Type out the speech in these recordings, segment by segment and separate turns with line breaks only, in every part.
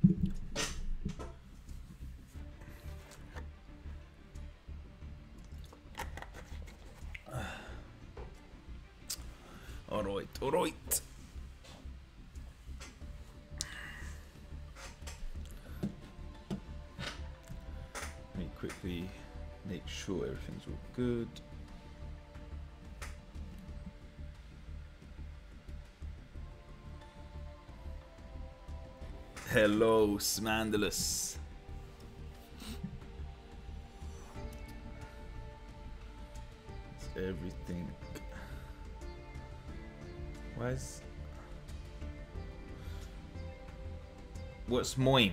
All right. Let me quickly make sure everything's all good. Hello, Smandalus. It's everything. What's moin?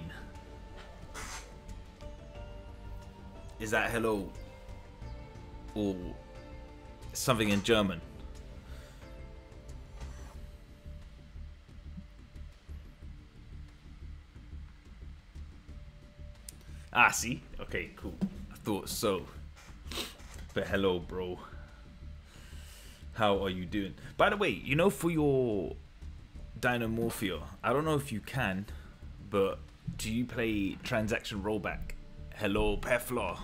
Is that hello? Or something in German? Ah, see? Okay, cool. I thought so. But hello, bro. How are you doing? By the way, you know, for your Dynamorphia, I don't know if you can, but do you play transaction rollback? Hello, Pefla.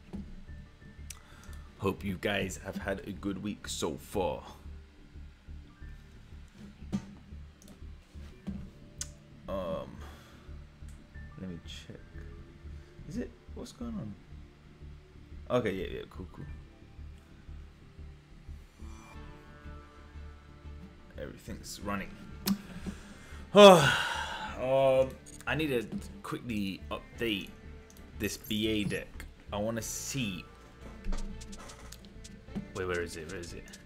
Hope you guys have had a good week so far. Let me check. Is it? What's going on? Okay, yeah, cool. Everything's running. I need to quickly update this BA deck. I want to see. Wait, where is it?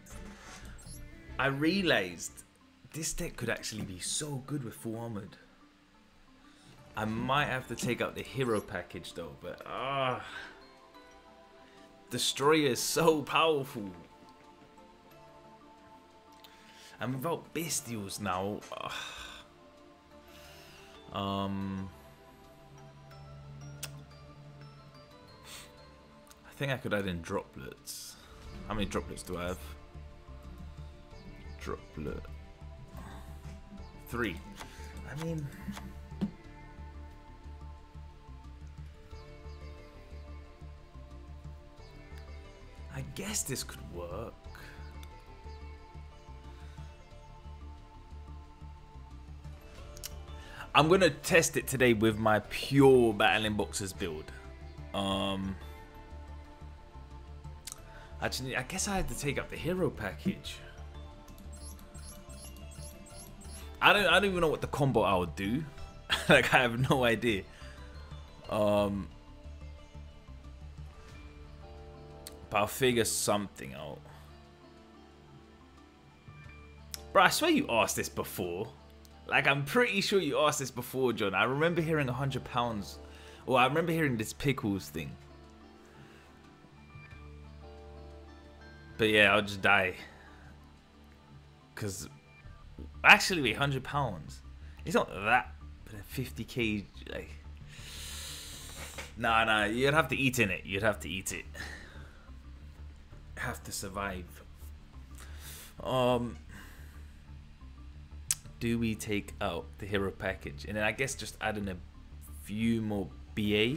I realized this deck could actually be so good with full armored. I might have to take out the hero package though, but Destroyer is so powerful. And without bestials now, I think I could add in droplets. How many droplets do I have? Droplet 3. I mean, I guess this could work. I'm gonna test it today with my pure BATTLIN Boxers build. Actually, I guess I had to take up the hero package. I don't even know what the combo I would do. Like, I have no idea. But I'll figure something out. Bro, I swear you asked this before. Like, I'm pretty sure you asked this before, John. I remember hearing £100. Or I remember hearing this pickles thing. But yeah, I'll just die. Because, actually, wait, £100. It's not that, but 50k, like. Nah, you'd have to eat in it. You'd have to eat it. Have to survive. Do we take out the hero package? And then I guess just add in a few more BA.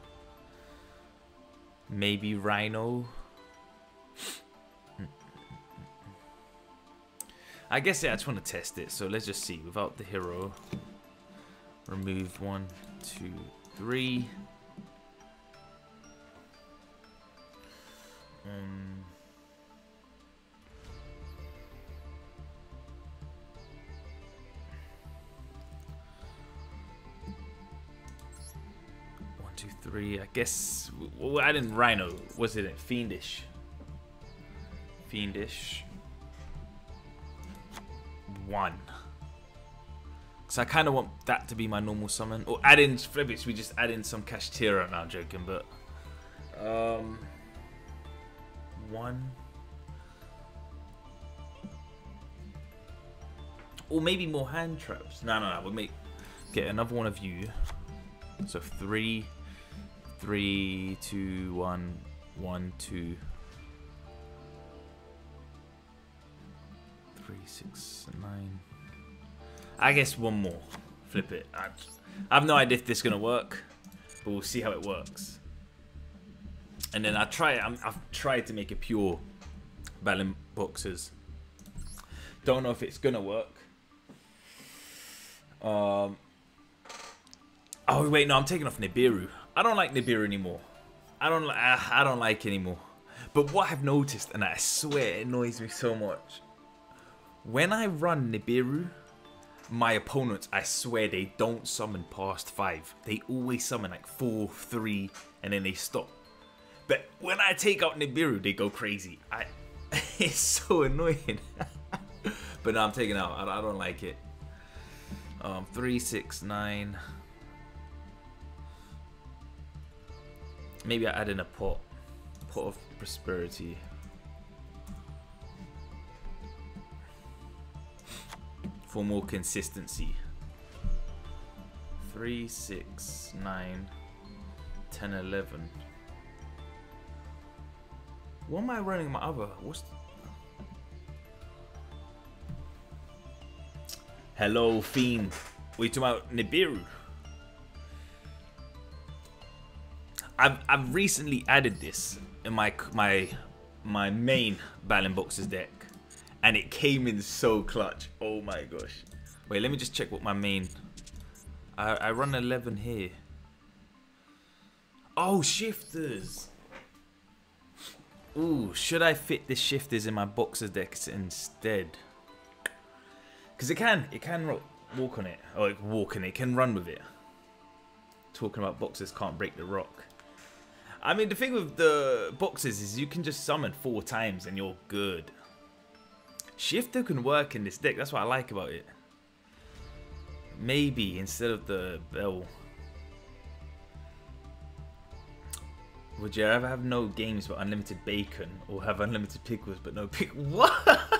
Maybe Rhino. I guess, yeah, I just want to test it. So let's just see. Without the hero. Remove 1, 2, 3. 1, 2, 3. I guess we'll add in Rhino. Was it Fiendish? Fiendish. 1. Because I kind of want that to be my normal summon. Or add in Flibbits, we just add in some Kashtira. Now I'm joking, but 1. Or maybe more hand traps. No. We'll get another one of you. So 3, 3, 2, 1, 1, 2, 3, 6, 9. I guess one more Flip it. I have no idea if this is gonna work, but we'll see how it works. And then I've tried to make it pure BATTLIN boxers. Don't know if it's gonna work. Oh wait, no, I'm taking off Nibiru. I don't like Nibiru anymore. I don't like it anymore. But what I've noticed, and I swear it annoys me so much, when I run Nibiru, my opponents, I swear they don't summon past 5. They always summon like 4, 3, and then they stop. But when I take out Nibiru, they go crazy. It's so annoying. But no, I'm taking it out. I don't like it. 3, 6, 9. Maybe I add in a pot of prosperity. For more consistency. 3, 6, 9, 10, 11. What am I running my other? Hello, Fiend. What are you talking about? Nibiru. I've recently added this in my main BATTLIN boxers deck, and it came in so clutch. Oh my gosh. Wait, let me just check what my main. I run 11 here. Oh, shifters. Ooh, should I fit the shifters in my boxers decks instead? Because it can walk on it, or walk on it, it can run with it. Talking about boxers can't break the rock. I mean, the thing with the boxers is you can just summon 4 times and you're good. Shifter can work in this deck, that's what I like about it. Maybe instead of the bell. Would you ever have no games but unlimited bacon, or have unlimited pickles but no pickles? What?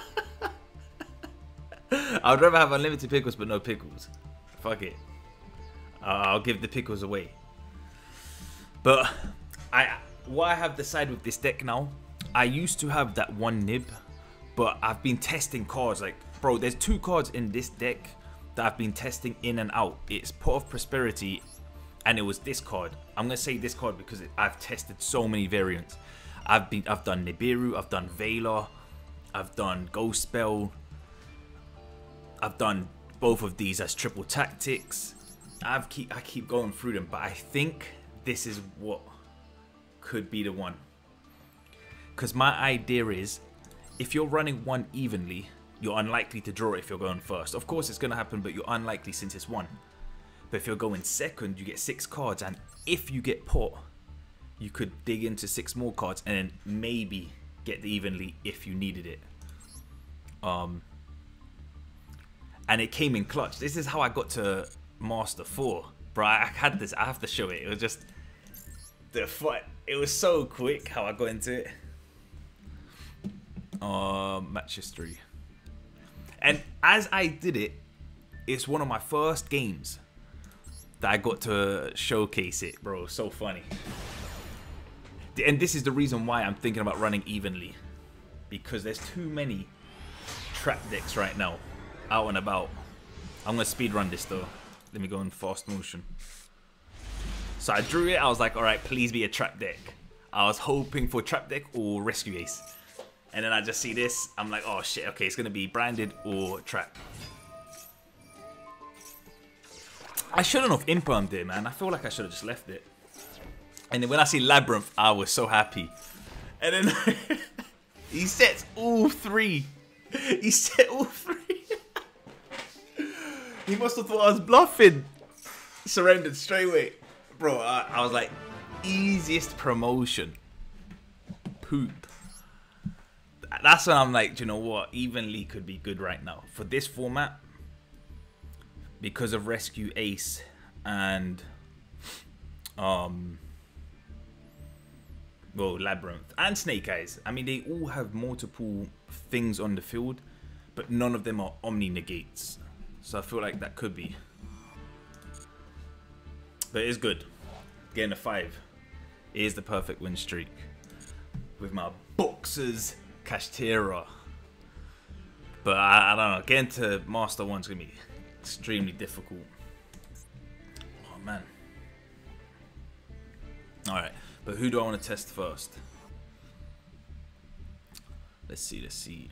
I would rather have unlimited pickles but no pickles. Fuck it. I'll give the pickles away. But what I have decided with this deck now, I used to have that one nib, but I've been testing cards. Like, bro, there's 2 cards in this deck that I've been testing in and out. It's Pot of Prosperity, and it was this card. I'm gonna say this card because I've tested so many variants. I've done Nibiru, I've done Veiler, I've done Ghost Spell, I've done both of these as triple tactics. I keep going through them, but I think this is what could be the one. Because my idea is, if you're running one evenly, you're unlikely to draw it if you're going first. Of course it's going to happen, but you're unlikely since it's 1. But if you're going second, you get 6 cards, and if you get pot, you could dig into 6 more cards and then maybe get the evenly if you needed it. And it came in clutch. This is how I got to Master 4. Bro, I had this, I have to show it. It was just the fight. It was so quick how I got into it. Match history. And as I did it, it's one of my first games that I got to showcase it, bro. So funny. And this is the reason why I'm thinking about running evenly, because there's too many trap decks right now out and about. I'm gonna speed run this though. Let me go in fast motion. So I drew it. I was like, all right, please be a trap deck. I was hoping for trap deck or rescue ace, and then I just see this. I'm like, oh shit, okay, it's gonna be branded or trap. I shouldn't have impermed it, man. I feel like I should have just left it. And then when I see Labyrinth, I was so happy. And then he sets all 3. He set all 3. He must have thought I was bluffing. Surrendered straight away. Bro, I was like, easiest promotion. Poop. That's when I'm like, do you know what? Evenly could be good right now. For this format, because of Rescue Ace and well, Labyrinth and Snake Eyes. I mean, they all have multiple things on the field, but none of them are Omni negates. So I feel like that could be. But it's good. Getting a 5 is the perfect win streak with my Boxers Kashtira. But I don't know. Getting to Master 1's gonna be extremely difficult. man. Alright, but who do I want to test first? Let's see, let's see.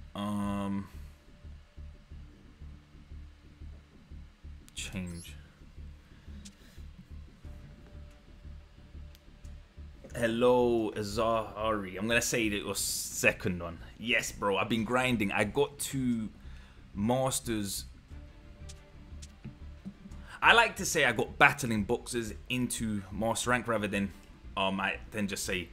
Change. Hello, Azahari. I'm gonna say that it was second one. Yes, bro. I've been grinding. I got to Masters. I like to say I got battling boxers into Master rank rather than just say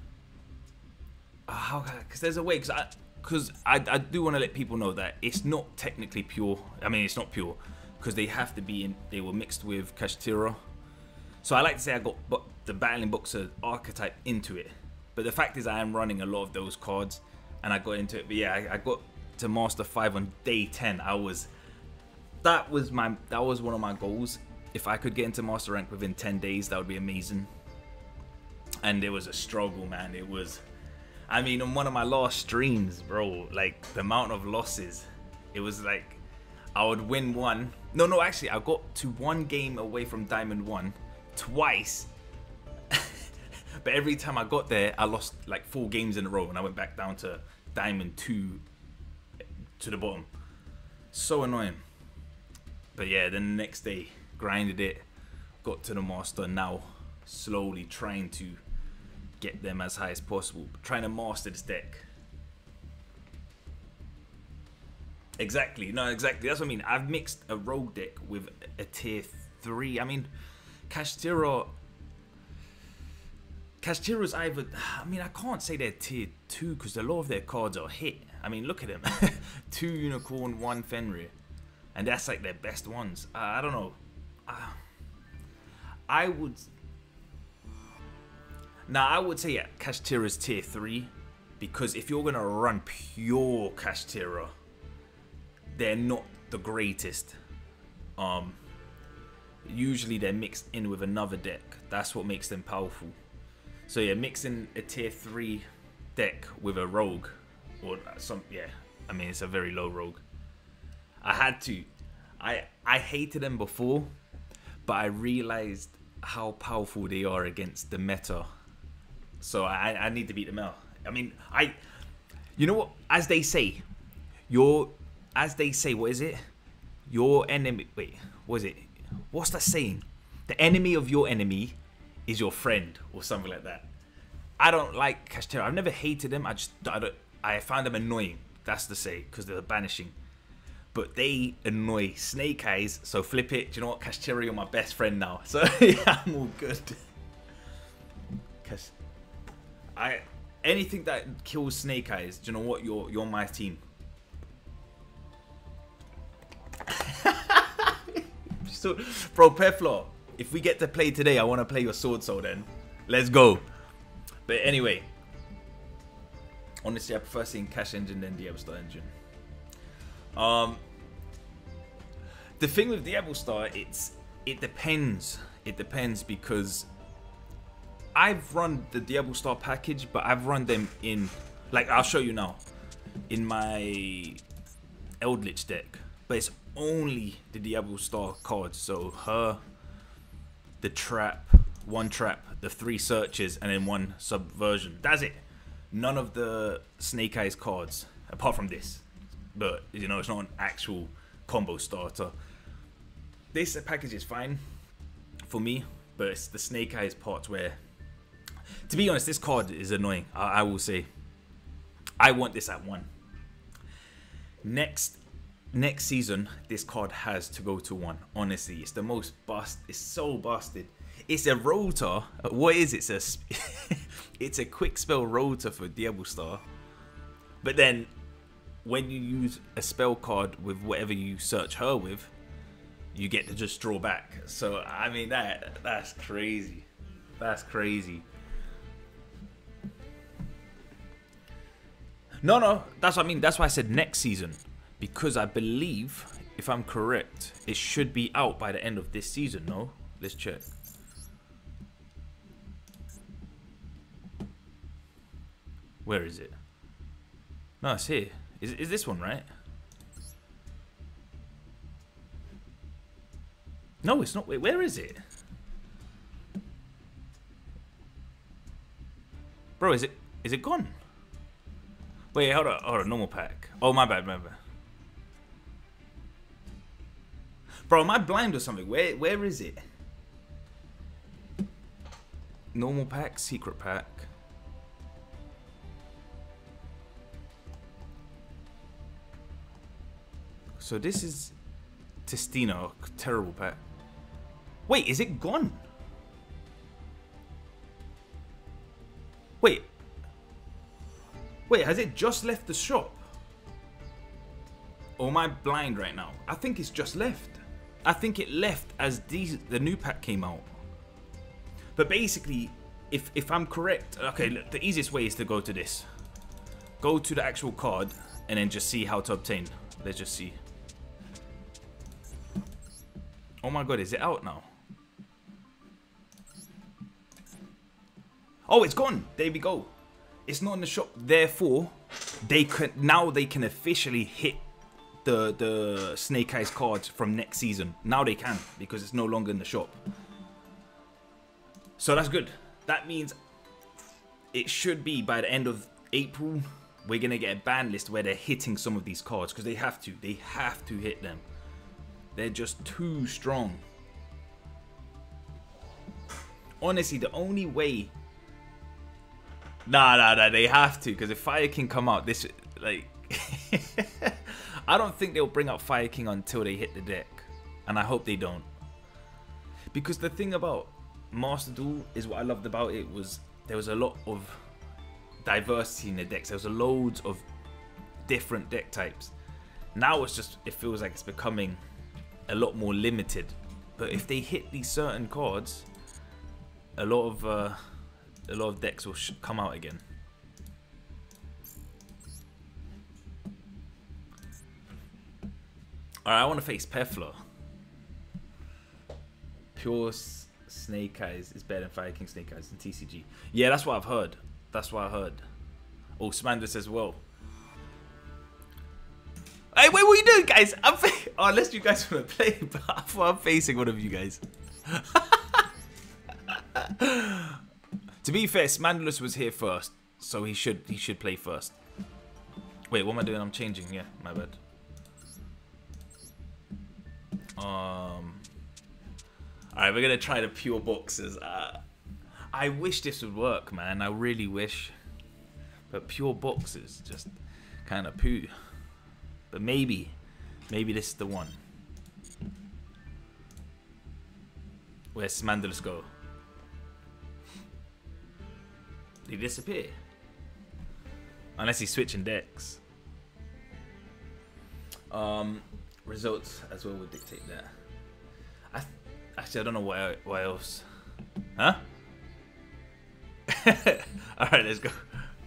how, because there's a way, because I do want to let people know that it's not technically pure. I mean, it's not pure because they have to be in. They were mixed with Kashtira. So I like to say I got the battling boxer archetype into it. But the fact is I am running a lot of those cards and I got into it. But yeah, I got to Master 5 on day 10. That was one of my goals. If I could get into Master rank within 10 days, that would be amazing. And it was a struggle, man. It was, I mean, on one of my last streams, bro, like the amount of losses, it was like I would win one. No, actually, I got to one game away from Diamond 1 twice. But every time I got there, I lost like 4 games in a row and I went back down to Diamond 2 to the bottom. So annoying. But yeah, then the next day, grinded it, got to the Master. Now, slowly trying to get them as high as possible. Trying to master this deck. Exactly. No, exactly. That's what I mean. I've mixed a rogue deck with a tier 3. I mean, Kashtira's either... I mean, I can't say they're tier 2 because a lot of their cards are hit. I mean, look at them. 2 Unicorn, 1 Fenrir. And that's like their best ones. I don't know. I would... Now, I would say yeah, Kashtira's tier 3. Because if you're going to run pure Kashtira, they're not the greatest. Usually they're mixed in with another deck. That's what makes them powerful. So yeah, mixing a tier 3 deck with a rogue, or some, yeah, I mean it's a very low rogue. I had to. I hated them before, but I realized how powerful they are against the meta. So I need to beat them out. I mean, you know what? As they say, what is it? Your enemy. Wait, what is it? What's that saying? The enemy of your enemy is your friend, or something like that. I don't like Kashtira. I've never hated them. I found them annoying. That's to say, because they're banishing. But they annoy Snake Eyes. So flip it. Do you know what? Kashtira, you're my best friend now. So yeah, I'm all good. Cause anything that kills Snake Eyes, do you know what? You're my team. So, bro, Peflor, if we get to play today, I want to play your Sword Soul then. Let's go. But anyway, honestly, I prefer seeing Cash Engine than Diablo Star Engine. The thing with Diablo Star, it depends. It depends because I've run the Diablo Star package, but I've run them in, like, I'll show you now, in my Eldritch deck. But it's only the Diablo Star cards. So her, the trap, 1 trap, the 3 searches, and then 1 subversion. That's it. None of the Snake Eyes cards, apart from this. But, you know, it's not an actual combo starter. This package is fine for me, but it's the Snake Eyes parts where, to be honest, this card is annoying. I will say. I want this at 1. Next season, this card has to go to 1. Honestly, it's the most it's so busted. It's a rotor. What is it? It's a quick spell rotor for Diablo Star. But then, when you use a spell card with whatever you search her with, you get to just draw back. So I mean that's crazy. That's crazy. No, that's what I mean. That's why I said next season. Because I believe, if I'm correct, it should be out by the end of this season, no? Let's check. Where is it? No, it's here. Is this one, right? No, it's not. Wait, where is it? Bro, is it gone? Wait, hold on, normal pack. Oh, my bad. Bro, am I blind or something? Where is it? Normal pack, secret pack. So this is Testino, terrible pack. Wait, is it gone? Wait, has it just left the shop? Or am I blind right now? I think it's just left. I think it left as the new pack came out. But basically, if I'm correct, okay, look, the easiest way is to go to this. Go to the actual card and then just see how to obtain. Let's just see. Oh my god, is it out now? Oh, it's gone. There we go. It's not in the shop. Therefore, they can officially hit the Snake Eyes cards from next season. Now they can, because it's no longer in the shop. So that's good. That means it should be by the end of April, we're gonna get a ban list where they're hitting some of these cards, because they have to. They have to hit them. They're just too strong. Honestly, the only way. Nah, they have to, because if Fire King come out, this like I don't think they'll bring out Fire King until they hit the deck, and I hope they don't. Because the thing about Master Duel is, what I loved about it was there was a lot of diversity in the decks. There was loads of different deck types. Now it's just, it feels like it's becoming a lot more limited. But if they hit these certain cards, a lot of decks will come out again. Alright, I want to face Pefla. Pure Snake Eyes is better than Fire King Snake Eyes in TCG. Yeah, that's what I've heard. That's what I heard. Oh, Smandus as well. Hey, wait, what are you doing, guys? Oh, unless you guys want to play, but I thought I'm facing one of you guys. To be fair, Smandulus was here first, so he should play first. Wait, what am I doing? I'm changing. Yeah, my bad. Alright, we're gonna try the pure boxers. I wish this would work, man. I really wish. But pure boxers just kind of poo. But maybe this is the one. Where's Smandulus go? Did he disappear? Unless he's switching decks. Results as well would dictate that. Actually, I don't know what else. Huh? Alright, let's go.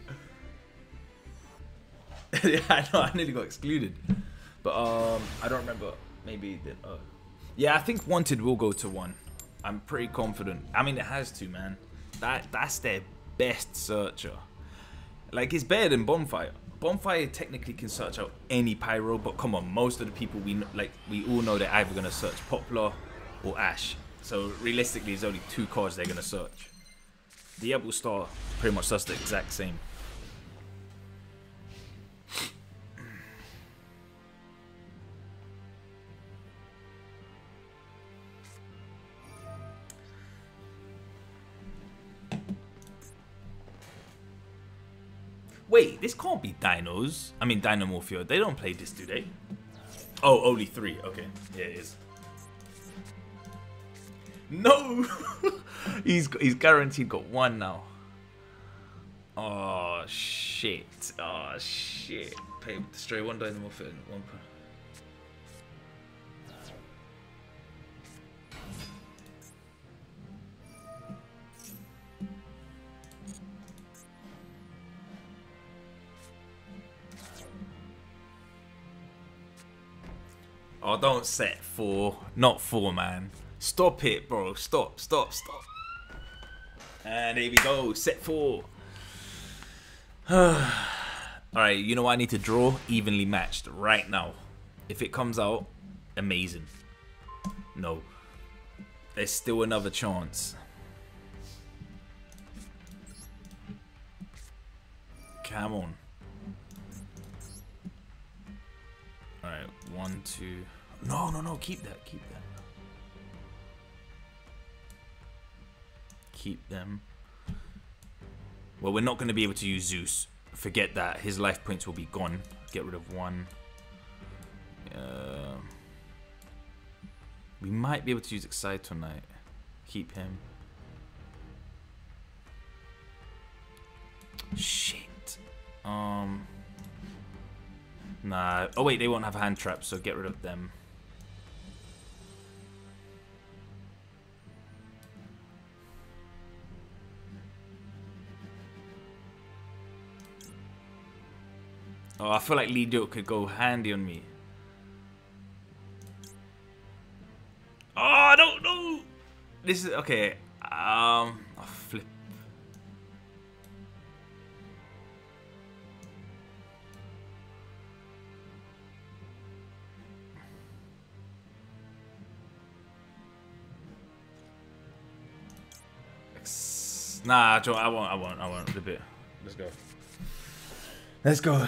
Yeah, I know, I nearly got excluded. But I don't remember. Maybe then. Yeah, I think Wanted will go to 1. I'm pretty confident. I mean, it has to, man. That's their best searcher. Like, it's better than Bonfire. Bonfire technically can search out any pyro, but come on, most of the people we all know they're either gonna search Poplar or Ash. So realistically, there's only 2 cards they're gonna search. Diablo Star pretty much does the exact same. Wait, this can't be Dinos. I mean, Dynamorphia. They don't play this, do they? Oh, only 3. Okay. Yeah, it is. No! he's guaranteed got 1 now. Oh, shit. Oh, shit. Play destroy 1 Dynamorphia and 1 per. Oh, don't set 4. Not 4, man. Stop it, bro. Stop. And here we go. Set 4. Alright, you know what I need to draw? Evenly matched right now. If it comes out, amazing. No. There's still another chance. Come on. Alright, 1, 2. No, no, no. Keep that. Keep that. Keep them. Well, we're not going to be able to use Zeus. Forget that. His life points will be gone. Get rid of 1. We might be able to use Excite tonight. Keep him. Shit. Nah. Oh wait, they won't have hand traps, so get rid of them. Oh, I feel like Yugioh could go handy on me. Oh, I don't know. This is okay. Oh, flip. Nah, Joe, I won't. Flip it. Let's go. Let's go.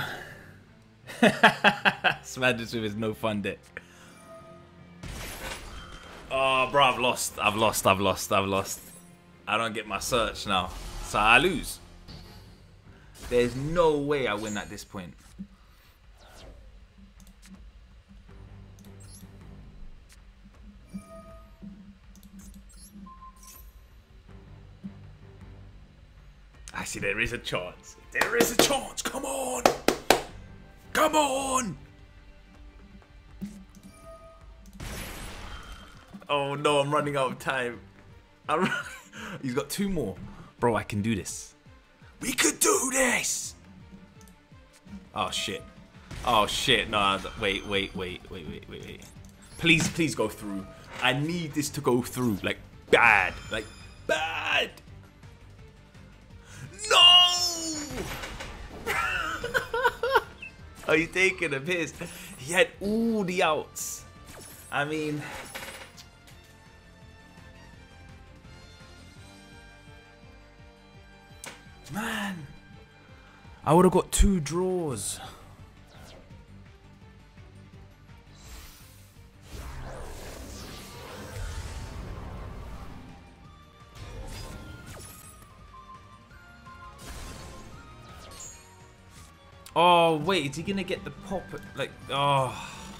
Smash this with his no fun deck. Oh, bro, I've lost. I don't get my search now. So I lose. There's no way I win at this point. Actually, there is a chance. There is a chance. Come on. Come on. Oh no, I'm running out of time. He's got 2 more. Bro, I can do this. We could do this. Oh shit. Oh shit. No, wait. Please go through. I need this to go through. Like bad. Like bad. No! Are you taking a piss? He had all the outs. I mean, man, I would have got 2 draws. Oh, wait, is he gonna get the pop? Like, oh.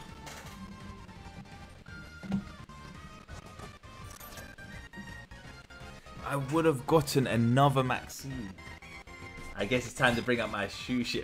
I would have gotten another Maxine. I guess it's time to bring up my shoe shit.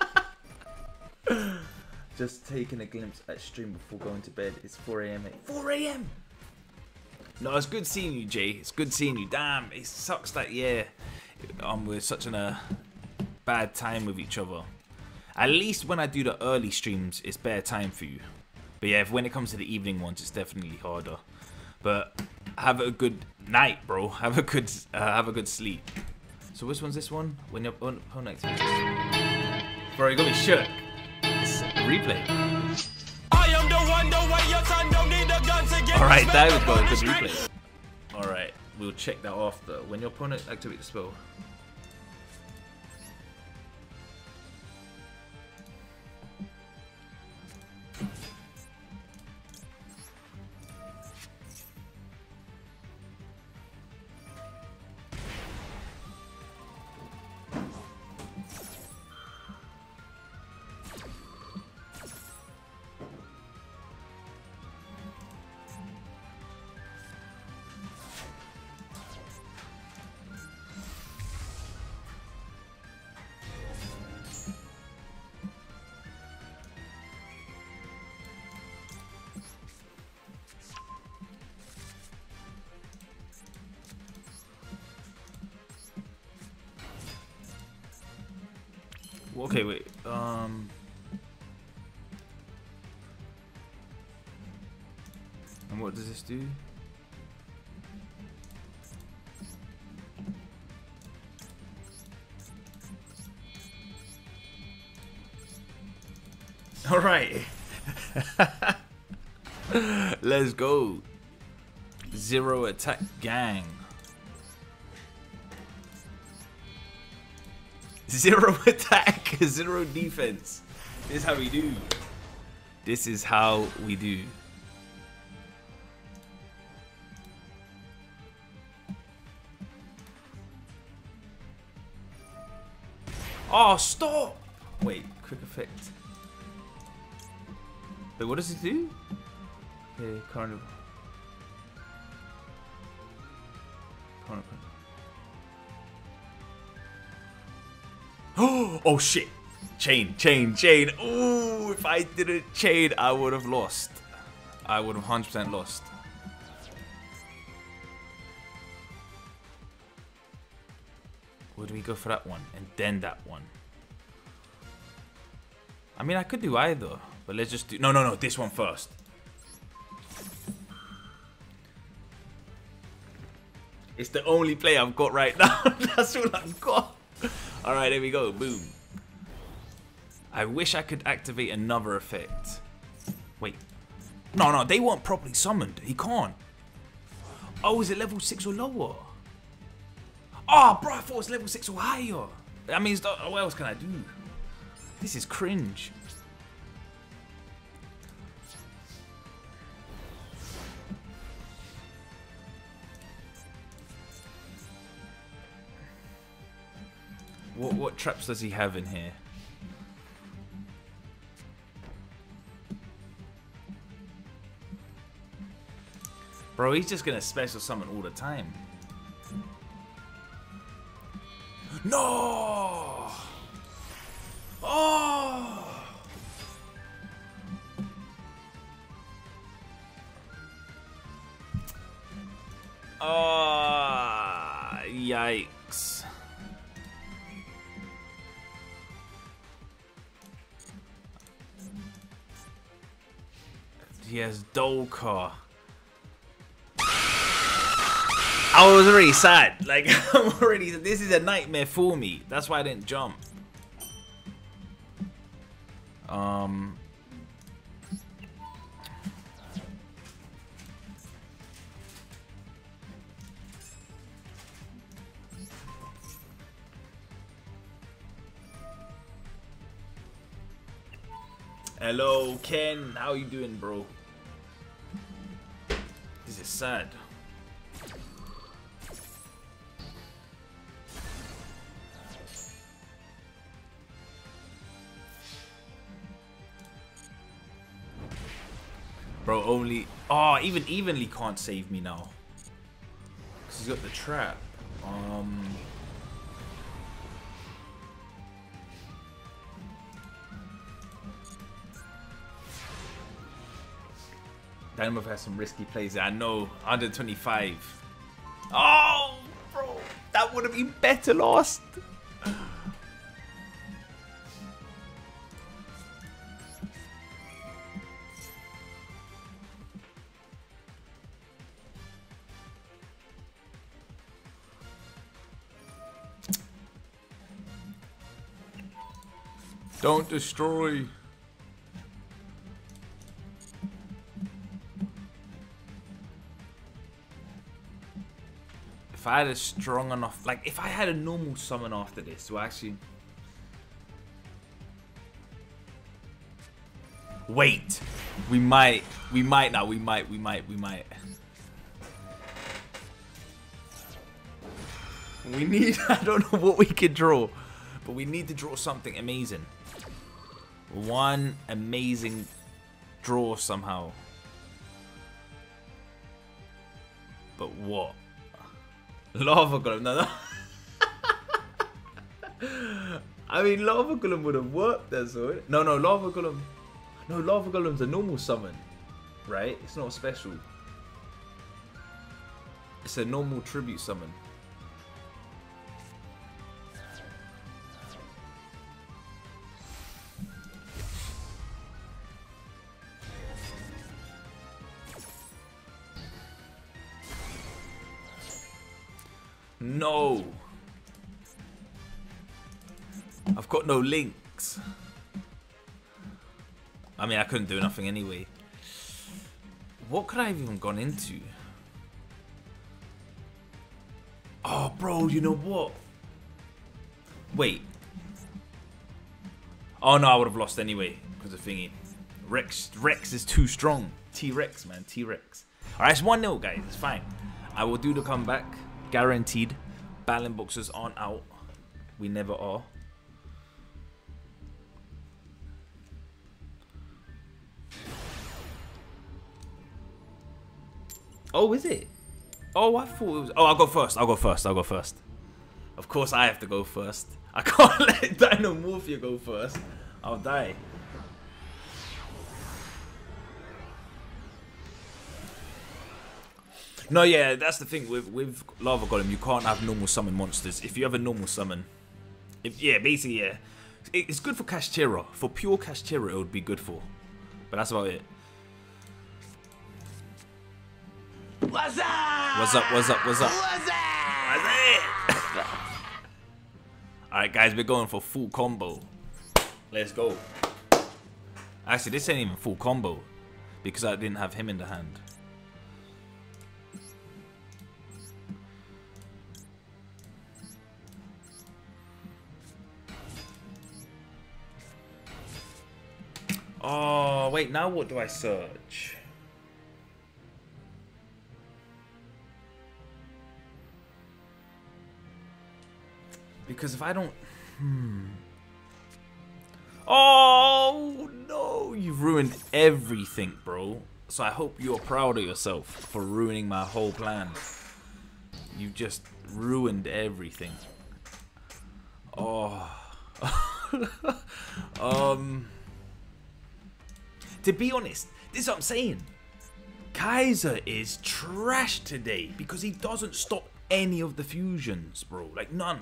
Just taking a glimpse at stream before going to bed. It's 4 AM. 4 AM! No, it's good seeing you, Jay. It's good seeing you. Damn, it sucks that, yeah, we're such in a bad time with each other. At least when I do the early streams, it's better time for you. But yeah, when it comes to the evening ones, it's definitely harder. But have a good night, bro. Have a good sleep. So which one's this one? When your opponent activates. Bro, you got me shook. It's a replay. Alright, that was got a good replay. Alright, we'll check that after. When your opponent activates the spell. Okay, wait. And what does this do? All right. Let's go. 0 attack gang. 0 attack, 0 defense. This is how we do. This is how we do. Oh, stop! Wait, quick effect. Wait, what does it do? Okay, carnival. Oh shit! Chain. Ooh, if I didn't chain, I would have lost. I would have 100% lost. Would we go for that one and then that one? I mean, I could do either, but let's just do. No, this one first. It's the only play I've got right now. That's all I've got. All right, there we go. Boom. I wish I could activate another effect. Wait. No, they weren't properly summoned. He can't. Oh, is it level 6 or lower? Oh, bro, I thought it was level 6 or higher. That means, what else can I do? This is cringe. What traps does he have in here? Bro, he's just gonna special summon all the time. No! Oh! Oh! Yikes. He has Dolka. I was already sad. Like, I'm already. This is a nightmare for me. That's why I didn't jump. Hello, Ken. How you doing, bro? This is sad. Bro, only... Oh, even evenly can't save me now. Because he's got the trap. Dynamo has some risky plays there. I know. 125. Oh, bro. That would have been better lost. Don't destroy. If I had a strong enough, like if I had a normal summon after this, well actually. Wait, we might now, we might. We need, I don't know what we could draw, but we need to draw something amazing. One amazing draw somehow. But what? Lava Golem, no. I mean, Lava Golem would have worked as well. No, Lava Golem. No, Lava Golem's a normal summon, right? It's not special. It's a normal tribute summon. No! I've got no links. I mean, I couldn't do nothing anyway. What could I have even gone into? Oh, bro, you know what? Wait. Oh no, I would have lost anyway because of thingy. Rex is too strong. T-Rex, man, T-Rex. Alright, it's 1-0, guys. It's fine. I will do the comeback. Guaranteed. BATTLIN boxers aren't out. We never are. Oh, is it? Oh, I thought it was... Oh, I'll go first. I'll go first. I'll go first. Of course, I have to go first. I can't let Dinomorphia go first. I'll die. No, yeah, that's the thing with Lava Golem. You can't have normal summon monsters. If you have a normal summon, basically, yeah, it's good for Kashtira. For pure Kashtira, it would be good for. But that's about it.
What's up?
What's up? What's up? What's up?
What's up?
What's it? All right, guys, we're going for full combo. Let's go. Actually, this ain't even full combo because I didn't have him in the hand. Oh, wait, now what do I search? Because if I don't... Oh, no. You've ruined everything, bro. So I hope you're proud of yourself for ruining my whole plan. You just ruined everything. Oh. To be honest, this is what I'm saying. Kaiser is trash today because he doesn't stop any of the fusions, bro. Like, none.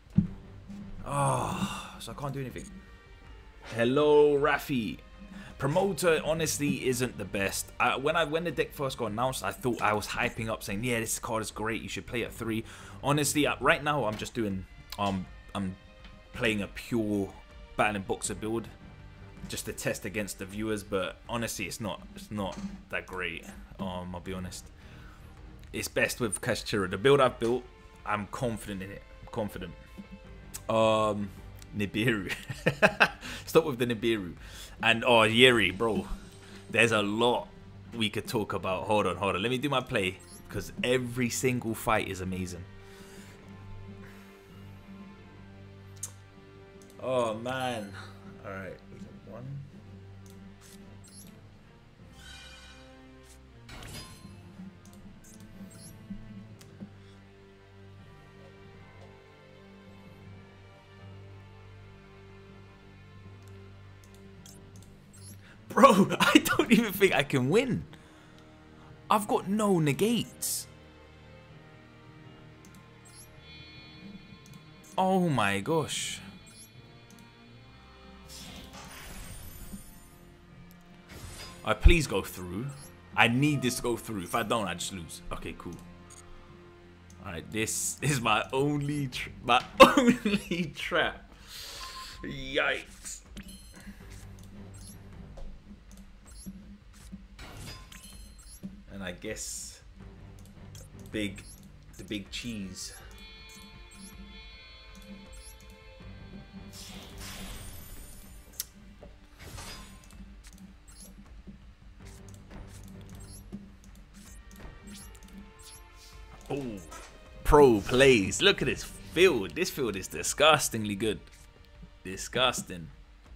Oh, so I can't do anything. Hello, Rafi. Promoter honestly isn't the best. When the deck first got announced, I thought I was hyping up, saying, "Yeah, this card is great. You should play at 3." Honestly, right now I'm just doing, I'm playing a pure BATTLIN boxer build, just to test against the viewers. But honestly, it's not that great. I'll be honest. It's best with Kashtira. The build I've built, I'm confident in it. I'm confident. Nibiru. Stop with the Nibiru. And Jiri, bro. There's a lot we could talk about. Hold on. Let me do my play because every single fight is amazing. Oh man. Alright. One. Bro, I don't even think I can win. I've got no negates. Oh my gosh. Alright, please go through. I need this to go through. If I don't, I just lose. Okay, cool. Alright, this is my only trap. Yikes. And I guess the big cheese. Oh, pro plays. Look at this field. This field is disgustingly good. Disgusting.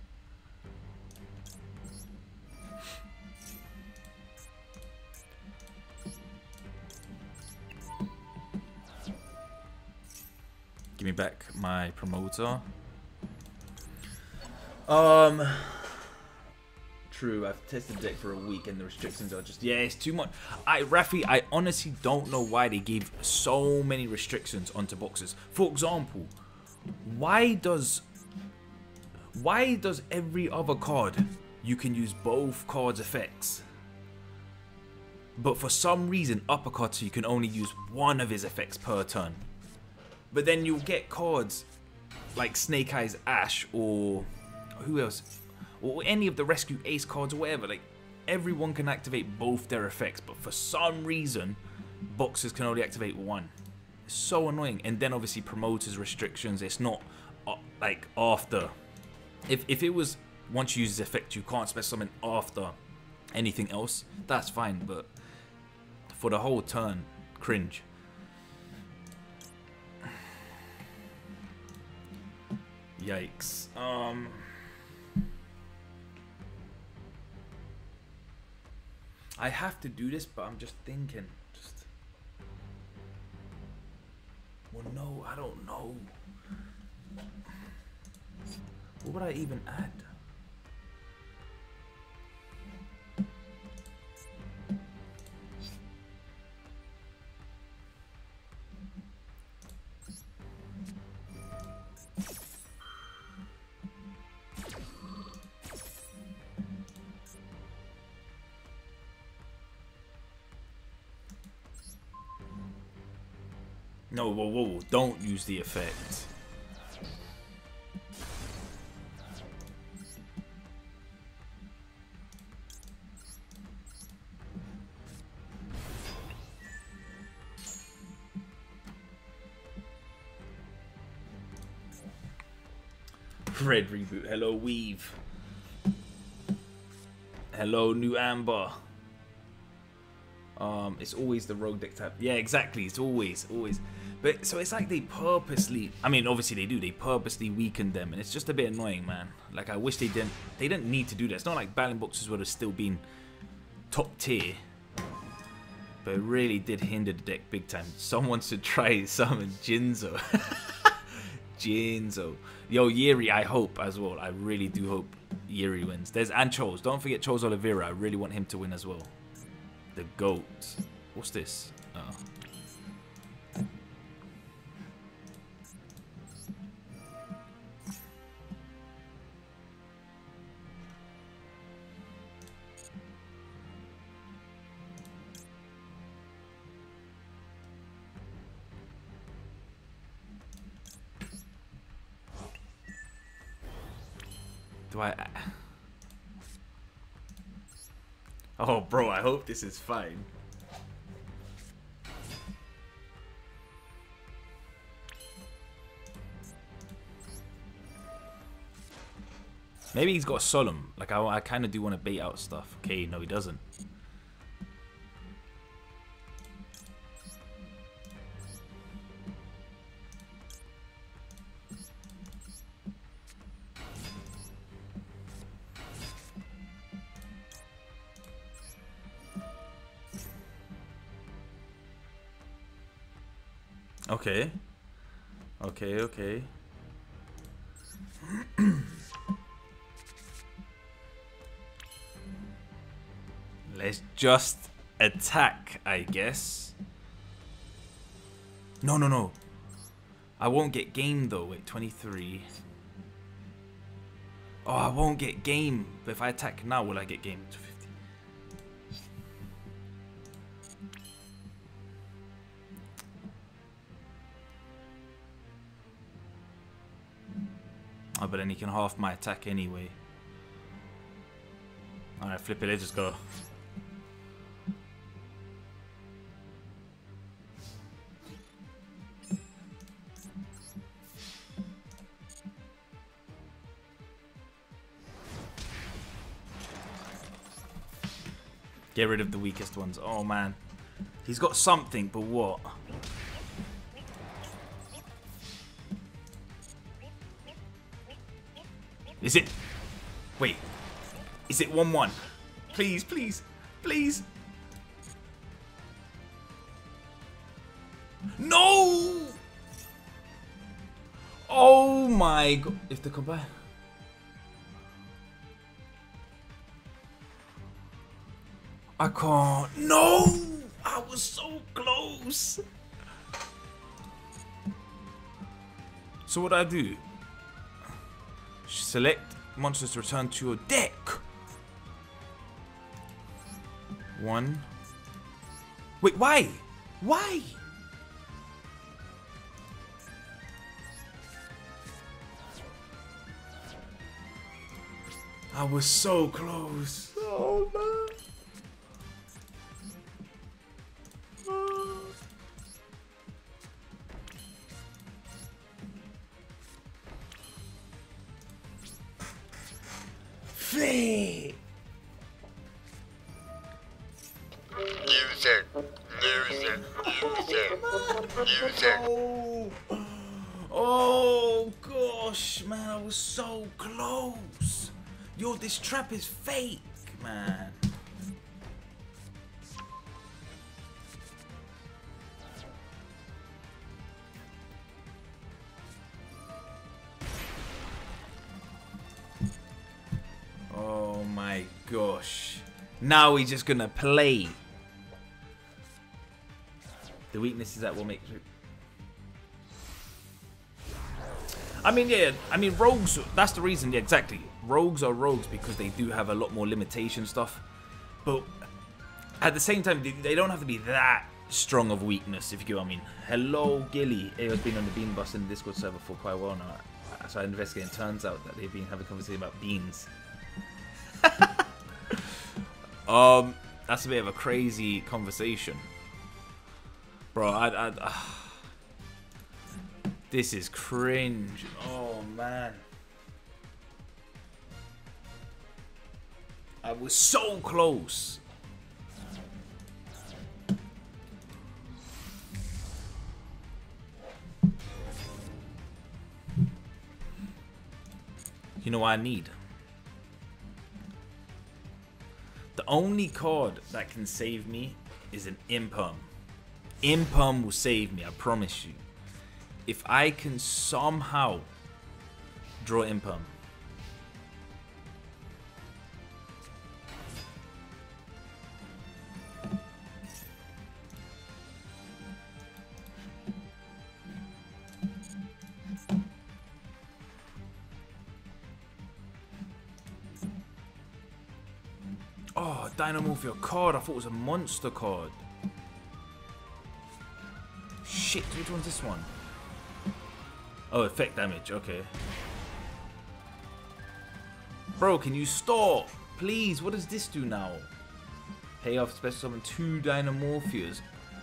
Give me back my promoter. True, I've tested the deck for a week and the restrictions are just, yeah, it's too much. Rafi, I honestly don't know why they gave so many restrictions onto boxes. For example, why does every other card you can use both cards' effects? But for some reason, uppercutter you can only use one of his effects per turn. But then you'll get cards like Snake Eyes Ash or who else? Or any of the Rescue Ace cards or whatever. Like, everyone can activate both their effects. But for some reason, boxers can only activate one. It's so annoying. And then obviously promoters restrictions. It's not like after If it was once you use this effect, you can't special summon after anything else, that's fine. But for the whole turn, cringe. Yikes. I have to do this, but I'm just thinking. Well, no, I don't know. What would I even add? No, whoa, whoa, don't use the effect. Red reboot. Hello, Weave. Hello, New Amber. It's always the rogue deck type. Yeah, exactly. It's always. But so it's like they purposely. I mean, obviously they do. They purposely weaken them, and it's just a bit annoying, man. Like I wish they didn't. They didn't need to do that. It's not like BATTLIN boxes would have still been top tier, but it really did hinder the deck big time. Someone should try summon Jinzo. Jinzo. Yo, Jiri, I hope as well. I really do hope Jiri wins. And Chose. Don't forget Chose Oliveira. I really want him to win as well. The GOAT. What's this? Do I... Oh, bro, I hope this is fine. Maybe he's got Solemn. Like, I kind of do want to bait out stuff. Okay, no, he doesn't. Okay. Okay. Let's just attack, I guess. No. I won't get game though. Wait, 23. Oh, I won't get game. But if I attack now, will I get game? 50. Oh, but then he can half my attack anyway. Alright, flip it, let's just go. Get rid of the weakest ones. Oh man. He's got something, but what? Is it? Wait. Is it 1-1? Please, please, please. No! Oh my god. If the combine. I can't. No! I was so close. So what do I do? Select monsters to return to your deck. 1. Wait, why? Why? I was so close. Oh man. Flip!
Loser. Loser. Loser. Loser.
Oh gosh, man, I was so close. Yo, this trap is fake, man. Oh my gosh. Now he's just gonna play. The weakness is that will make it. I mean, yeah, I mean, rogues, that's the reason, yeah, exactly. Rogues are rogues because they do have a lot more limitation stuff. But at the same time, they don't have to be that strong of weakness, if you get what I mean. Hello, Gilly. He has been on the bean bus in the Discord server for quite a while now. So I investigated, and turns out that they've been having a conversation about beans. That's a bit of a crazy conversation. Bro, this is cringe. Oh, man. I was so close. You know what I need? The only card that can save me is an Imperm. Imperm will save me, I promise you. If I can somehow draw Imperm. Oh, Dynamorphia card. I thought it was a monster card. Shit, which one's this one? Oh, effect damage, okay. Bro, can you stop? Please, what does this do now? Pay off special summon 2 Dynamorphias.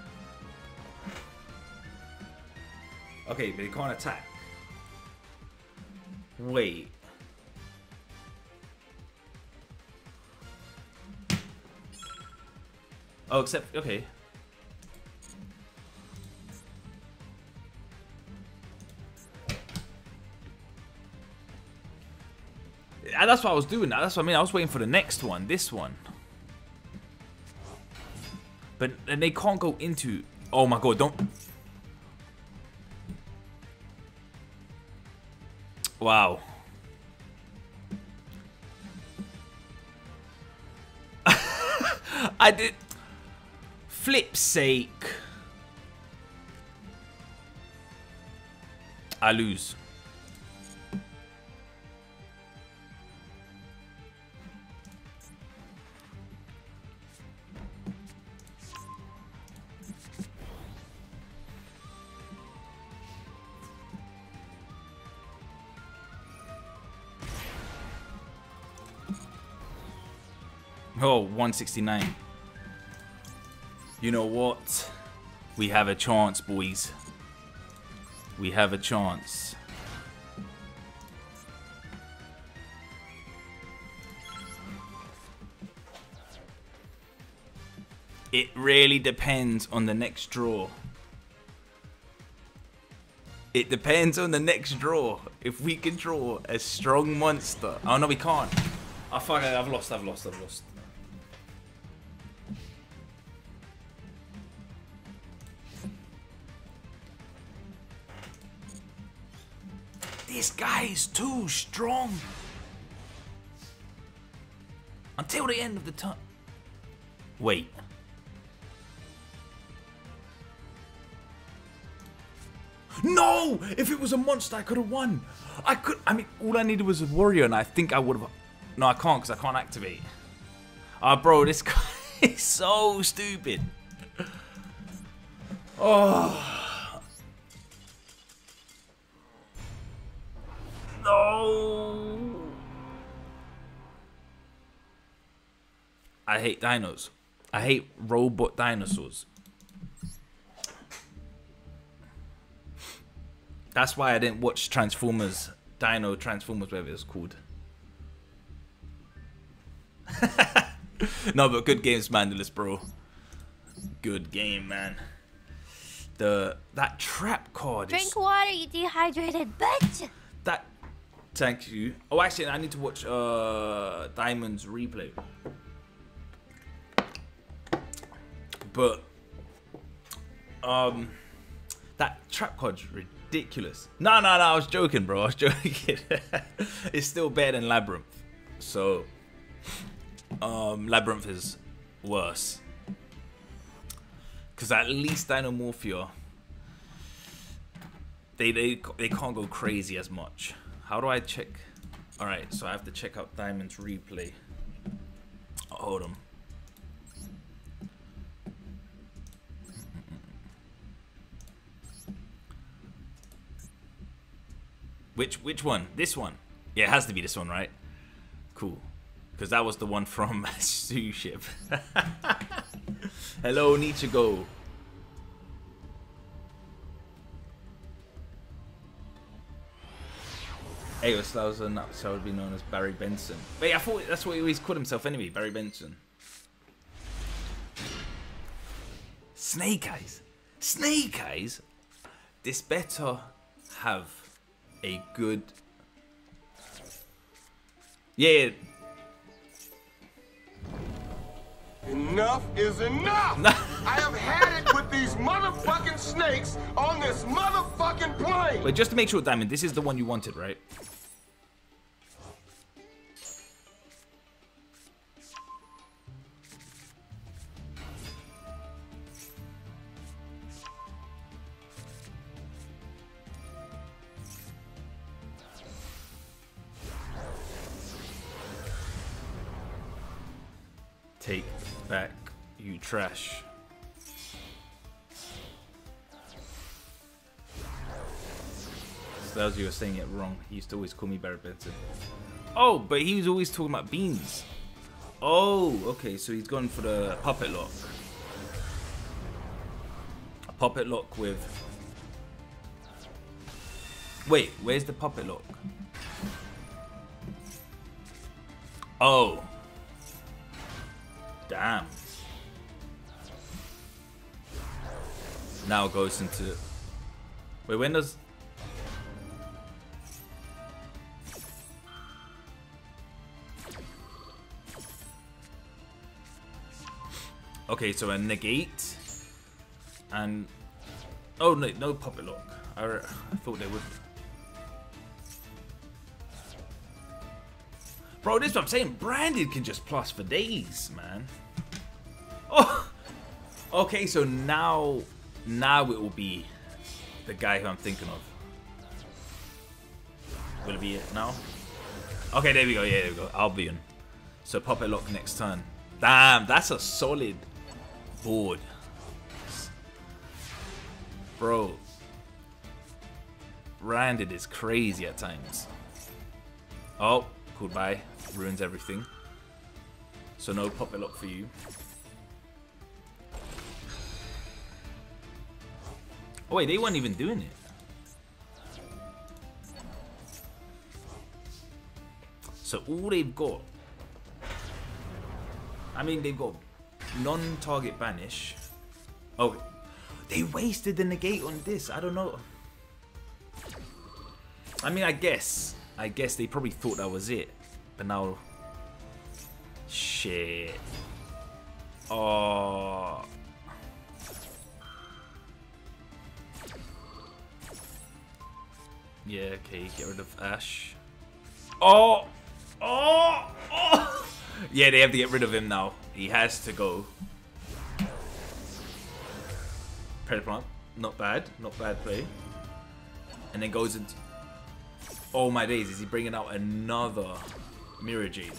Okay, but it can't attack. Wait. Oh, except, okay. That's what I was doing. That's what I mean. I was waiting for the next one. This one. But and they can't go into... Oh my god, don't... Wow. I did... Flip's sake. I lose. Oh, 169. You know what? We have a chance, boys. We have a chance. It really depends on the next draw. It depends on the next draw. If we can draw a strong monster. Oh no, we can't. Oh fuck, I've lost. This guy is too strong. Until the end of the turn. Wait. No! If it was a monster, I could have won. I mean, all I needed was a warrior, and I think I would have. No, I can't because I can't activate. Ah, bro, this guy is so stupid. Oh. No. I hate dinos. I hate robot dinosaurs. That's why I didn't watch Transformers, Dino Transformers, whatever it's called. No, but good games, Mandalist, bro. Good game, man. That trap card.
Drink water, you dehydrated bitch.
That. Thank you. Oh, actually, I need to watch Diamond's replay. But that trap card's ridiculous. No, I was joking, bro. I was joking. It's still better than Labyrinth. So Labyrinth is worse. Because at least Dynamorphia, they can't go crazy as much. How do I check? Alright, so I have to check out Diamond's replay. Oh, hold on. Which one? This one? Yeah, it has to be this one, right? Cool. Because that was the one from Sue Ship. Hello, Nichigo. Hey, that was a nut, so I would be known as Barry Benson. Wait, I thought that's what he always called himself anyway, Barry Benson. Snake Eyes. Snake Eyes? This better have a good... Yeah.
Enough is enough! I have had it with these motherfucking snakes on this motherfucking plane!
But just to make sure, Diamond, this is the one you wanted, right? Take back, you trash. That was you were saying it wrong. He used to always call me Barry Benson. Oh, but he was always talking about beans. Oh, okay, so he's gone for the puppet lock. A puppet lock with... Wait, where's the puppet lock? Oh. Damn. Now it goes into... Wait, when does... Okay, so a negate. And... Oh, no, no puppet lock. I thought they would... Bro, this is what I'm saying. Branded can just plus for days, man. Oh! Okay, so now it will be the guy who I'm thinking of. Will it be it now? Okay, there we go. Yeah, there we go. Albion. So puppet lock next turn. Damn, that's a solid board. Bro. Branded is crazy at times. Oh. Goodbye. Ruins everything. So no puppet lock for you. Oh wait, they weren't even doing it. So all they've got... I mean, they've got non-target banish. Oh, they wasted the negate on this. I don't know. I mean, I guess they probably thought that was it, but now, shit. Oh, yeah. Okay, get rid of Ash. Oh. Yeah, they have to get rid of him now. He has to go. Predator Plant, not bad play. And then goes into... Oh my days, is he bringing out another Mirror Jade?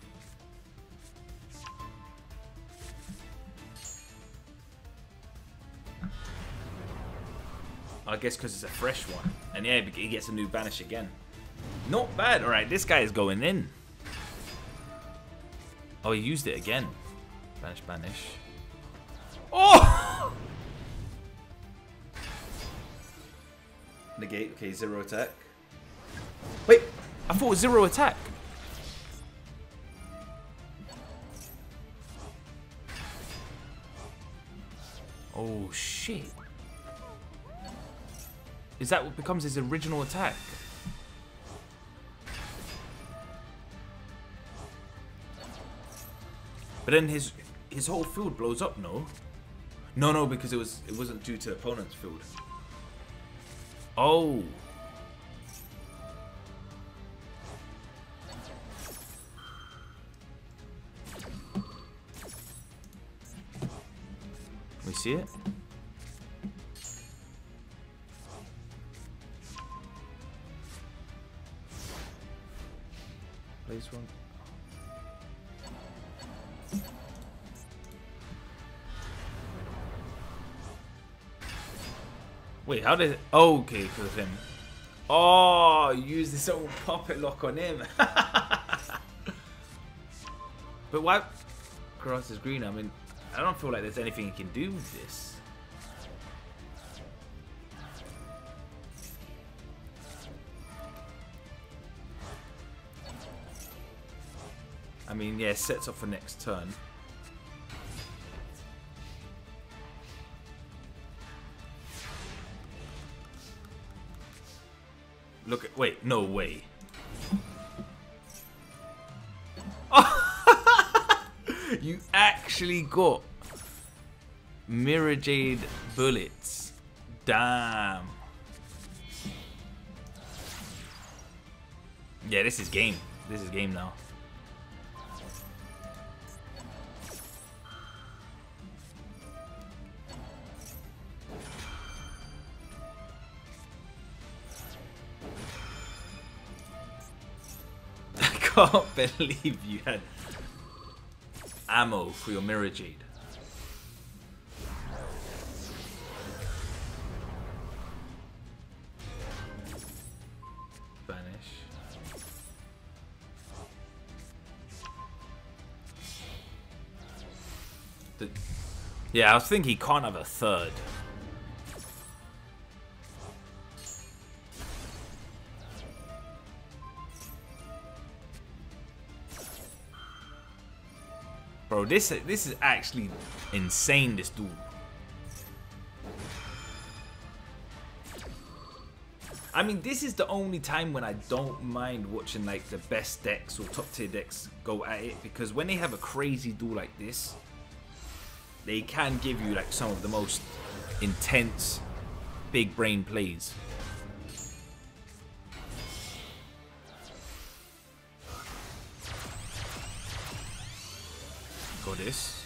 I guess because it's a fresh one. And yeah, he gets a new banish again. Not bad. Alright, this guy is going in. Oh, he used it again. Banish. Oh! Negate. Okay, 0 attack. Wait, I thought it was 0 attack. Oh shit. Is that what becomes his original attack? But then his whole field blows up, no? No, because it wasn't due to opponent's field. Oh. We see it? Place one. Wait, how did it? Oh, okay, because of him. Oh, use this old puppet lock on him. But why? Cross is green. I mean, I don't feel like there's anything he can do with this. I mean, yeah, sets up for next turn. Look at, wait, no way. You actually got Mirror Jade bullets. Damn. Yeah, this is game. This is game now. I can't believe you had ammo for your Mirror Jade. Vanish. Yeah, I was thinking he can't have a third. Bro, this is actually insane, this duel. I mean, this is the only time when I don't mind watching like the best decks or top tier decks go at it, because when they have a crazy duel like this, they can give you like some of the most intense big brain plays. Got this.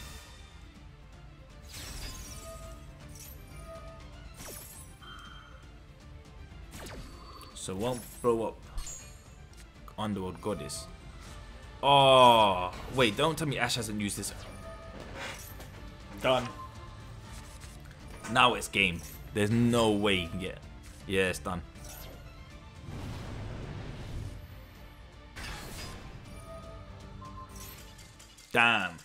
So won't throw up Underworld Goddess. Oh, wait, don't tell me Ash hasn't used this. Done. Now it's game. There's no way you can get. Yeah, it's done. Damn.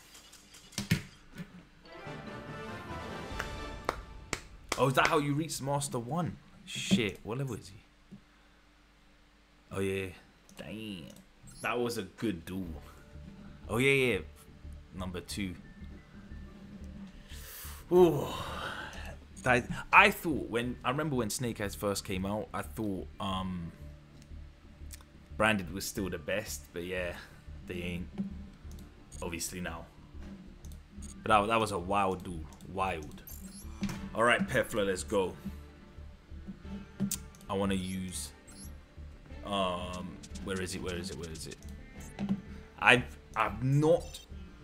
Oh, is that how you reach Master 1? Shit, what level is he? Oh yeah, damn. That was a good duel. Oh yeah. Number 2. Ooh. I thought I remember when Snake Eyes first came out, I thought Branded was still the best, but yeah, they ain't. Obviously now. But that was a wild duel. Wild. Alright, Pefla, let's go. I want to use where is it? I've not.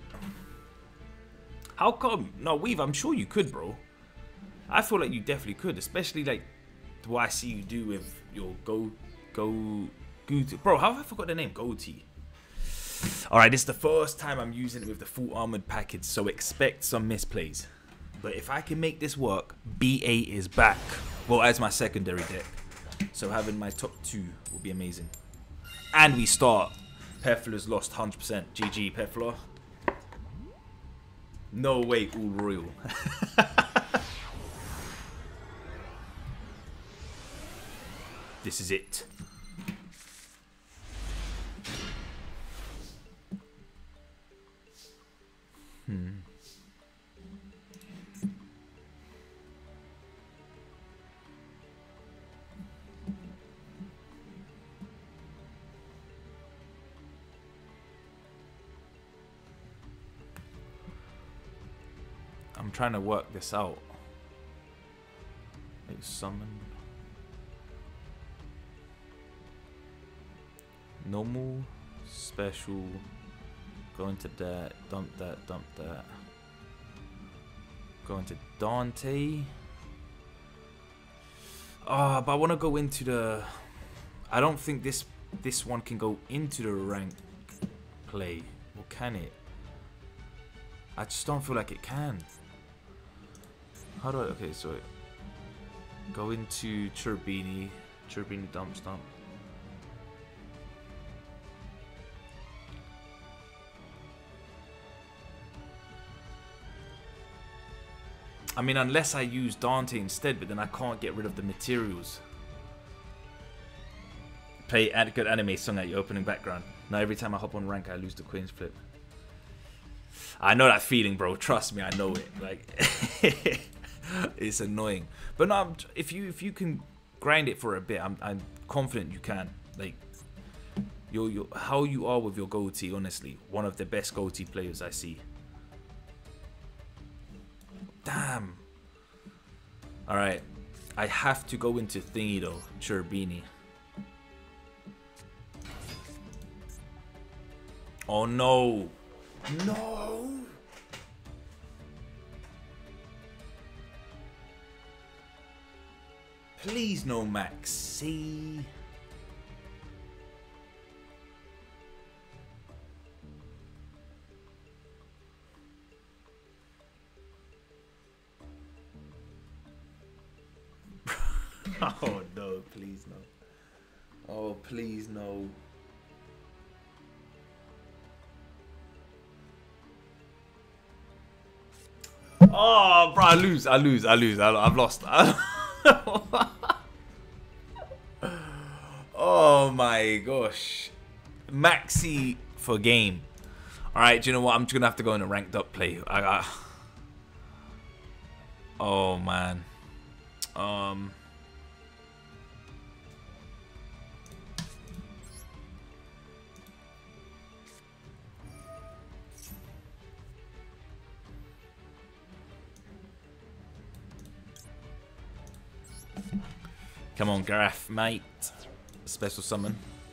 How come? No, Weave, I'm sure you could, bro. I feel like you definitely could, especially like what I see you do with your Goatee. Bro, how have I forgot the name? Goatee. Alright, this is the first time I'm using it with the full armored package, so expect some misplays. But if I can make this work, BA is back. Well, as my secondary deck. So having my top 2 will be amazing. And we start. Pefla's lost 100%. GG, Pefla. No way, all royal. This is it. trying to work this out. Like summon. Normal, special, go into that, dump that, dump that. Go into Dante. Ah, but I want to go into the... I don't think this one can go into the rank play. Or can it? I just don't feel like it can. How do I... Okay, so... Go into Cherubini. Cherubini dump stump. I mean, unless I use Dante instead, but then I can't get rid of the materials. Play a good anime song at your opening background. Now every time I hop on rank, I lose the Queen's flip. I know that feeling, bro. Trust me, I know it. Like, it's annoying. But no, if you can grind it for a bit, I'm confident you can. Like, how you are with your goatee, honestly, one of the best goatee players I see. Damn. Alright. I have to go into thingy though. Cherubini. Oh no. No. Please no Maxi. Oh no, please no. Oh, please no. Oh, bro, I lose. I've lost. Oh my gosh. Maxi for game. Alright, do you know what? I'm just gonna have to go in a ranked up play. Oh man. Come on, Gareth, mate. Special summon.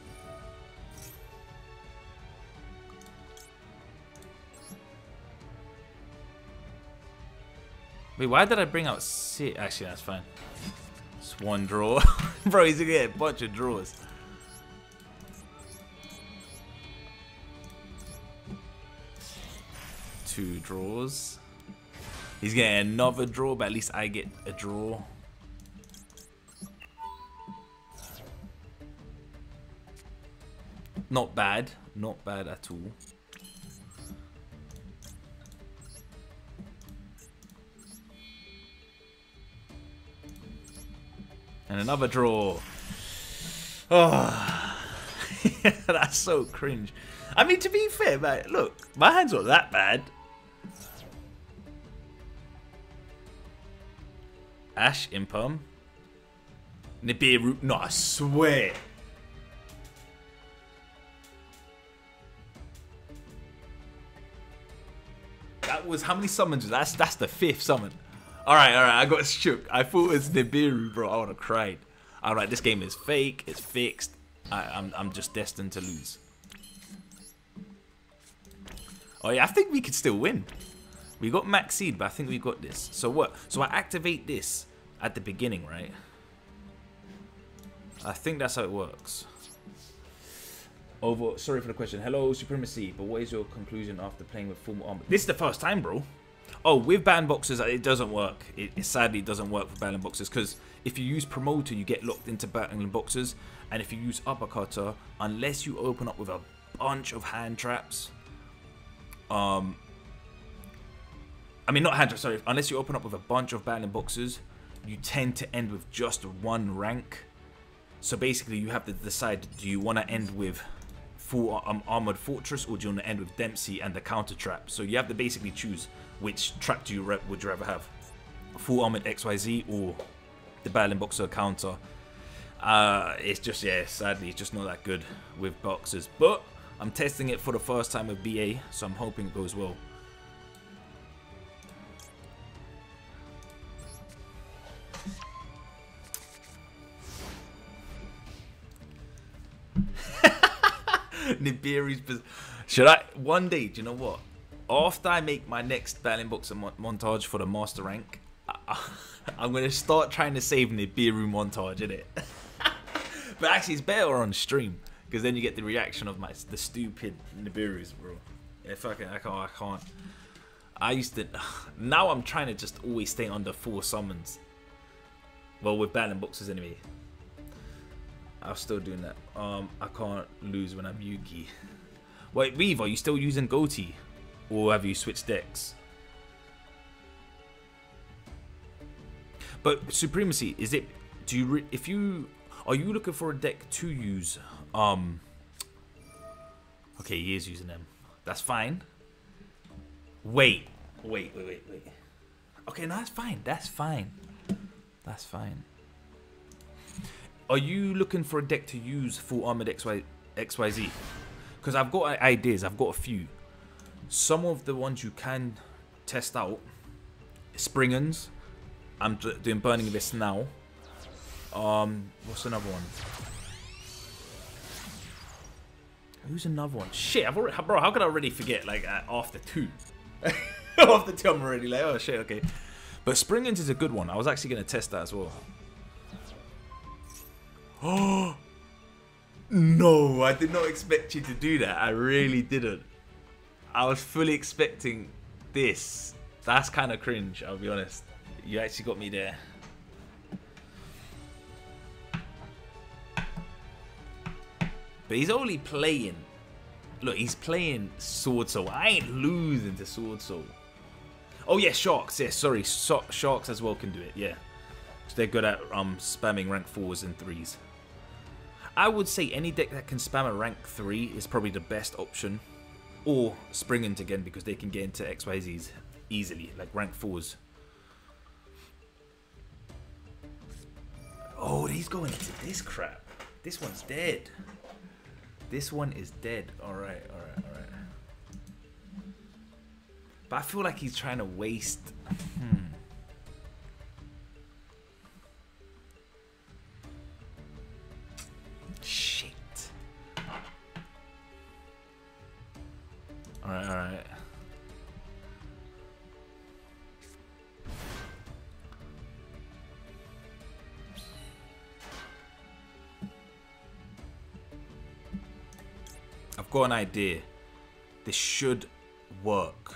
Wait, why did I bring out Sid? Actually, that's fine. It's one draw. Bro, he's gonna get a bunch of draws. Two draws. He's getting another draw, but at least I get a draw. Not bad. Not bad at all. And another draw. Oh, that's so cringe. I mean, to be fair, man, look, my hands aren't that bad. Ash, Impum. Nibiru. No, I swear. That was how many summons? That's the fifth summon. Alright, I got shook. I thought it was Nibiru, bro. I would have cried. Alright, this game is fake. It's fixed. I'm just destined to lose. Oh yeah, I think we could still win. We got max seed, but I think we got this. So what? So I activate this at the beginning, right? I think that's how it works. Over. Sorry for the question. Hello, Supremacy. But what is your conclusion after playing with full armor? This is the first time, bro. Oh, with BATTLIN boxes, it doesn't work. It sadly doesn't work for BATTLIN boxes because if you use promoter, you get locked into BATTLIN boxes, and if you use uppercutter, unless you open up with a bunch of hand traps, I mean not hand traps. Sorry, unless you open up with a bunch of BATTLIN boxes, you tend to end with just one rank. So basically, you have to decide: do you want to end with full armored fortress, or do you want to end with Dempsey and the counter trap? So you have to basically choose which trap would you rather have, full armored XYZ or the BATTLIN boxer counter. It's just, yeah, sadly it's just not that good with boxers, but I'm testing it for the first time with BA, so I'm hoping it goes well. Nibiru's. Should I one day? Do you know what? After I make my next Battling Boxer montage for the master rank, I'm gonna start trying to save Nibiru montage in it. But actually, it's better on stream because then you get the reaction of the stupid Nibirus, bro. If I can't. I used to. Now I'm trying to just always stay under 4 summons. Well, with Battling Boxers anyway. I'm still doing that. I can't lose when I'm Yugi. Wait, Reeve, are you still using Goatee? Or have you switched decks? But Supremacy, is it... Do you... If you... Are you looking for a deck to use? Okay, he is using them. That's fine. Wait. Okay, no, that's fine. That's fine. That's fine. Are you looking for a deck to use full armored XYZ? Because I've got ideas. I've got a few. Some of the ones you can test out. Springans. I'm doing Burning Abyss now. What's another one? Who's another one? Shit, I've already, bro. How could I already forget? Like after 2, after 2, I'm already like, oh shit, okay. But Springans is a good one. I was actually gonna test that as well. Oh no, I did not expect you to do that. I really didn't. I was fully expecting this. That's kind of cringe, I'll be honest. You actually got me there. But he's only playing. Look, he's playing Sword Soul. I ain't losing to Sword Soul. Oh yeah, Sharks. Yeah, sorry, Sharks as well can do it. Yeah, so they're good at spamming rank 4s and 3s. I would say any deck that can spam a rank 3 is probably the best option. Or Springans again, because they can get into XYZs easily, like rank 4s. Oh, he's going into this crap. This one's dead. This one is dead. Alright. But I feel like he's trying to waste. Shit. Alright. I've got an idea. This should work.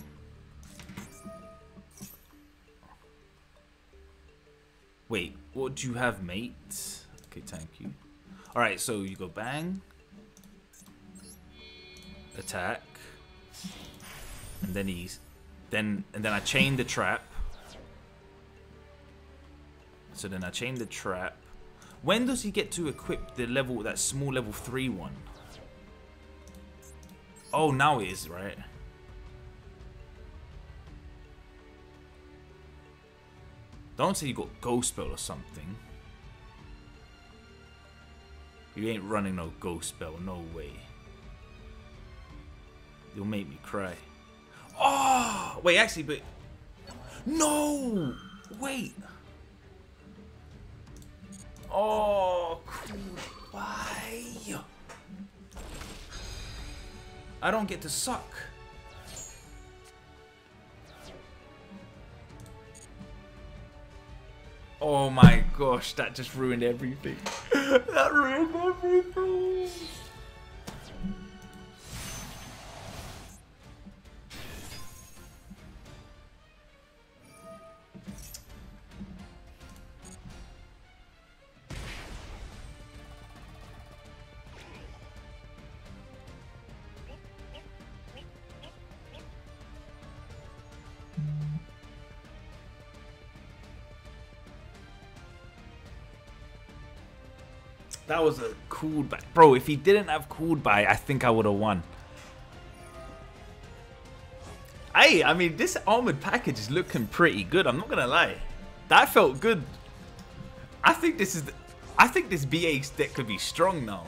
Wait, what do you have, mate? Okay, thank you. Alright, so you go bang. Attack. And then and then I chain the trap. So then I chain the trap. When does he get to equip the level, that small level 3 one? Oh, now it is, right? Don't say you got Ghost Spell or something. You ain't running no Ghost Spell, no way. You'll make me cry. Oh! Wait, actually, but... No! Wait! Oh, why? I don't get to suck. Oh my gosh, that just ruined everything. That ruined everything. That was a cooled by. Bro, if he didn't have cooled by, I think I would have won. Hey, I mean, this armored package is looking pretty good. I'm not going to lie. That felt good. I think this is... I think this BA deck could be strong now.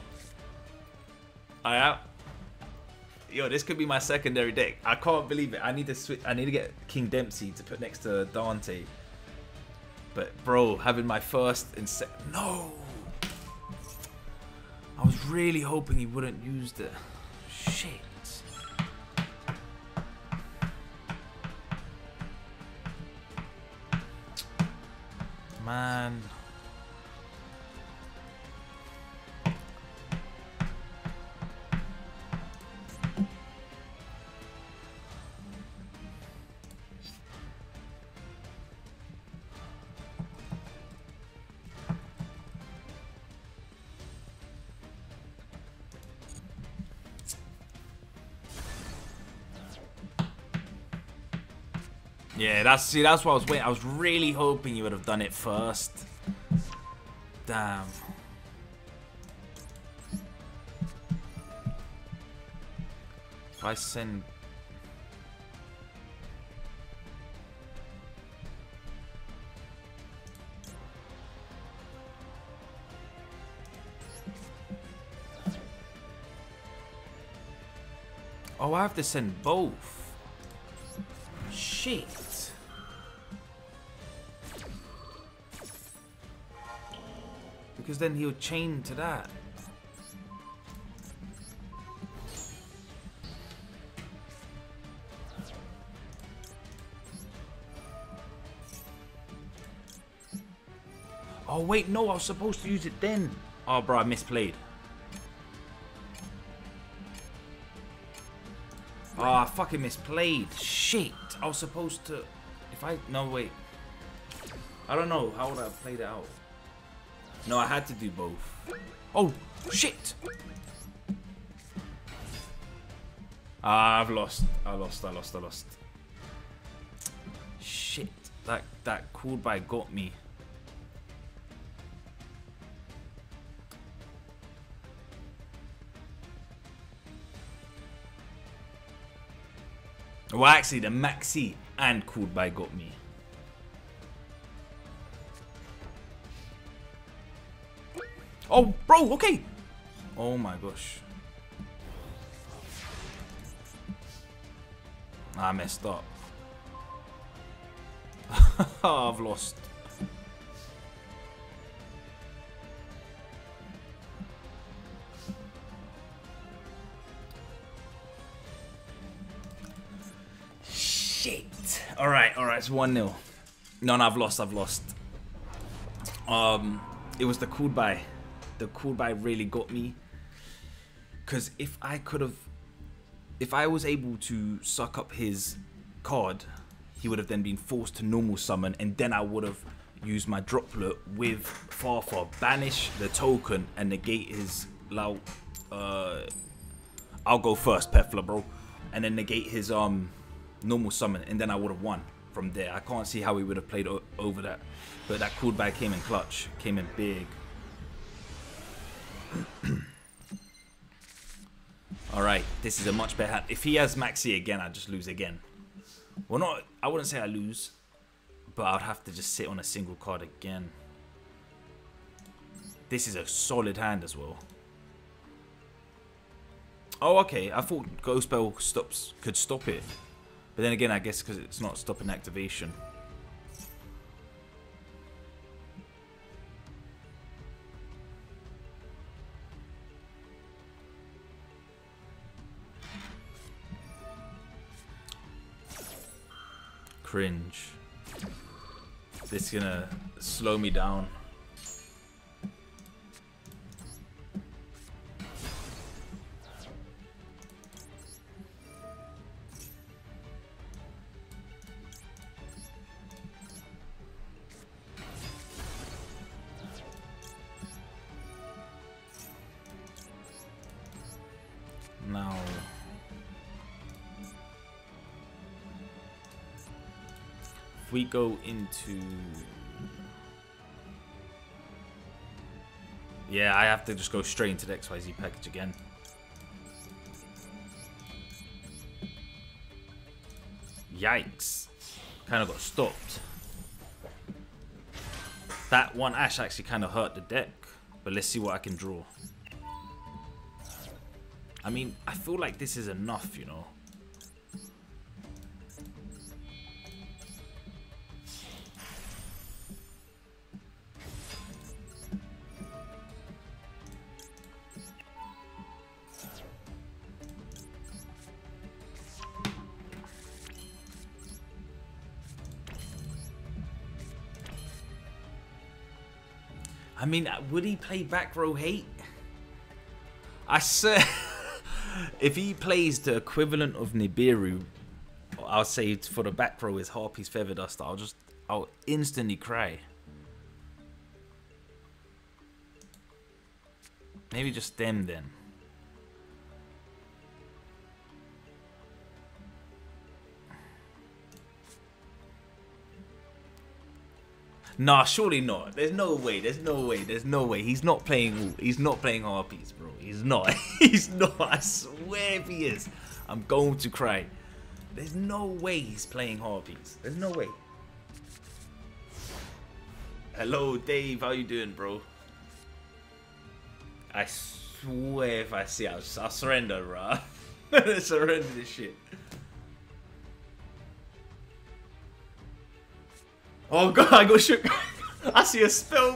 Yo, this could be my secondary deck. I can't believe it. I need to switch. I need to get King Dempsey to put next to Dante. But, bro, having my first and second... No! I was really hoping he wouldn't use the shit. Man. Yeah, that's what I was waiting. I was really hoping you would have done it first. Damn. If I send... Oh, I have to send both. Shit. Because then he'll chain to that. Oh wait, no, I was supposed to use it then. Oh bro, I misplayed. Oh, I fucking misplayed. Shit. I was supposed to... If I... No, wait. I don't know. How would I have played it out? No, I had to do both. Oh, shit. Ah, I've lost. I lost. Shit. That cool by got me. Well, actually, the Maxi and Cooled by got me. Oh, bro, okay. Oh my gosh. I messed up. I've lost. Shit. Alright, it's 1-0. No, I've lost. It was the cooled by. The cooled by really got me. Because if I was able to suck up his card, he would have then been forced to normal summon, and then I would have used my droplet with Farfar, banish the token, and negate his I'll go first, Pefla, bro. And then negate his normal summon, and then I would have won from there. I can't see how he would have played over that. But that cooled by came in clutch, came in big. Alright, this is a much better hand. If he has Maxi again, I just lose again. Well, I wouldn't say I lose, but I'd have to just sit on a single card again. This is a solid hand as well. Oh, okay. I thought Ghost Bell could stop it. But then again, I guess because it's not stopping activation. Cringe. This is gonna slow me down. Now, if we go into... Yeah, I have to just go straight into the XYZ package again. Yikes. Kind of got stopped. That one Ash actually kind of hurt the deck. But let's see what I can draw. I mean, I feel like this is enough, you know. I mean, would he play back row hate? I said, if he plays the equivalent of Nibiru, I'll say for the back row is Harpy's Feather Duster. I'll instantly cry. Maybe just them then. Nah, surely not. There's no way. There's no way. There's no way. He's not playing. He's not playing Harpies, bro. He's not. He's not. I swear if he is, I'm going to cry. There's no way he's playing Harpies. There's no way. Hello, Dave. How you doing, bro? I swear if I see it, I'll surrender, bro. Surrender this shit. Oh god, I got shook. I see a spell.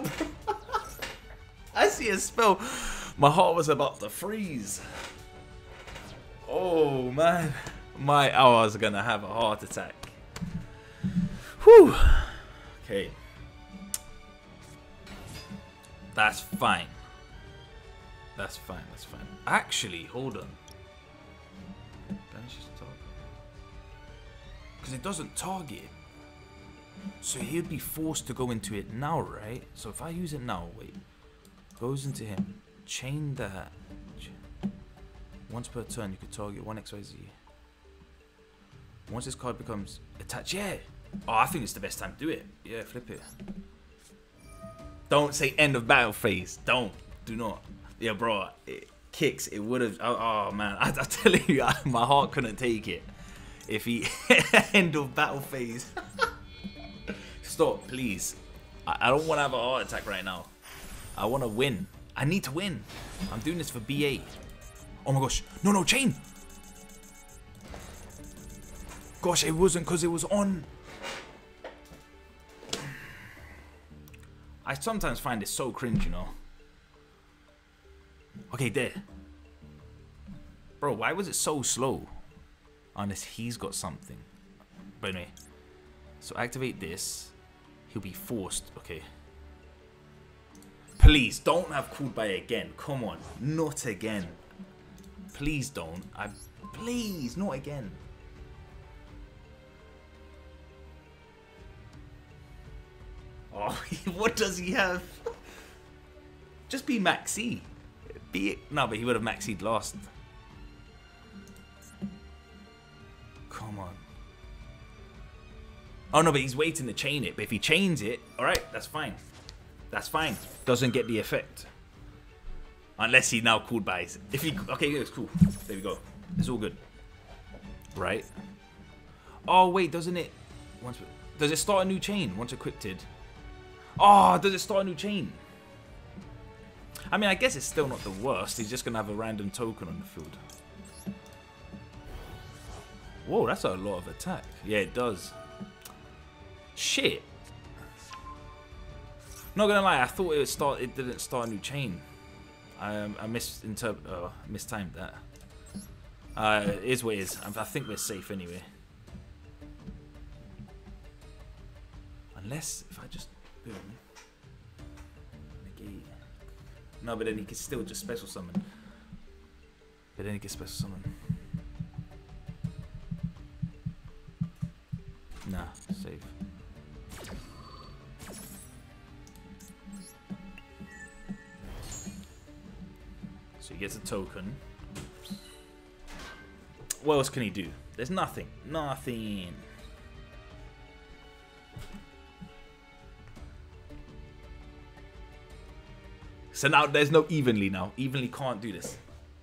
I see a spell. My heart was about to freeze. Oh man. I was gonna have a heart attack. Whew. Okay. That's fine. That's fine, that's fine. Actually, hold on. Because it doesn't target. So he'd be forced to go into it now, right? So if I use it now, wait. Goes into him. Chain that. Once per turn, you could target one XYZ. Once this card becomes attached, yeah. Oh, I think it's the best time to do it. Yeah, flip it. Don't say end of battle phase. Don't. Do not. Yeah, bro. It kicks. It would have. Oh, man. I'm telling you, my heart couldn't take it. If he end of battle phase. Stop, please. I don't want to have a heart attack right now. I want to win. I need to win. I'm doing this for BA. Oh my gosh. No, no, chain. Gosh, it wasn't because it was on. I sometimes find it so cringe, you know. Okay, there. Bro, why was it so slow? Unless he's got something. But anyway. So activate this. He'll be forced. Okay. Please, don't have cooled by again. Come on. Not again. Please don't. Please, not again. Oh, what does he have? Just be Maxi. No, but he would have Maxi'd last. Come on. Oh no, but he's waiting to chain it. But if he chains it, alright, that's fine. That's fine. Doesn't get the effect. Unless he now cooled buys. If he okay, it's cool. There we go. It's all good. Right? Oh wait, doesn't it does it start a new chain once equipped? Oh, does it start a new chain? I mean, I guess it's still not the worst. He's just gonna have a random token on the field. Whoa, that's a lot of attack. Yeah, it does. Shit. Not gonna lie, I thought it didn't start a new chain. I mistimed that. It is what it is. I think we're safe anyway. Unless if I just boom. Negate. No, but then he can still just special summon. But then he can special summon. Nah, save. So he gets a token. What else can he do? There's nothing. Nothing. So now there's no evenly now. Evenly can't do this.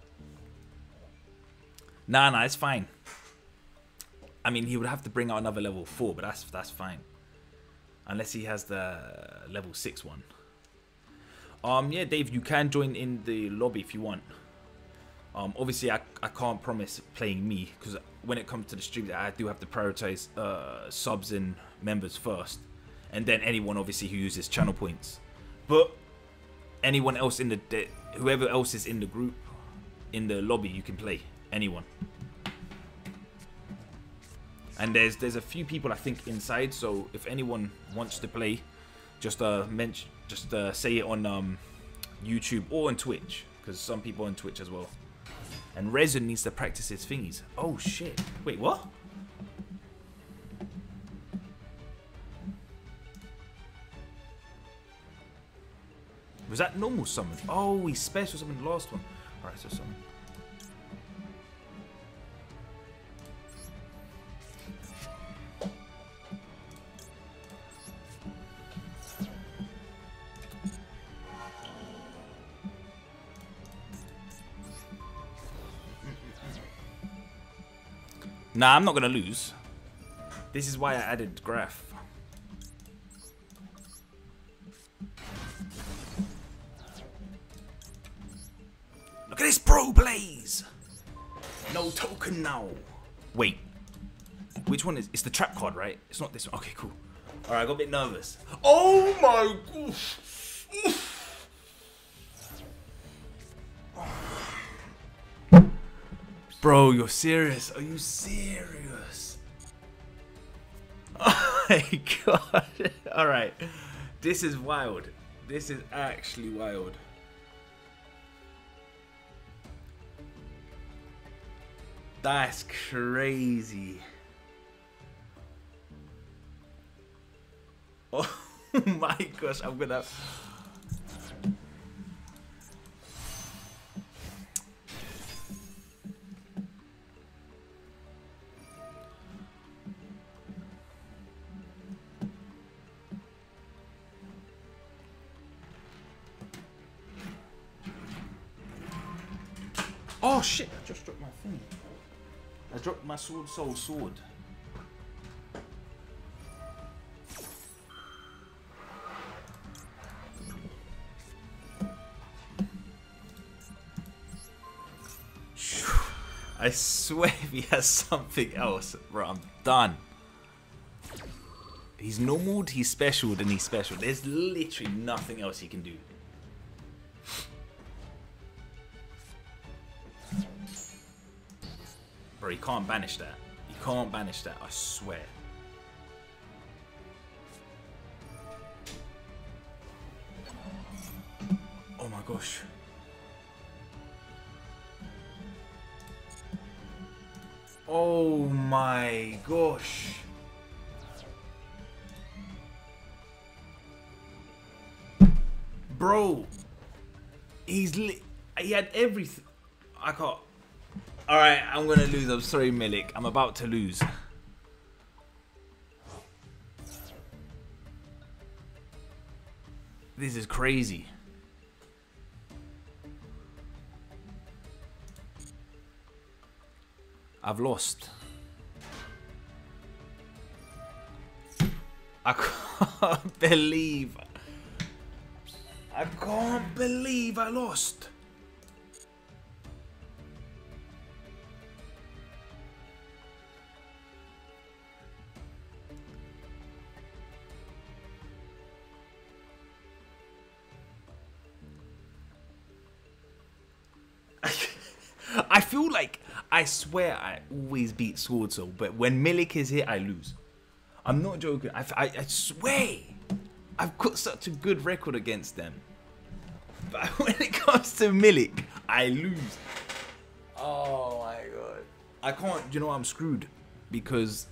Nah, it's fine. I mean, he would have to bring out another level 4, but that's fine. Unless he has the level 6 one. Yeah, Dave, you can join in the lobby if you want. Obviously, I can't promise playing me, because when it comes to the stream, I do have to prioritize subs and members first. And then anyone, obviously, who uses channel points. But anyone else in the... whoever else is in the group, in the lobby, you can play. Anyone. And there's a few people, I think, inside. So if anyone wants to play, just Just say it on YouTube or on Twitch, because some people on Twitch as well. And Resin needs to practice his thingies. Oh shit! Wait, what? Was that normal summon? Oh, he special summoned the last one. Alright, so summon. Nah, I'm not gonna lose. This is why I added Graph. Look at this Pro Blaze! No token now. Wait. Which one is... It's the trap card, right? It's not this one. Okay, cool. Alright, I got a bit nervous. Oh my god. Bro, you're serious? Are you serious? Oh my god. Alright. This is wild. This is actually wild. That's crazy. Oh my gosh, I'm gonna... Oh shit, I just dropped my thing. I dropped my sword soul sword. I swear if he has something else, bro, I'm done. He's normaled, he's special, and he's special. There's literally nothing else he can do. Bro, he can't banish that. He can't banish that, I swear. Oh my gosh. Oh my gosh. Bro. He had everything. I can't. Alright, I'm gonna lose. I'm sorry, Milik. I'm about to lose. This is crazy. I've lost. I can't believe. I can't believe I lost. I feel like, I swear I always beat Sword Soul, but when Milik is here, I lose. I'm not joking. I swear, I've got such a good record against them. But when it comes to Milik, I lose. Oh my god. I can't, you know, I'm screwed. Because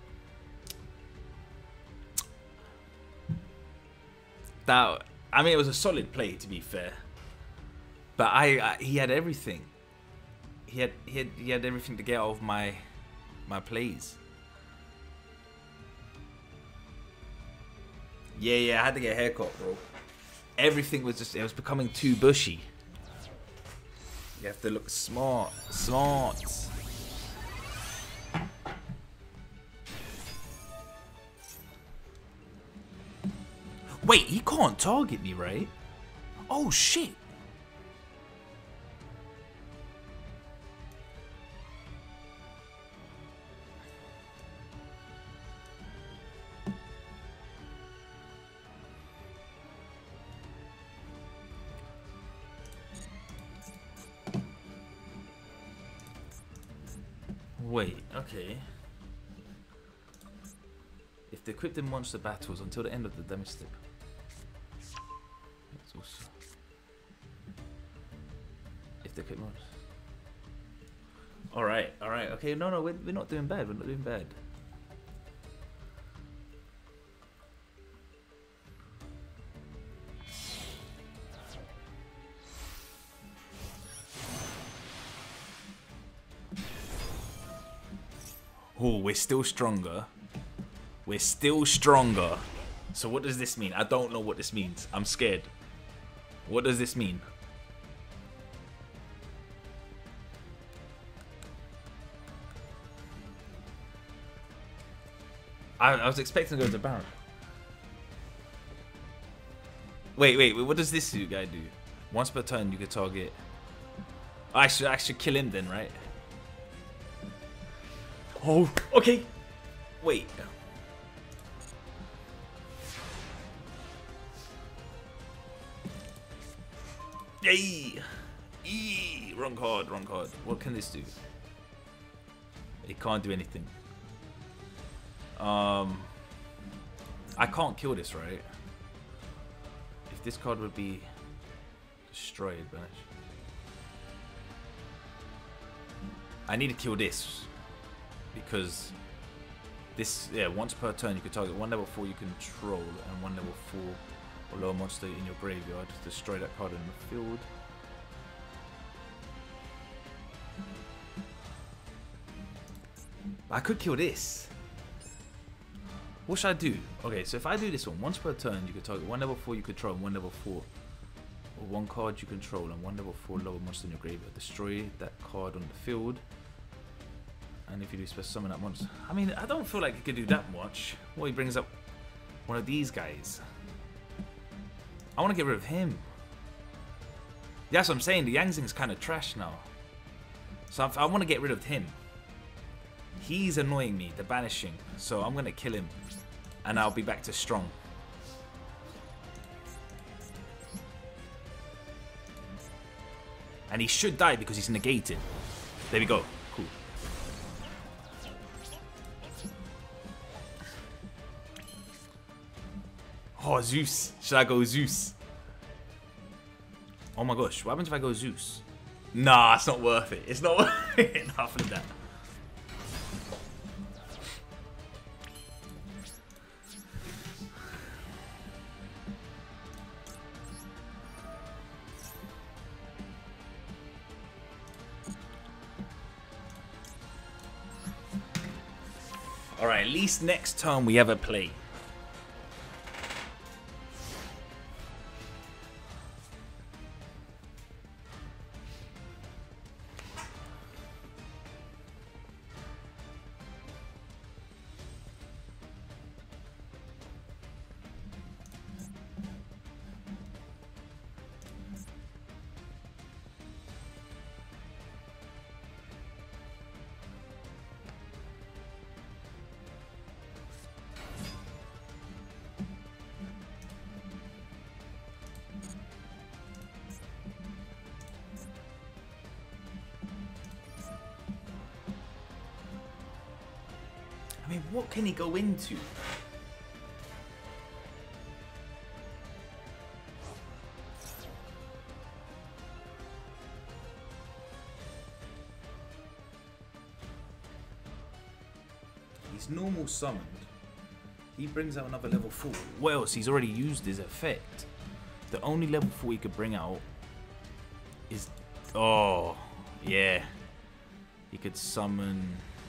that, I mean, it was a solid play, to be fair. But he had everything. He had everything to get out of my plays. Yeah, I had to get a haircut, bro. Everything was just, it was becoming too bushy. You have to look smart. Wait, he can't target me, right? Oh shit. Wait, okay. If the equipped in monster battles until the end of the damage step. Dictate mode. Alright, alright. Okay, no, we're not doing bad. We're not doing bad. Oh, we're still stronger. We're still stronger. So what does this mean? I don't know what this means. I'm scared. What does this mean? I was expecting to go to Baron. Wait, what does this guy do? Once per turn, you can target. I should kill him then, right? Oh, okay. Wait. Yay! Wrong card, wrong card. What can this do? It can't do anything. I can't kill this, right? If this card would be destroyed, banish. I need to kill this because this, yeah, once per turn you can target 1 level 4 you control and 1 level 4 or lower monster in your graveyard. Destroy that card in the field. I could kill this. What should I do? Okay, so if I do this one, once per turn, you can target 1 level 4 you control and 1 level 4. Or 1 card you control and 1 level 4 lower monster in your graveyard. Destroy that card on the field. And if you do special summon that monster. I mean, I don't feel like he could do that much. Well, he brings up one of these guys. I want to get rid of him. That's what I'm saying. The Yangzing's kind of trash now. So I want to get rid of him. He's annoying me, the banishing. So I'm going to kill him. And I'll be back to strong. And he should die because he's negated. There we go. Cool. Oh, Zeus. Should I go Zeus? Oh my gosh. What happens if I go Zeus? Nah, it's not worth it. It's not worth it. Enough of that. Alright, at least next turn we have a play. I mean, what can he go into? He's normal summoned. He brings out another level 4. What else? He's already used his effect. The only level 4 he could bring out is... Oh, yeah. He could summon...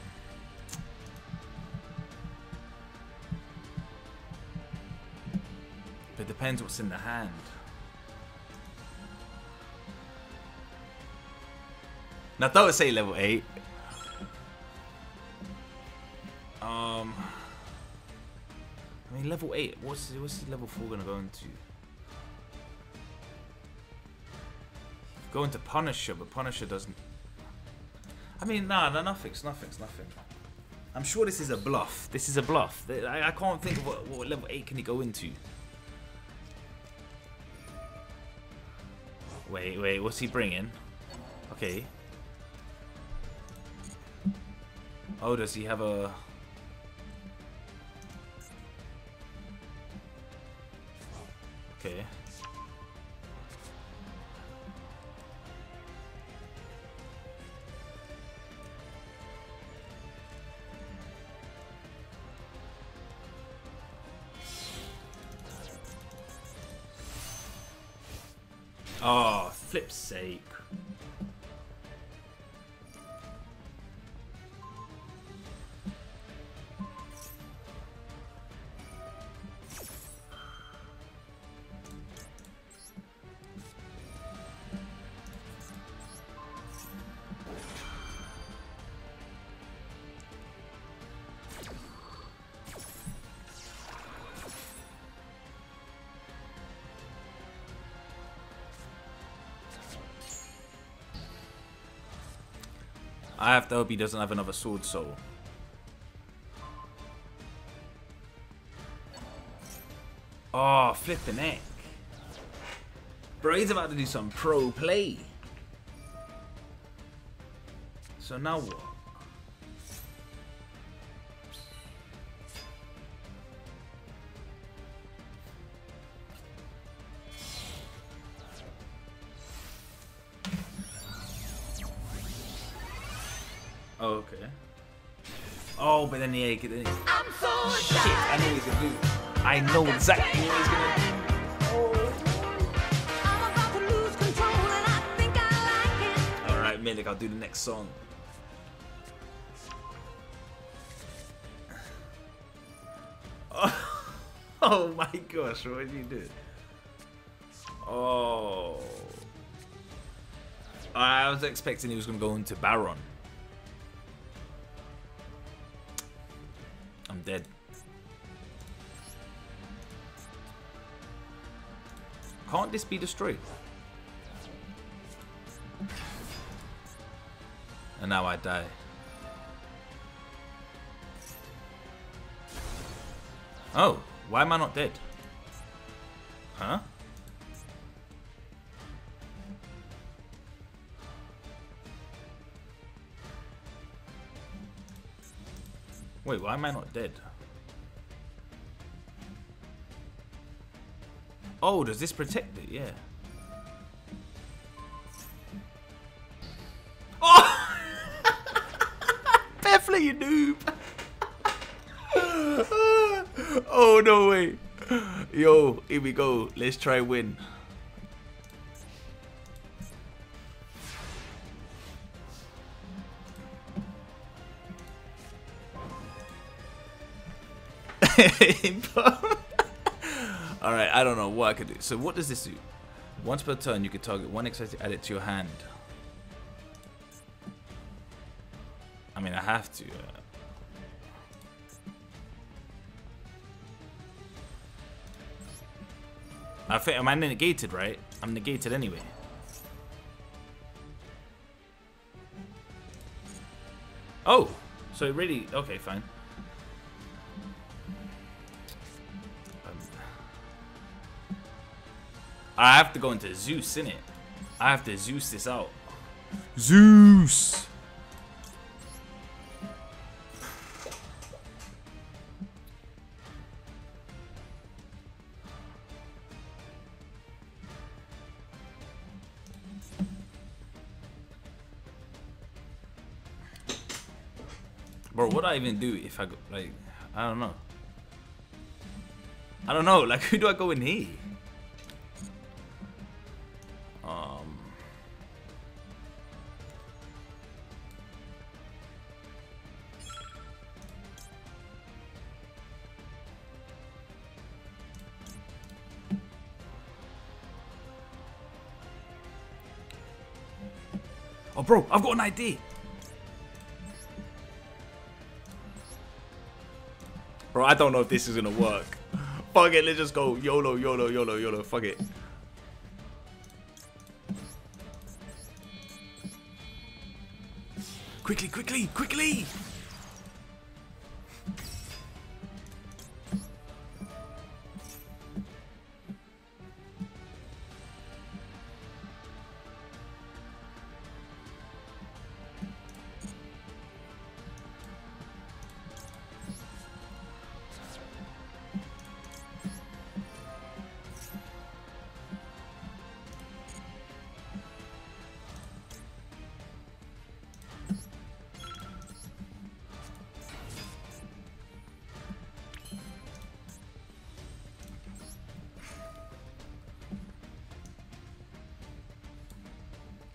It depends what's in the hand. Now don't say level 8. I mean level 8, what's the level 4 gonna go into? Go into Punisher, but Punisher doesn't. I mean nah, nothing's nothing. I'm sure this is a bluff. This is a bluff. I can't think of what level 8 can he go into. Wait, what's he bringing? Okay. Oh, does he have a... Okay. Oh, flip's sake. I have to hope he doesn't have another sword soul. Oh, flipping heck. Bro, he's about to do some pro play. So now what? Oh, okay. Oh, but then the then I'm so shit, I know he's gonna do. I know exactly what he's gonna do. I'm about to lose control and I think I like it. Alright, Milik, I'll do the next song. Oh my gosh, what did you do? Oh. I was expecting he was gonna go into Baron. I'm dead. Can't this be destroyed? And now I die. Oh, why am I not dead? Huh? Wait, why am I not dead? Oh, does this protect it? Yeah. Oh! Definitely, you noob. Oh, no way. Yo, here we go. Let's try win. Alright, I don't know what I could do. So what does this do? Once per turn, you can target one exercise to add it to your hand. I mean, I have to. I think, am I negated, right? I'm negated anyway. Oh, so it really, okay, fine. I have to go into Zeus, innit? I have to Zeus this out. Zeus! Bro, what do I even do if I go, like, I don't know. I don't know, like, who do I go in here? Oh, bro, I've got an idea. Bro, I don't know if this is gonna work. Fuck it, let's just go YOLO, YOLO, YOLO, YOLO. Fuck it. Quickly, quickly, quickly!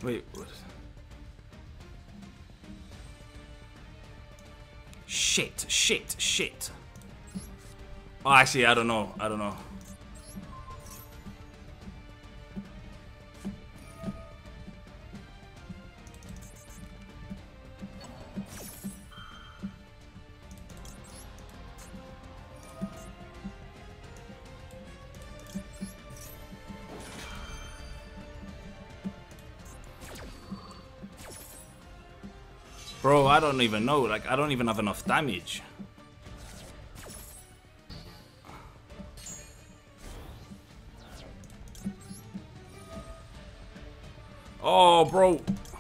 Wait. What? Shit. Oh, actually, I don't know. Bro, I don't even know. Like, I don't even have enough damage. Oh, bro.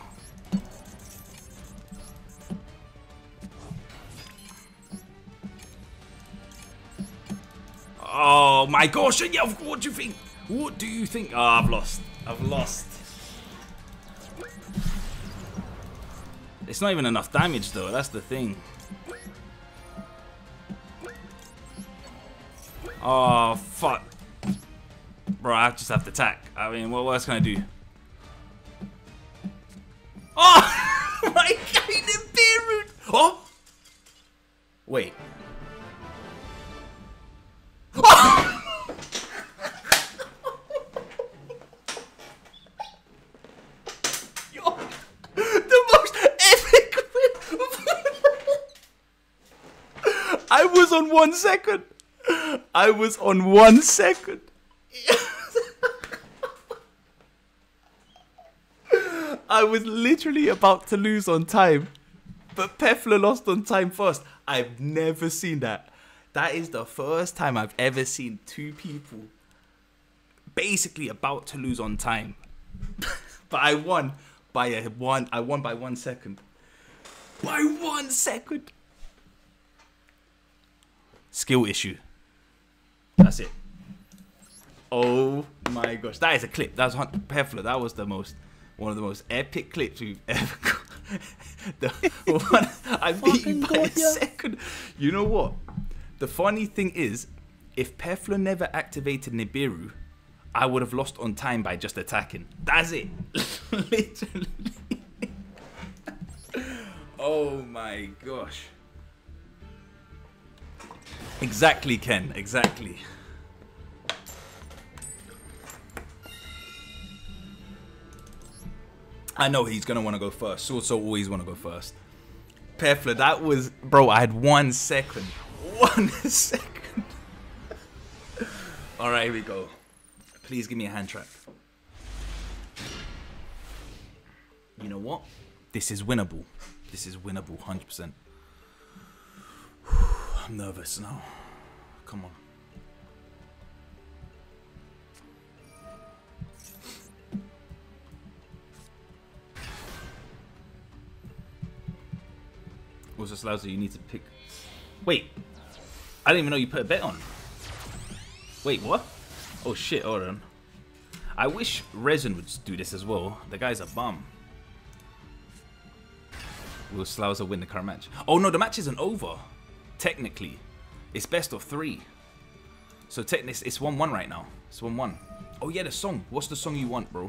Oh my gosh. Yeah, what do you think? What do you think? Oh, I've lost. It's not even enough damage though, that's the thing. Oh, fuck. Bro, I just have to attack. I mean, what else can I do? Oh! My god, the beer. Oh! Wait. Oh! I was on 1 second. I was on 1 second. I was literally about to lose on time. But Pefla lost on time first. I've never seen that. That is the first time I've ever seen two people basically about to lose on time. But I won by I won by 1 second. By 1 second. Skill issue. That's it. Oh my gosh. That is a clip. That's Pefla. That was one of the most epic clips we've ever got. The one I beat you by a second. You know what? The funny thing is, if Pefla never activated Nibiru, I would have lost on time by just attacking. That's it. Literally. Oh my gosh. Exactly, Ken. Exactly. I know he's going to want to go first. So always want to go first. Pefla, that was... Bro, I had 1 second. 1 second. Alright, here we go. Please give me a hand trap. You know what? This is winnable. This is winnable, 100%. I'm nervous now. Come on. Also, Slaughter, you need to pick... Wait. I didn't even know you put a bet on. Wait, what? Oh shit, hold on. I wish Resin would do this as well. The guy's a bum. Will Slaughter win the current match? Oh no, the match isn't over. Technically. It's best of 3. So technically, it's 1-1 right now. It's 1-1. Oh yeah, the song. What's the song you want, bro?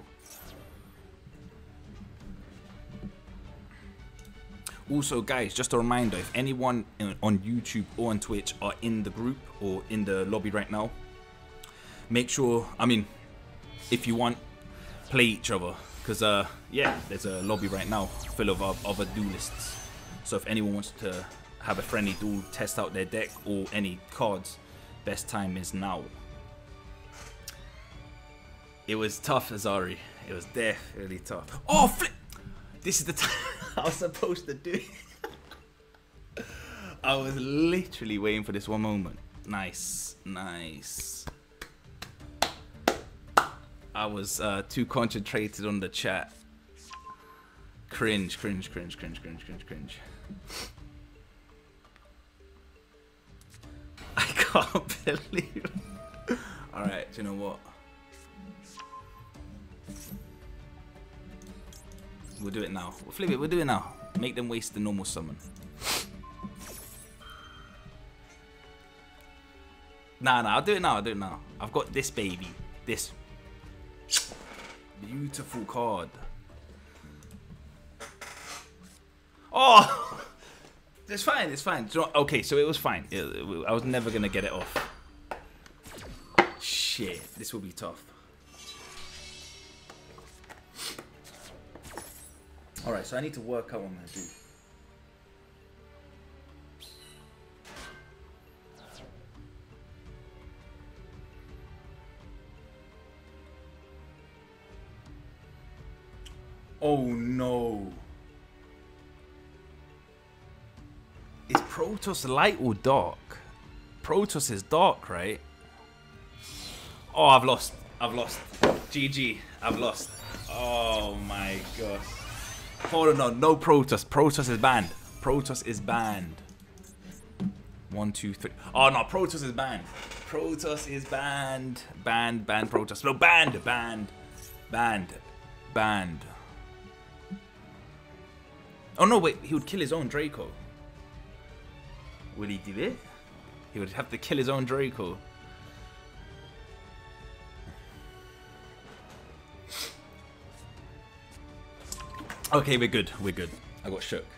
Also, guys, just a reminder, if anyone on YouTube or on Twitch are in the group or in the lobby right now, make sure, I mean, if you want, play each other. Because, yeah, there's a lobby right now full of other duelists. So if anyone wants to have a friendly duel, test out their deck or any cards, best time is now. It was tough, Azari. It was definitely tough. Oh, flip! This is the time I was supposed to do it. I was literally waiting for this one moment. Nice, nice. I was too concentrated on the chat. Cringe, cringe, cringe, cringe, cringe, cringe, cringe. I can't believe it. Alright, do you know what? We'll do it now. We'll flip it. We'll do it now. Make them waste the normal summon. Nah, I'll do it now. I'll do it now. I've got this baby. This beautiful card. Oh, it's fine. It's fine. Okay, so it was fine. I was never gonna get it off. Shit, this will be tough. All right, so I need to work out what I'm gonna do. Oh no. Is Protoss light or dark? Protoss is dark, right? Oh, I've lost. I've lost. GG. I've lost. Oh my gosh. Hold on, no Protoss. Protoss is banned. Protoss is banned. 1, 2, 3. Oh no, Protoss is banned. Protoss is banned. Banned Protoss. No, banned. Oh no, wait, he would kill his own Draco. Would he do it? He would have to kill his own Draco. Okay, we're good. We're good. I got shook.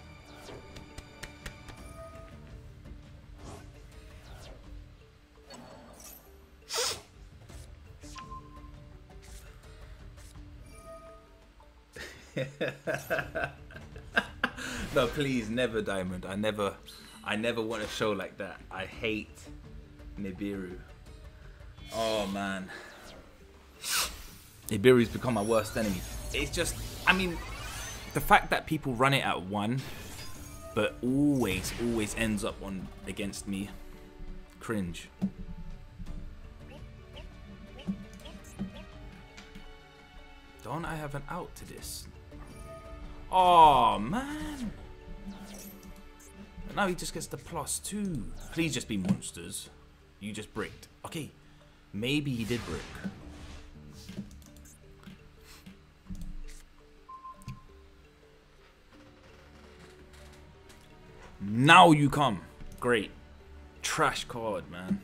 No, please, never, Diamond. I never want a show like that. I hate Nibiru. Oh man, Nibiru's become my worst enemy. It's just, I mean, the fact that people run it at 1, but always ends up on against me. Cringe. Don't I have an out to this? Oh man. Now he just gets the +2. Please just be monsters. You just bricked. Okay, maybe he did brick. Now you come. Great. Trash card, man.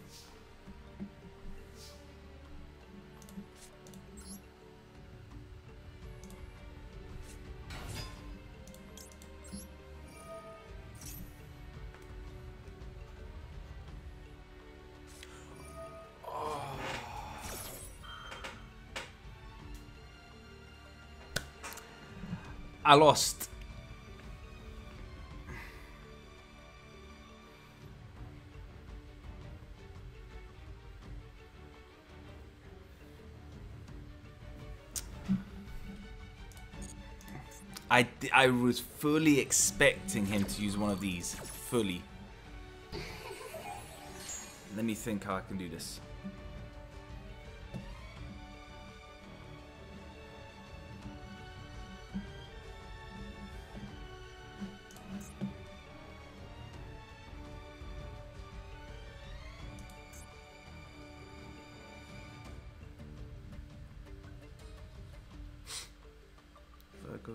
I lost. I was fully expecting him to use one of these. Fully. Let me think how I can do this. Go.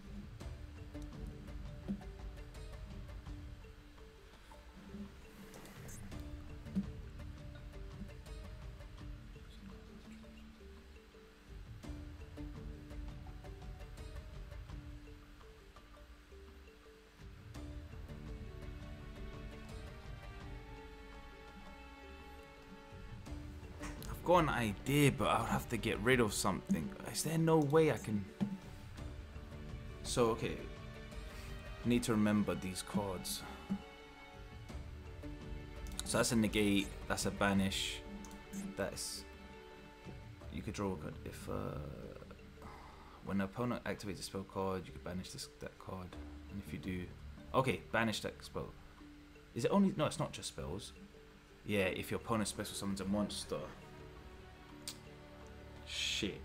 I've got an idea, but I'll have to get rid of something. Is there no way I can? So, okay, I need to remember these cards. So that's a negate, that's a banish, that's, you could draw a card. If, when an opponent activates a spell card, you could banish that card. And if you do, okay, banish that spell. Is it only, no, it's not just spells. Yeah, if your opponent's special summons a monster. Shit.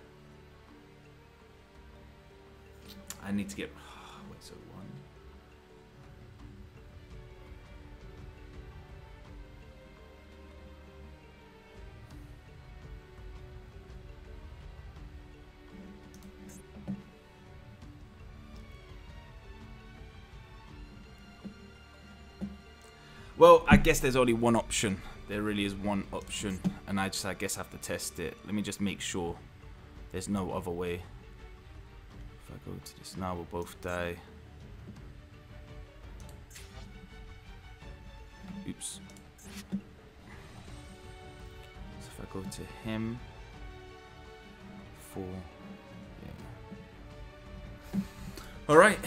I need to get, wait, so 1. Well, I guess there's only one option. There really is one option, and I guess have to test it. Let me just make sure there's no other way. If I go to this now, we'll both die. Oops. So if I go to him, 4. Yeah. All right.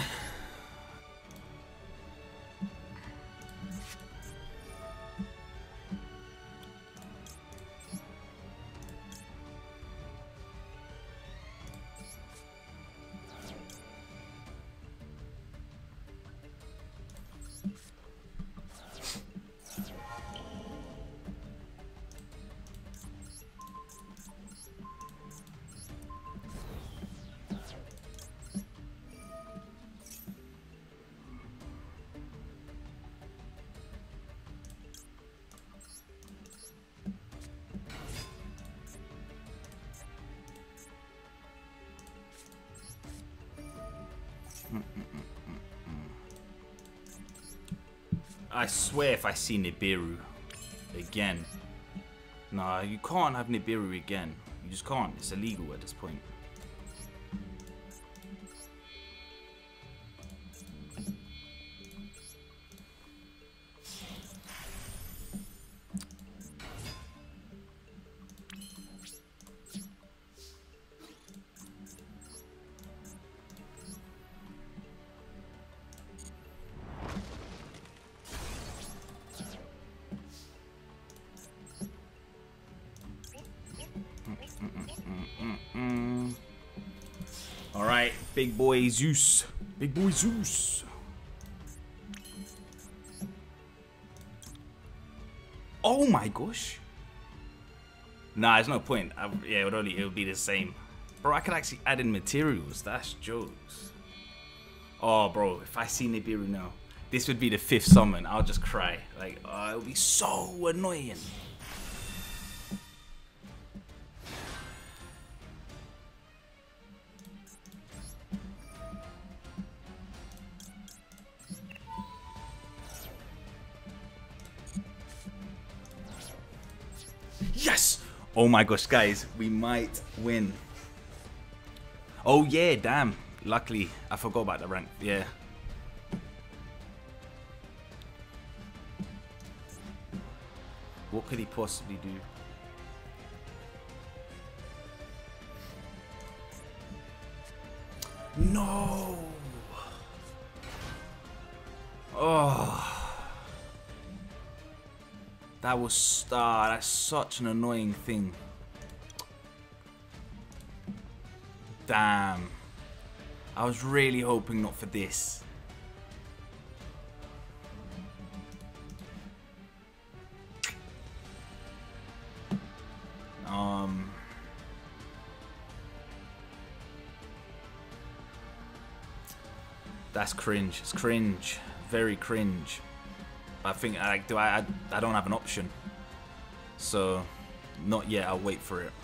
I swear if I see Nibiru again. Nah, you can't have Nibiru again. You just can't. It's illegal at this point. Alright, big boy Zeus. Big boy Zeus. Oh my gosh. Nah, there's no point. Yeah, it would be the same. Bro, I could actually add in materials. That's jokes. Oh, bro, if I see Nibiru now, this would be the 5th summon. I'll just cry. Like, oh, it would be so annoying. Yes! Oh my gosh, guys, we might win. Oh yeah, damn. Luckily, I forgot about the rank. Yeah. What could he possibly do? No! Oh. That was that's such an annoying thing. Damn. I was really hoping not for this. That's cringe. It's cringe. Very cringe. I think I don't have an option. So not yet, I'll wait for it.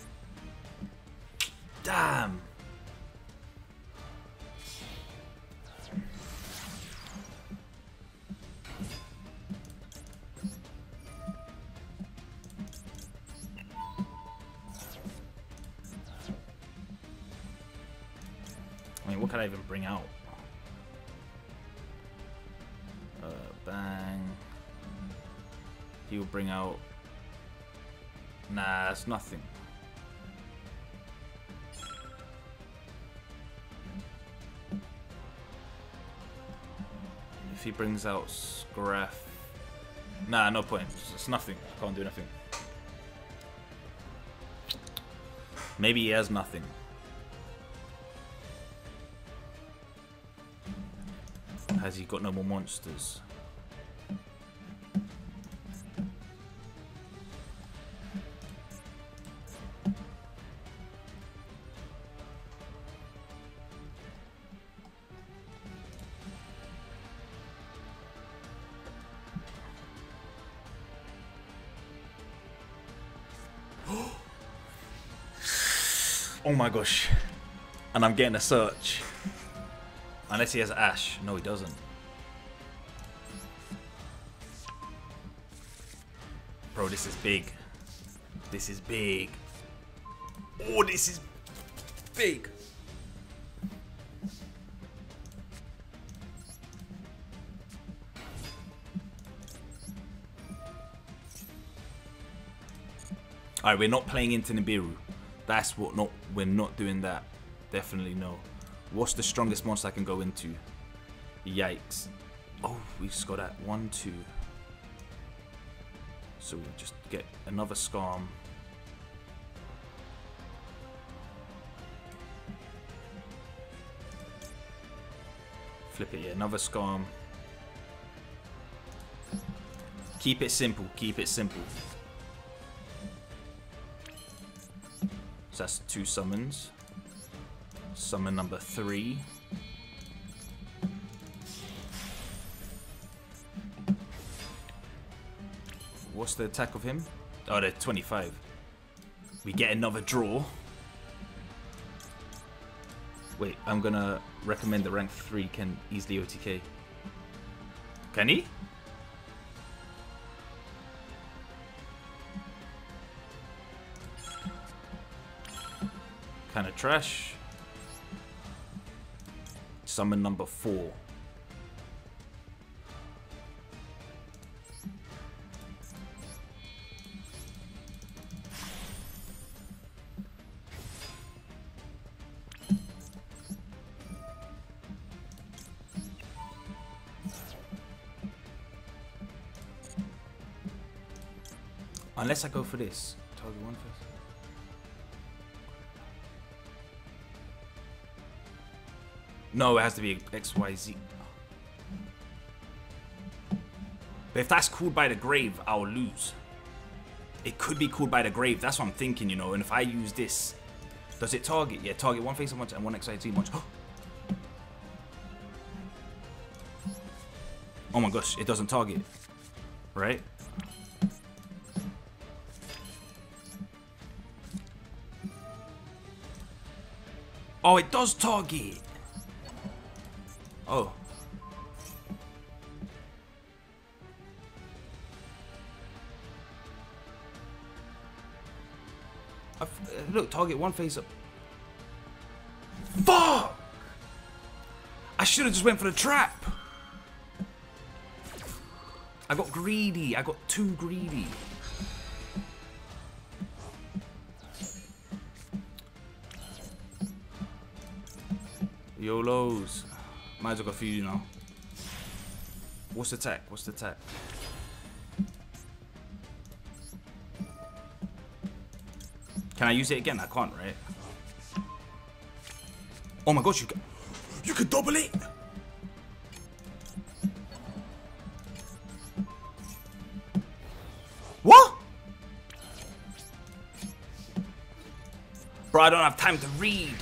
Damn. I mean, what can I even bring out? Bang. He'll bring out. Nah, that's nothing. If he brings out Scraph. Nah, no point. It's nothing. Can't do nothing. Maybe he has nothing. Has he got no more monsters? Oh my gosh. And I'm getting a search. Unless he has Ash. No, he doesn't. Bro, this is big. This is big. Oh, this is big. Alright, we're not playing into Nibiru. That's what we're not doing that. Definitely no. What's the strongest monster I can go into? Yikes. Oh, we just got that 1, 2. So we just get another Scarm. Flip it, yeah, another Scarm. Keep it simple, keep it simple. So that's 2 summons. Summon number 3. What's the attack of him? Oh, they're 25. We get another draw. Wait, I'm gonna recommend the rank 3 can easily OTK. Can he? Kinda trash. Summon number 4. Unless I go for this. Target 1 first. No, it has to be XYZ. But if that's called by the grave, I'll lose. It could be called by the grave. That's what I'm thinking, you know. And if I use this, does it target? Yeah, target 1 face monster and 1 XYZ monster. Oh my gosh, it doesn't target. Right? Oh, it does target. Oh. Look, target 1 face up. Fuck! I should have just went for the trap. I got greedy. I got too greedy. YOLOs. Might as well go for you now. What's the attack? What's the attack? Can I use it again? I can't, right? Oh my gosh, you can double it! What? Bro, I don't have time to read.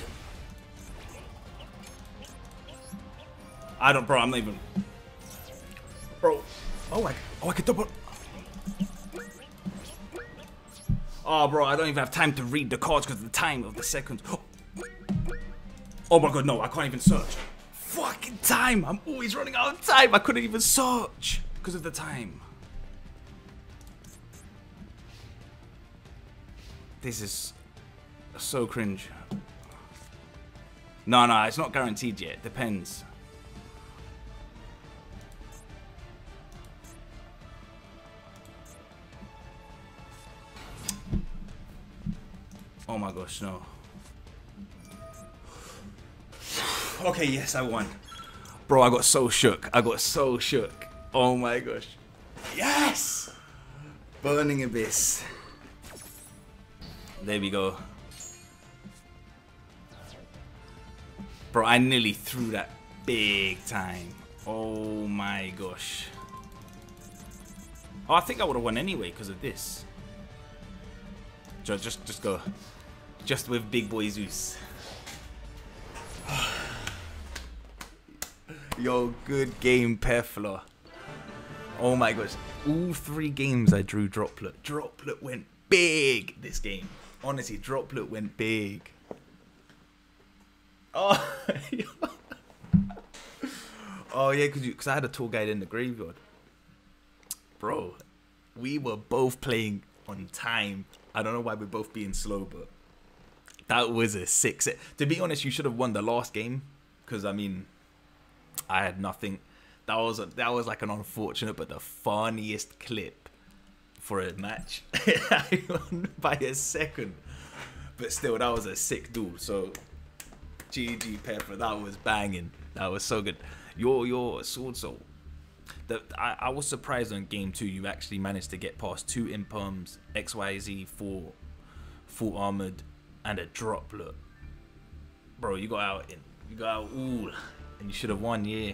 Bro, I'm not even. Bro. Oh, I could double. Oh, bro, I don't even have time to read the cards because of the time of the seconds. Oh my god, no, I can't even search. Fucking time. I'm always running out of time. I couldn't even search because of the time. This is so cringe. No, it's not guaranteed yet. Depends. Oh my gosh, no. Okay, yes, I won. Bro, I got so shook. I got so shook. Oh my gosh. Yes! Burning Abyss. There we go. Bro, I nearly threw that big time. Oh my gosh. Oh, I think I would have won anyway because of this. Just go. Just with Big Boy Zeus. Yo, good game, Pefla. Oh my gosh. All 3 games I drew Droplet. Droplet went big this game. Honestly, Droplet went big. Oh, oh yeah, because I had a tour guide in the graveyard. Bro, we were both playing on time. I don't know why we're both being slow, but that was a 6. To be honest, you should have won the last game because I mean, I had nothing. That was like an unfortunate but the funniest clip for a match. I won by a second. But still, that was a sick duel. So, GG Pepper, that was banging. That was so good. Your Sword Soul. I was surprised on game 2 you actually managed to get past 2 imperms, XYZ, 4 full armored, and a droplet. Bro, you got out ooh, and you should have won, yeah.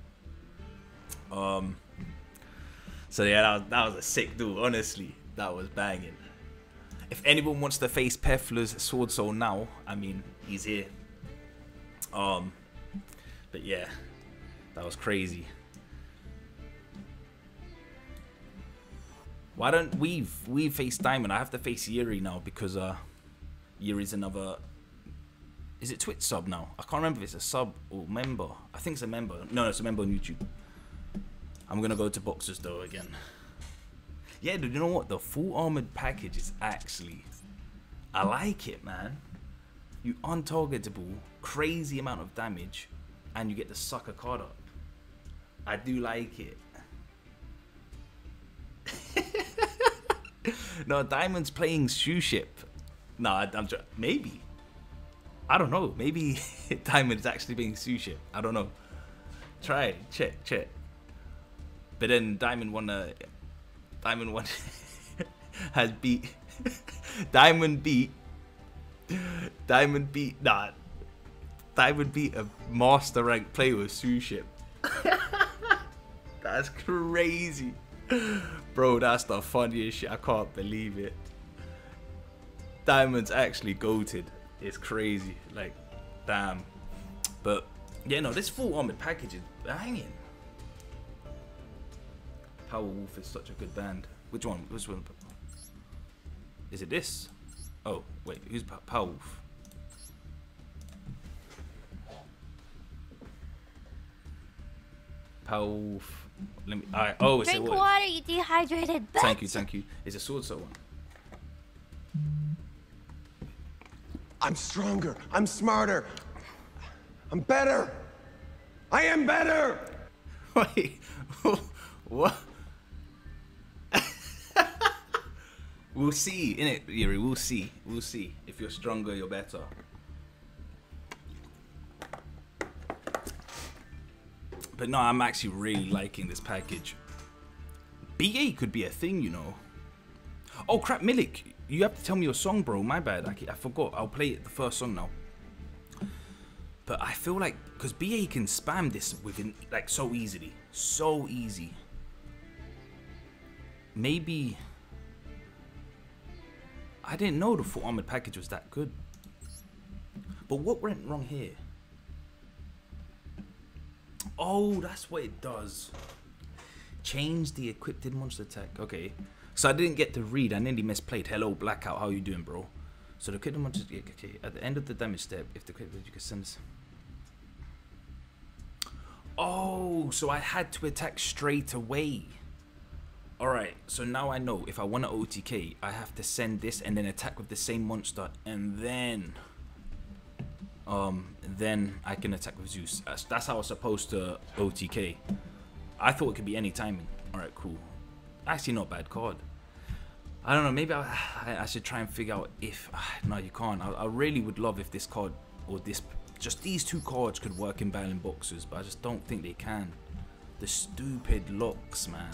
So yeah, that was a sick duel. Honestly, that was banging. If anyone wants to face Pefler's Sword Soul now, I mean, he's here. But yeah, that was crazy. Why don't we face Diamond? I have to face Jiri now because Yiri's another. Is it Twitch sub now? I can't remember if it's a sub or member. I think it's a member. No, it's a member on YouTube. I'm gonna go to Boxers though again. Yeah, dude, you know what? The full armored package is actually, I like it, man. You untargetable, crazy amount of damage, and you get the sucker card up. I do like it. No, Diamond's playing shoe ship. No, I'm maybe. I don't know. Maybe Diamond is actually being shoe ship. I don't know. Try it. Check. But then Diamond won has beat Diamond beat a master rank player with shoe ship. That's crazy. Bro, that's the funniest shit. I can't believe it. Diamond's actually goated. It's crazy. Like, damn. But, yeah, no, this full armored package is banging. Powerwolf is such a good band. Which one? Which one? Is it this? Oh, wait. Who's Powerwolf? Powerwolf. Let me. Alright. Oh, it's
Drink water, you dehydrated bitch.
Thank you. It's a Sword Soul one.
I'm stronger. I'm smarter. I'm better. I am better.
Wait. What? We'll see, innit, Yuri? We'll see. If you're stronger, you're better. But no, I'm actually really liking this package. BA could be a thing, you know. Oh crap, Milik, you have to tell me your song, bro. My bad. I forgot. I'll play the first song now. But I feel like because BA can spam this within like so easily, so easy. Maybe I didn't know the full armored package was that good. But what went wrong here? Oh, that's what it does. Change the equipped monster attack. Okay. So I didn't get to read. I nearly misplayed. Hello, Blackout. How you doing, bro? So the equipped monster. Okay. At the end of the damage step, if the equipped, you can send this. Oh, so I had to attack straight away. Alright, so now I know if I want to OTK, I have to send this and then attack with the same monster, and then I can attack with Zeus. That's how I was supposed to OTK. I thought it could be any timing. Alright, cool. Actually, not bad card. I don't know, maybe I should try and figure out if... No, you can't. I really would love if this card, or just these two cards could work in BATTLIN Boxers, but I just don't think they can. The stupid locks, man.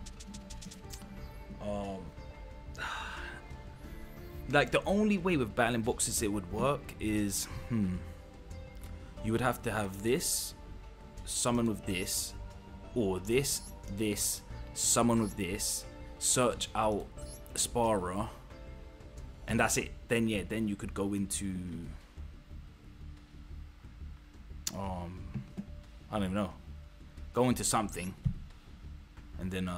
Like the only way with BATTLIN Boxers it would work is you would have to have this, summon with this, or this, summon with this, search out Sparer, and that's it. Then yeah, then you could go into I don't even know, go into something and then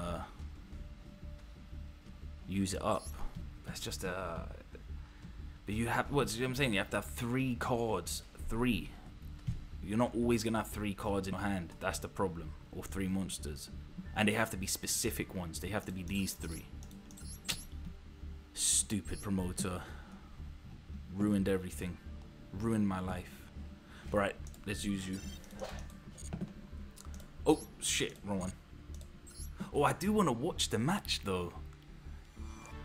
use it up. That's just but you have what I'm saying, you have to have 3 cards. 3. You're not always gonna have 3 cards in your hand. That's the problem. Or 3 monsters, and they have to be specific ones. They have to be these 3. Stupid promoter. Ruined everything. Ruined my life. Alright, let's use you. Oh shit, wrong one. Oh, I do want to watch the match though.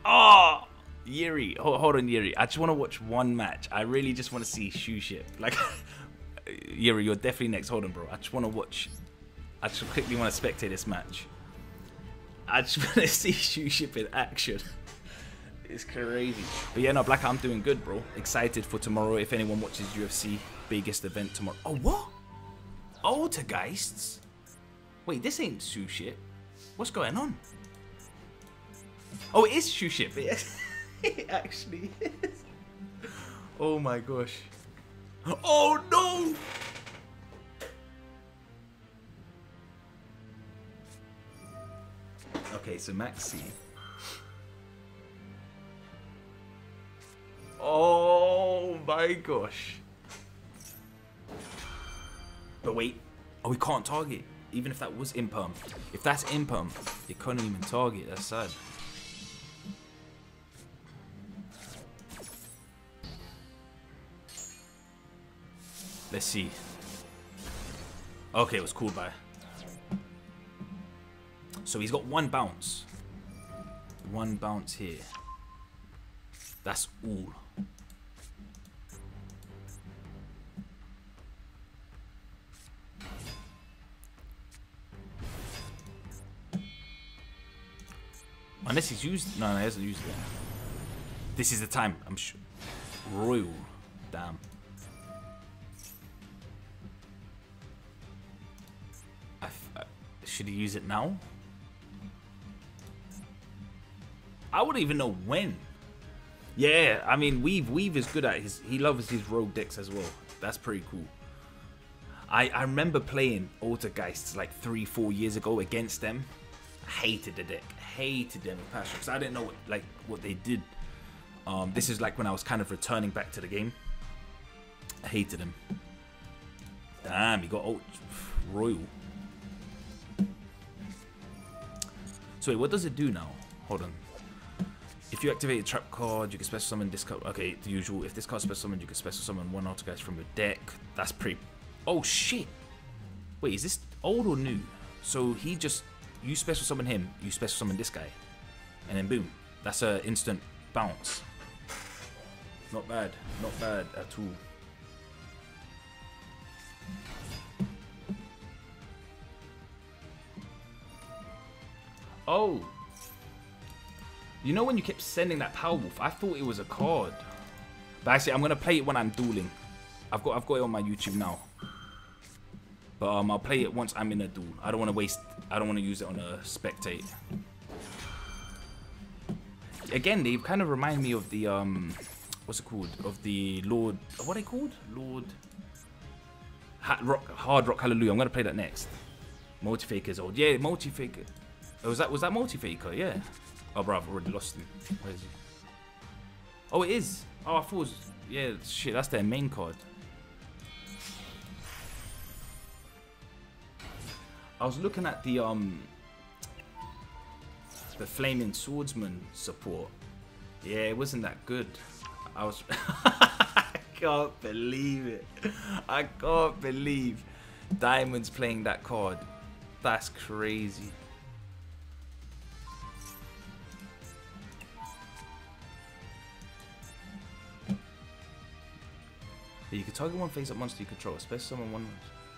Oh, Jiri. Hold on, Jiri. I just want to watch one match. I really just want to see shoe ship. Like, Jiri, you're definitely next. Hold on, bro. I just want to watch. I just quickly want to spectate this match. I just want to see shoe ship in action. It's crazy. But yeah, no, Black, I'm doing good, bro. Excited for tomorrow. If anyone watches UFC, biggest event tomorrow. Oh, what? Poltergeists? Wait, this ain't shoe ship. What's going on? Oh, it is shoe ship. It actually is. Oh my gosh. Oh no! Okay, so Maxi. Oh my gosh. But wait. Oh, we can't target. Even if that was imperm. If that's imperm, you couldn't even target. That's sad. Let's see. Okay, it was cooled by. So he's got one bounce. One bounce here. That's all. Unless he's used. No, he hasn't used it. This is the time. I'm sure. Royal. Damn. Should he use it now? I wouldn't even know when. Yeah, I mean, Weave is good at his. He loves his rogue decks as well. That's pretty cool. I remember playing Poltergeists like 3-4 years ago against them. I hated the deck. Hated them with passion because I didn't know what they did. This is like when I was kind of returning back to the game. I hated him. Damn, he got Royal. So wait, what does it do now? Hold on. If you activate a trap card, you can special summon this card. Okay, the usual. If this card special summoned, you can special summon one Poltergeist from your deck. That's pretty. Oh shit! Wait, is this old or new? So he just you special summon him, you special summon this guy, and then boom, that's an instant bounce. Not bad, not bad at all. Oh, you know when you kept sending that Power Wolf, I thought it was a card. But actually, I'm gonna play it when I'm dueling. I've got it on my YouTube now. But I'll play it once I'm in a duel. I don't want to waste. I don't want to use it on a spectate. Again, they kind of remind me of the what's it called? Of the Lord. What are they called? Lord. Hard Rock Hallelujah. I'm gonna play that next. Multi-Faker's old. Yeah, Multi-Faker. Was that Multi-Faker? Yeah. Oh, bro, I've already lost him. Where is he? Oh, it is. Oh, I thought it was. Yeah, shit. That's their main card. I was looking at the Flaming Swordsman support. Yeah, it wasn't that good. I was. I can't believe it. I can't believe Diamond's playing that card. That's crazy. You can target one face-up monster you control, special summon one.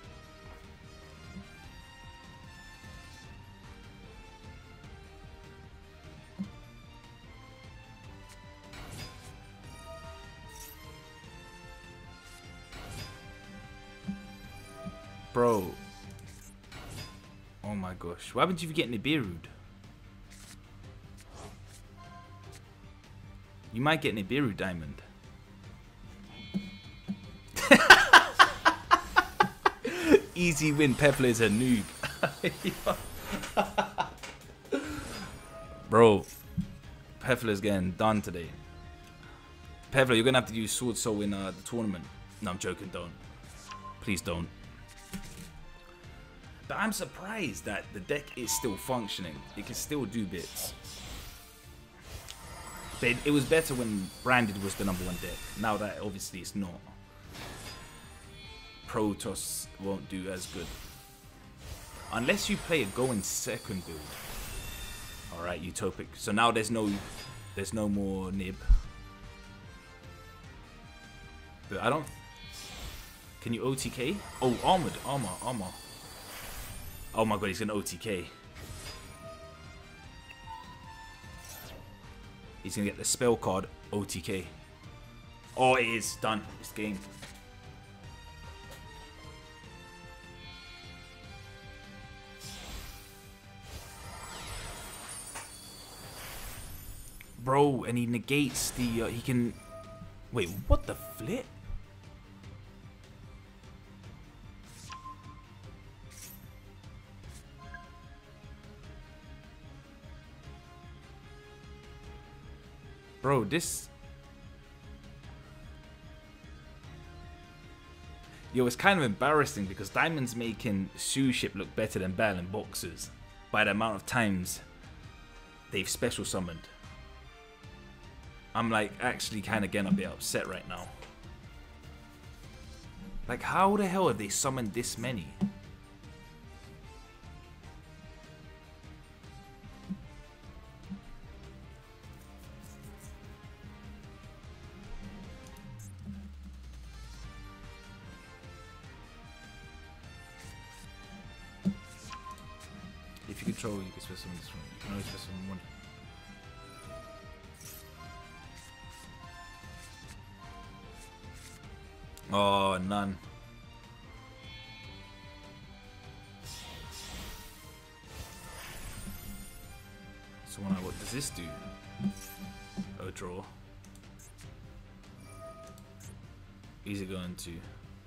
Bro. Oh my gosh. What happens if you get Nibiru'd? You might get Nibiru Diamond. Easy win. Pepler is a noob. Bro, Pepler's getting done today. Pepler, you're gonna have to use Sword Soul in the tournament. No, I'm joking. Don't. Please don't. But I'm surprised that the deck is still functioning. It can still do bits. But it was better when Branded was the #1 deck. Now that obviously it's not. Protoss won't do as good. Unless you play a going second build. Alright, Utopic. So now there's no There's no more nib. But I don't... Can you OTK? Oh, armored. Armor. Oh my god, he's gonna OTK. He's gonna get the spell card OTK. Oh, it is done. It's game. Bro, and he negates the... he can... Wait, what the flip? Bro, this... Yo, it's kind of embarrassing because Diamond's making Shoe Ship look better than BATTLIN Boxers by the amount of times they've special summoned. I'm like actually kind of getting a bit upset right now. Like, how the hell have they summoned this many? If you control, you can special summon this one. You can only special summon one. Oh, none. So what does this do? Oh, draw. Is it going to?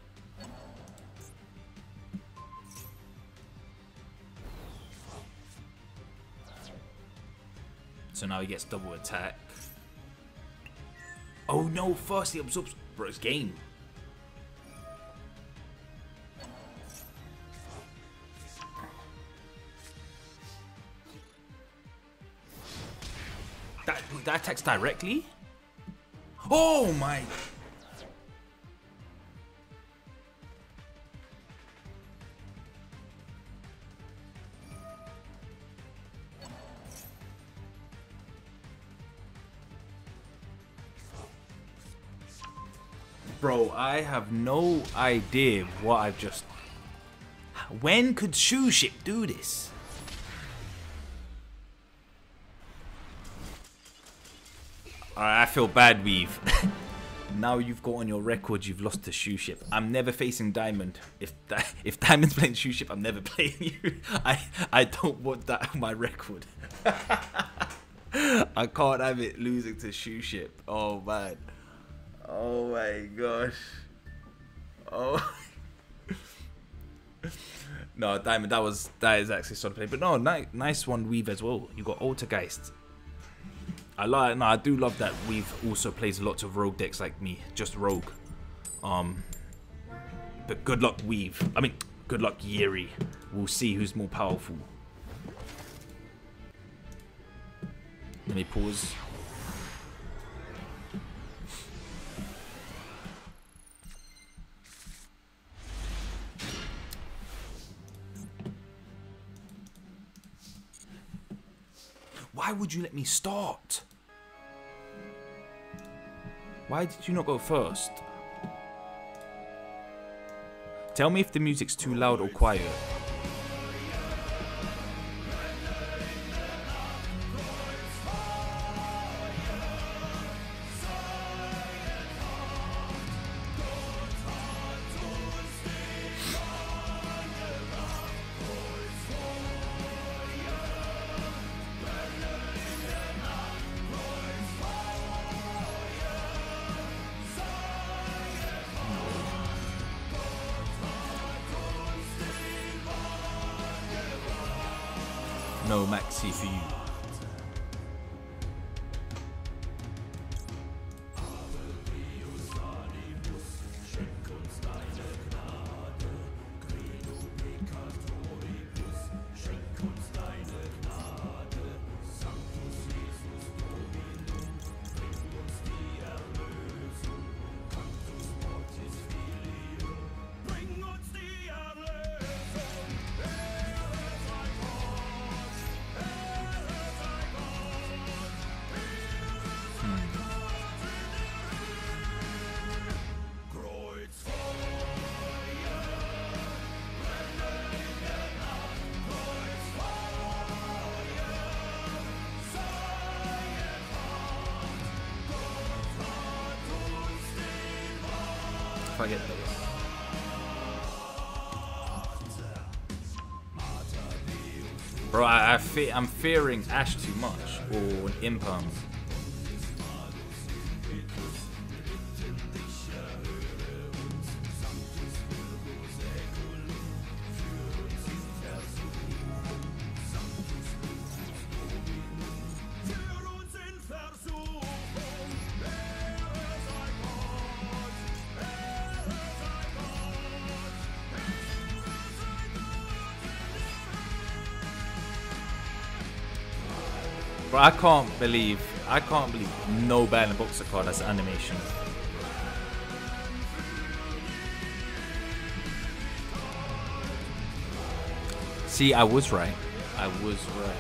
So now he gets double attack. Oh no, first he absorbs. Bro, it's game. That attacks directly? Oh my! Bro, I have no idea what I've just... When could Shoe Ship do this? Alright, I feel bad, Weave. Now you've got on your record you've lost to Shoe Ship. I'm never facing Diamond. If Diamond's playing Shoe Ship, I'm never playing you. I don't want that on my record. I can't have it losing to Shoe Ship. Oh man. Oh my gosh. Oh. No, Diamond, that is actually solid play. But no, nice one, Weave, as well. You got Altergeist. I do love that Weave also plays lots of rogue decks like me, just rogue. But good luck, Weave. I mean, good luck, Jiri. We'll see who's more powerful. Let me pause. Why would you let me start? Why did you not go first? Tell me if the music's too loud or quiet. No Maxi for you. if I get those. Bro, I'm fearing Ash too much, or an Imperm. Bro, I can't believe no BATTLIN boxer card has animation. See, I was right. I was right.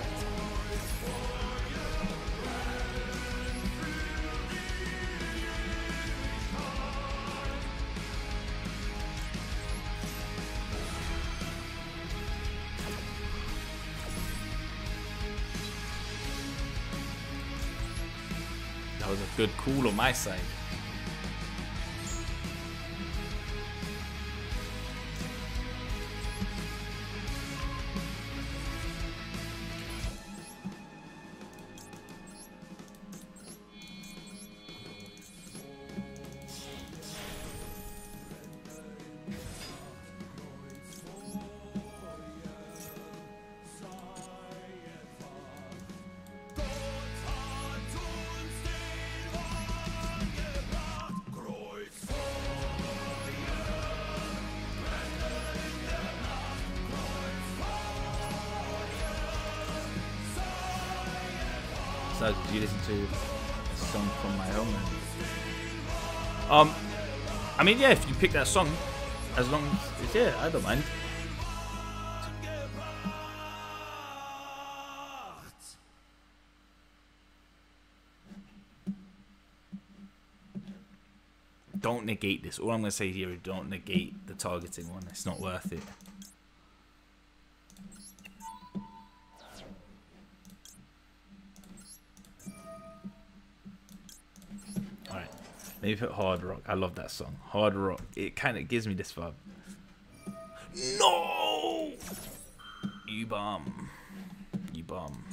That was a good call on my side. So did you listen to a song from my own? I mean, yeah, if you pick that song, as long as, yeah, I don't mind. Don't negate this. All I'm going to say here is don't negate the targeting one. It's not worth it. Maybe put Hard Rock. I love that song. Hard Rock. It kind of gives me this vibe. No! You bum. You bum.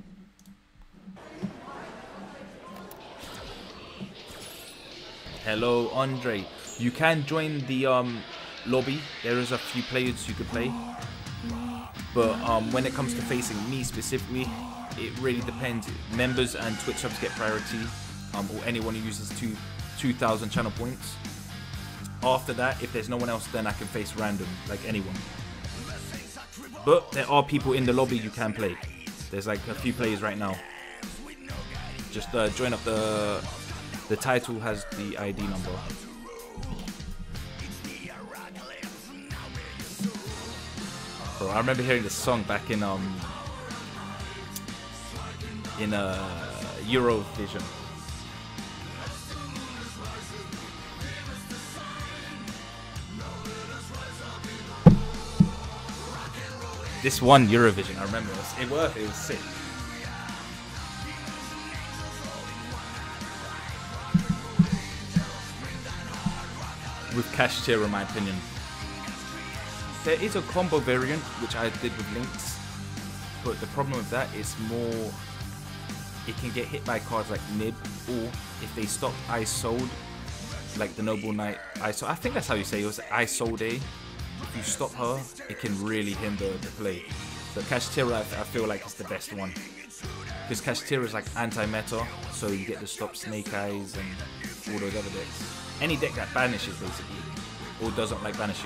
Hello, Andre. You can join the lobby. There is a few players you could play. But when it comes to facing me specifically, it really depends. Members and Twitch subs get priority. Or anyone who uses 2,000 channel points. After that, if there's no one else, then I can face random, like anyone. But there are people in the lobby you can play. There's like a few players right now. Just join up the title has the ID number. Bro, I remember hearing this song back in Eurovision. This one Eurovision, I remember. It was sick. With Cash Tier, in my opinion. There is a combo variant, which I did with Lynx. But the problem with that is more... It can get hit by cards like Nib, or if they stop ISO'd, like the Noble Knight ISO. I think that's how you say it. It was ISO Day. If you stop her, it can really hinder the play. So Cash Tier, I feel like it's the best one. Because Cash Tier is like anti-meta, so you get to stop Snake Eyes and all those other decks. Any deck that banishes, basically, or doesn't like banishing.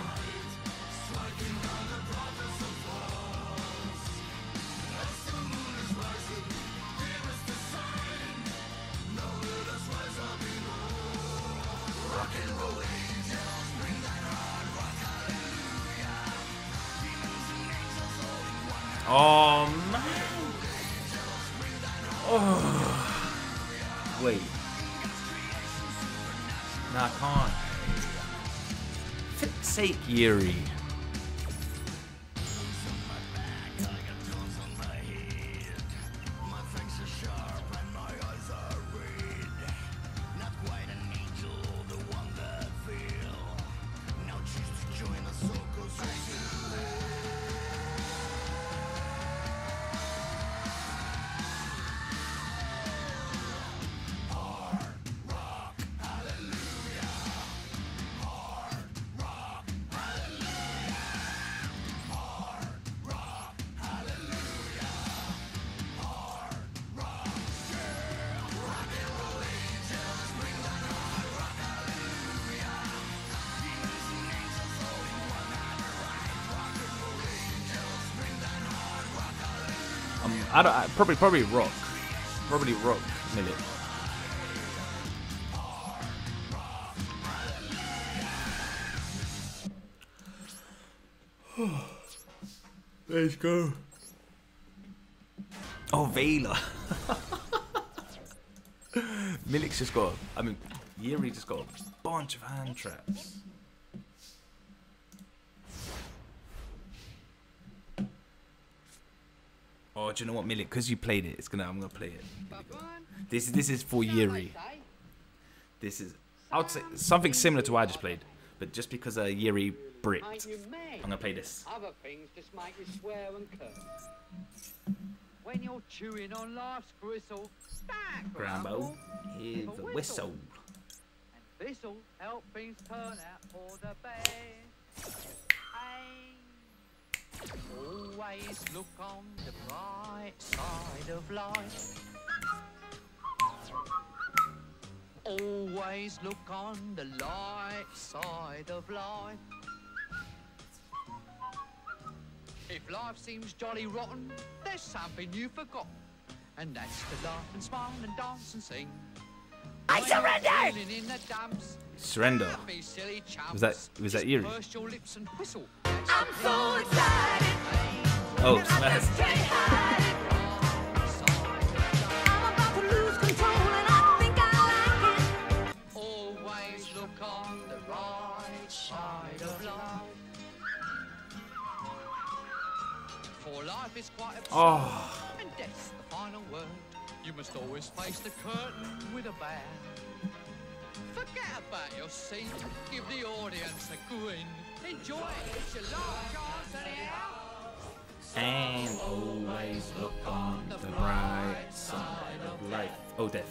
Oh man! Oh, wait. Nah, I can't. For fuck's sake, Jiri. Probably rock. Probably rock Millet. Let's go. Oh, Vela. Millet's just got. I mean, Jiri just got a bunch of hand traps. Oh, do you know what, Millet? Because you played it, I'm gonna play it. This is for Jiri. This is, I would say something similar to what I just played, but just because Jiri bricked, I'm gonna play this.
Other things just make you swear and curse. When you're chewing on life's gristle, that
Grambo, here's the whistle.
And this'll help things turn out for the best. Always look on the bright side of life. Always look on the light side of life. If life seems jolly rotten, there's something you forgot. And that's to laugh and smile and dance and sing.
I surrender!
In the dumps,
Surrender. Was that Jiri?
burst your lips and whistle.
I'm so excited.
Oh, smash.
I'm about to lose control and I think I like it.
Always look on the right side of life. For life is quite absurd, and death's the final word. You must always face the curtain with a bow. Forget about your seat, give the audience a grin. Enjoy it, it's your last chance anyhow.
And always look on the bright side of life. Oh, death.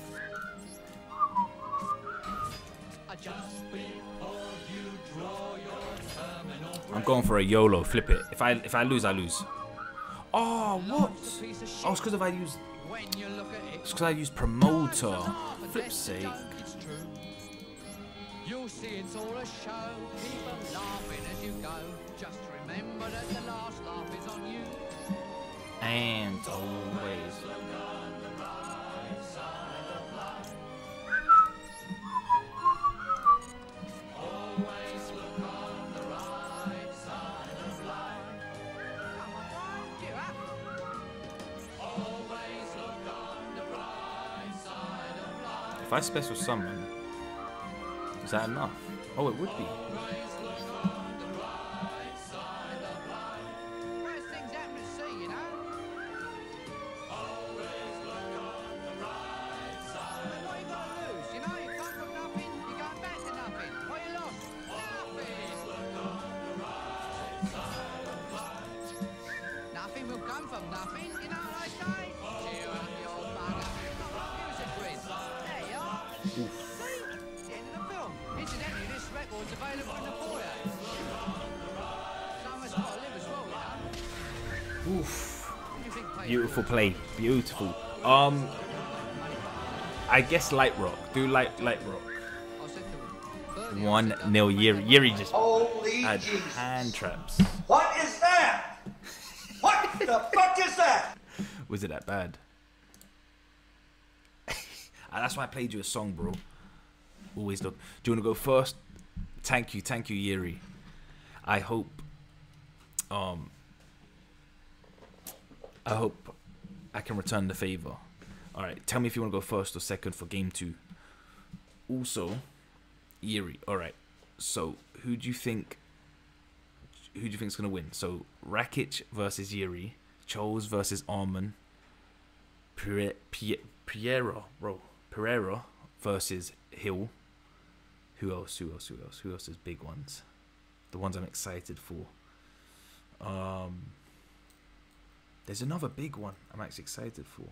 I'm going for a YOLO. Flip it. If I lose, I lose. Oh, what? Oh, it's because if I use. It's because I use promoter. Flip's sake.
You'll see it's all a show. Keep on laughing as you go. Just remember that the last laugh is on you.
And always.
Always look on the right side of life. Come on, cheer up. Always look on the right side of life.
If I special summon, is that enough? Oh, it would be.
First things happen to see, you know. Always look on the right side. What you got to lose? You know, you come from nothing, you're going back to nothing. What you lost? Nothing. Look on the right side of life. Nothing will come from nothing, you know what I say? Cheer up, you old bugger. Come on, give us a grin. There you are. See? The end of the film. Incidentally, this record's available in the foyer. Someone's got to live as well, you know.
Oof.
What do you think, Pete?
Beautiful play. Beautiful. I guess light rock. Do light rock.
I said to him,
1-0 Jiri. Jiri just
Holy
had
Jesus.
hand traps.
What is that? What the fuck is that?
Was it that bad? And that's why I played you a song, bro. Always look. Do you want to go first? Thank you, Jiri. I hope I can return the favor. All right, tell me if you want to go first or second for game 2. Also, Jiri. All right. So, who do you think is gonna win? So, Rakic versus Jiri, Charles versus Arman, Pereira versus Hill. Who else is big ones? The ones I'm excited for. There's another big one I'm actually excited for.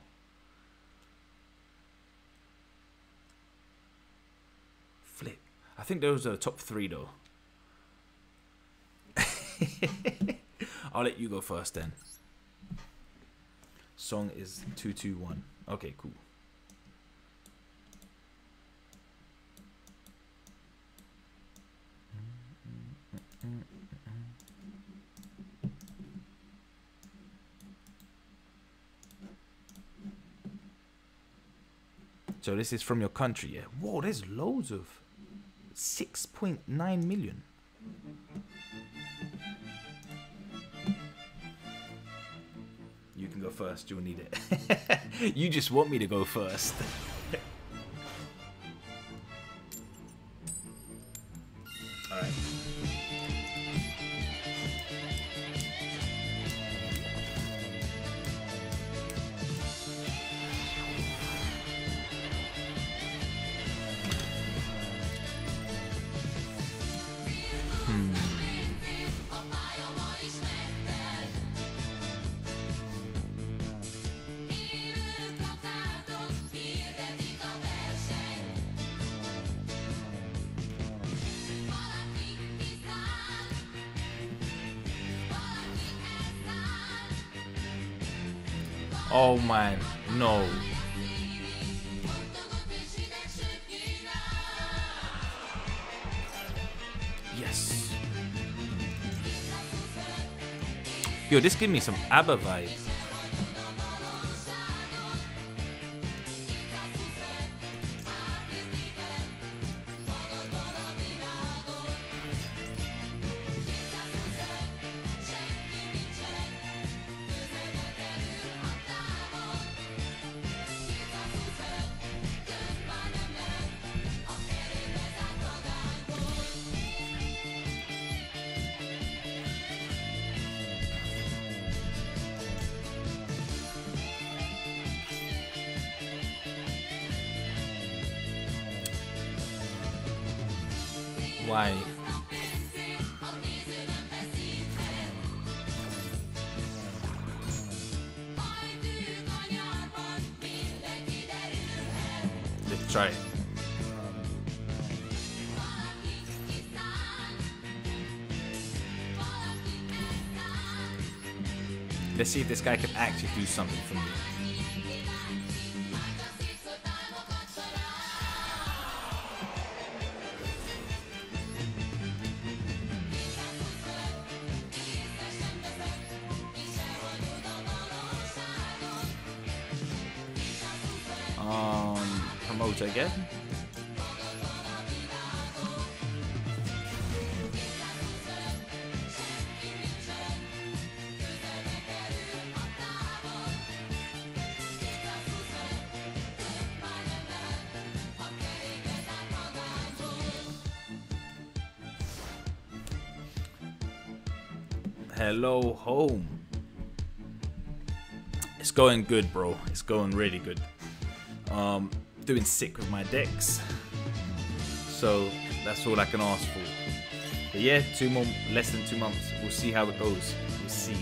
Flip. I think those are the top 3 though. I'll let you go first then. Song is 221. Okay, cool. So this is from your country, yeah? Whoa, there's loads of 6.9 million. You can go first, you'll need it. You just want me to go first. Alright. Oh man, no. Yes. Yo, this gives me some ABBA vibe. Why? Let's try it. Let's see if this guy can actually do something for me. Promote again. Hello home. It's going good, bro. It's going really good. Doing sick with my decks, so that's all I can ask for. But yeah, less than 2 months. We'll see how it goes. We'll see.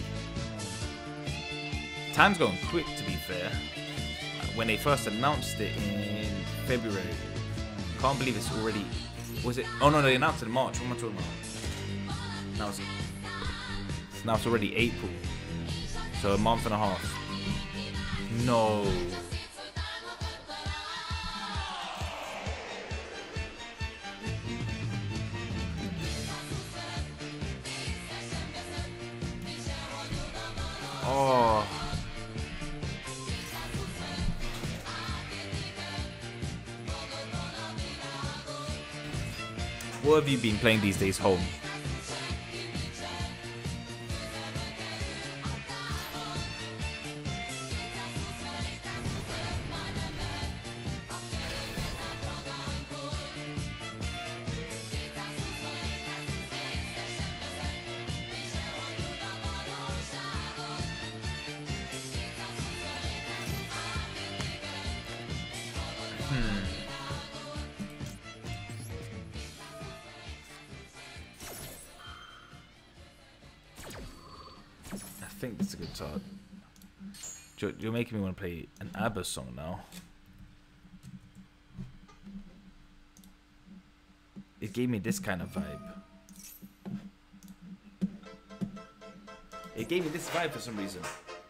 Time's going quick, to be fair. When they first announced it in February, can't believe it's already. Was it? Oh no, they announced it in March. What am I talking about? Now it's already April, so a month and a half. No. Oh. What have you been playing these days, home? I think that's a good start. You're making me want to play an ABBA song now. It gave me this kind of vibe. It gave me this vibe for some reason.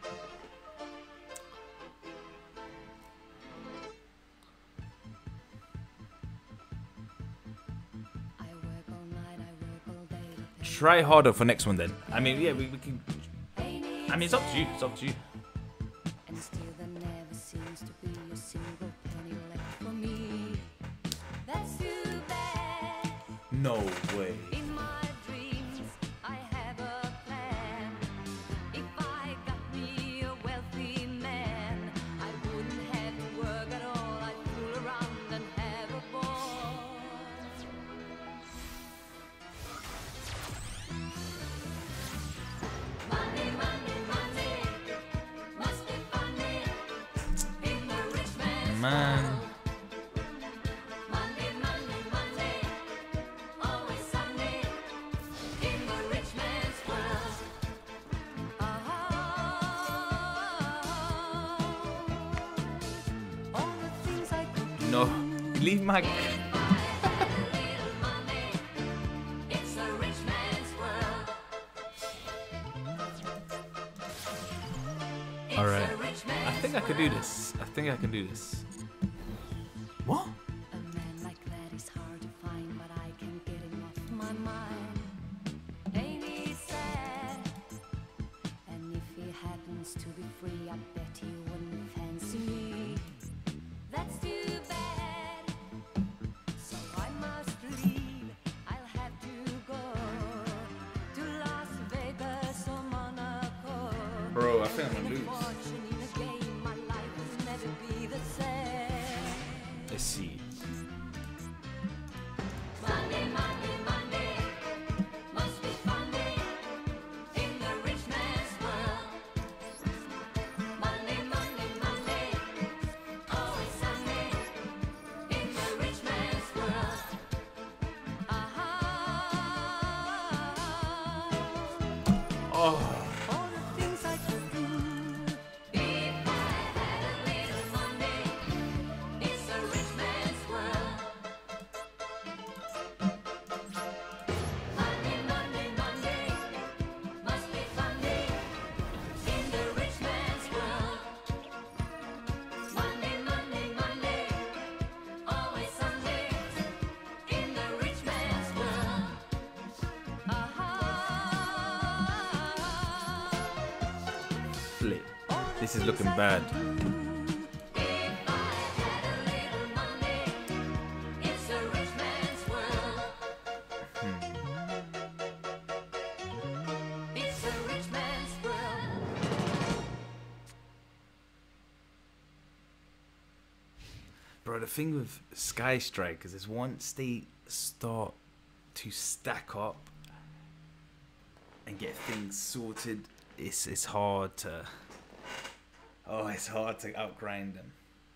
Try harder for next one then. I mean, yeah, we can. I mean, it's up to you. It's up to you. No way.
In my dreams, I have a plan. If I got me a wealthy man, I wouldn't have to work at all. I'd fool around and have a ball. Money, money, money, must be funny in the rich man's
Man.
world. Money, money, money, always sunny in the rich man's world. All the things I could do.
No. Leave my.
If I had a little money, it's a rich man's world. It's
All
a
right.
rich
I
man's
think I could do
world.
this. I think I can do this. What?
A man like that is hard to find, but I can't get him off my mind. Ain't he sad? And if he happens to be free, I bet he wouldn't fancy me. That's too bad. So I must leave. I'll have to go to Las Vegas or Monaco.
Bro, I think I'm gonna
Winning a
lose.
fortune in a game, my life will never be the same.
Let's see.
Money, money, money, must be funny in the rich man's world. Money, money, money, always sunny in the rich man's world.
Oh.
All the things I could do if I had a little money. It's a rich man's world. Money, money, money, must be funny in the rich man's world. Money, money, money, always sunny in the rich man's world.
Flip. This is looking bad.
If I had a little money, it's a rich man's world. It's a rich man's world.
Bro, the thing with Sky Strikers is once they start to stack up and get things sorted, it's hard to. Oh, it's hard to outgrind them.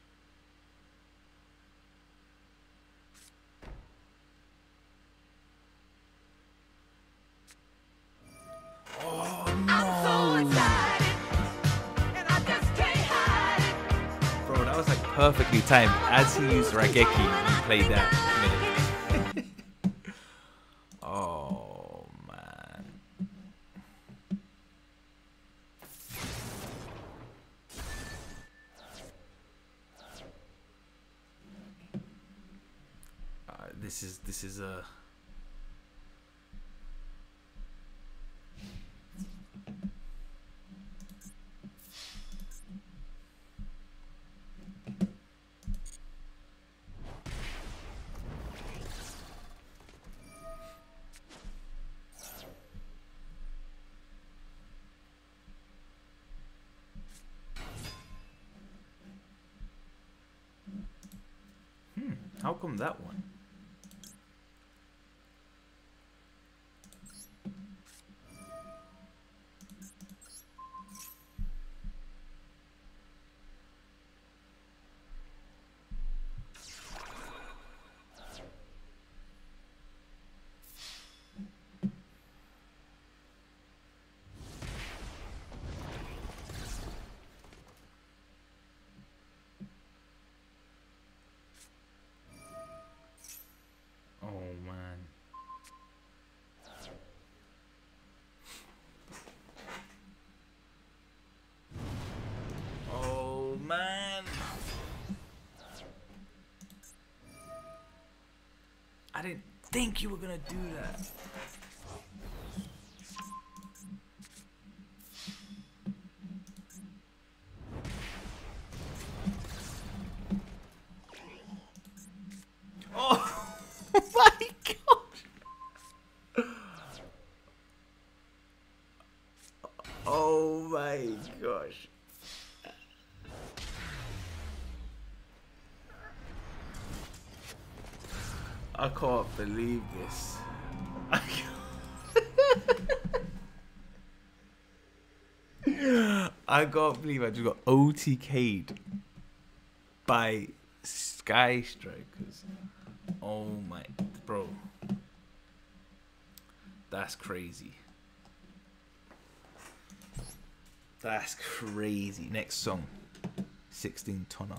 Bro, that was like perfectly timed. As he used Rageki, he played that. Oh, man. This is a. How come that one? Oh man. Oh man. I didn't think you were gonna do that. Oh my gosh. Oh my gosh. I can't believe this. I can't believe I just got OTK'd by Sky Strikers. Oh my, bro. That's crazy. That's crazy. Next song, 16 tonner.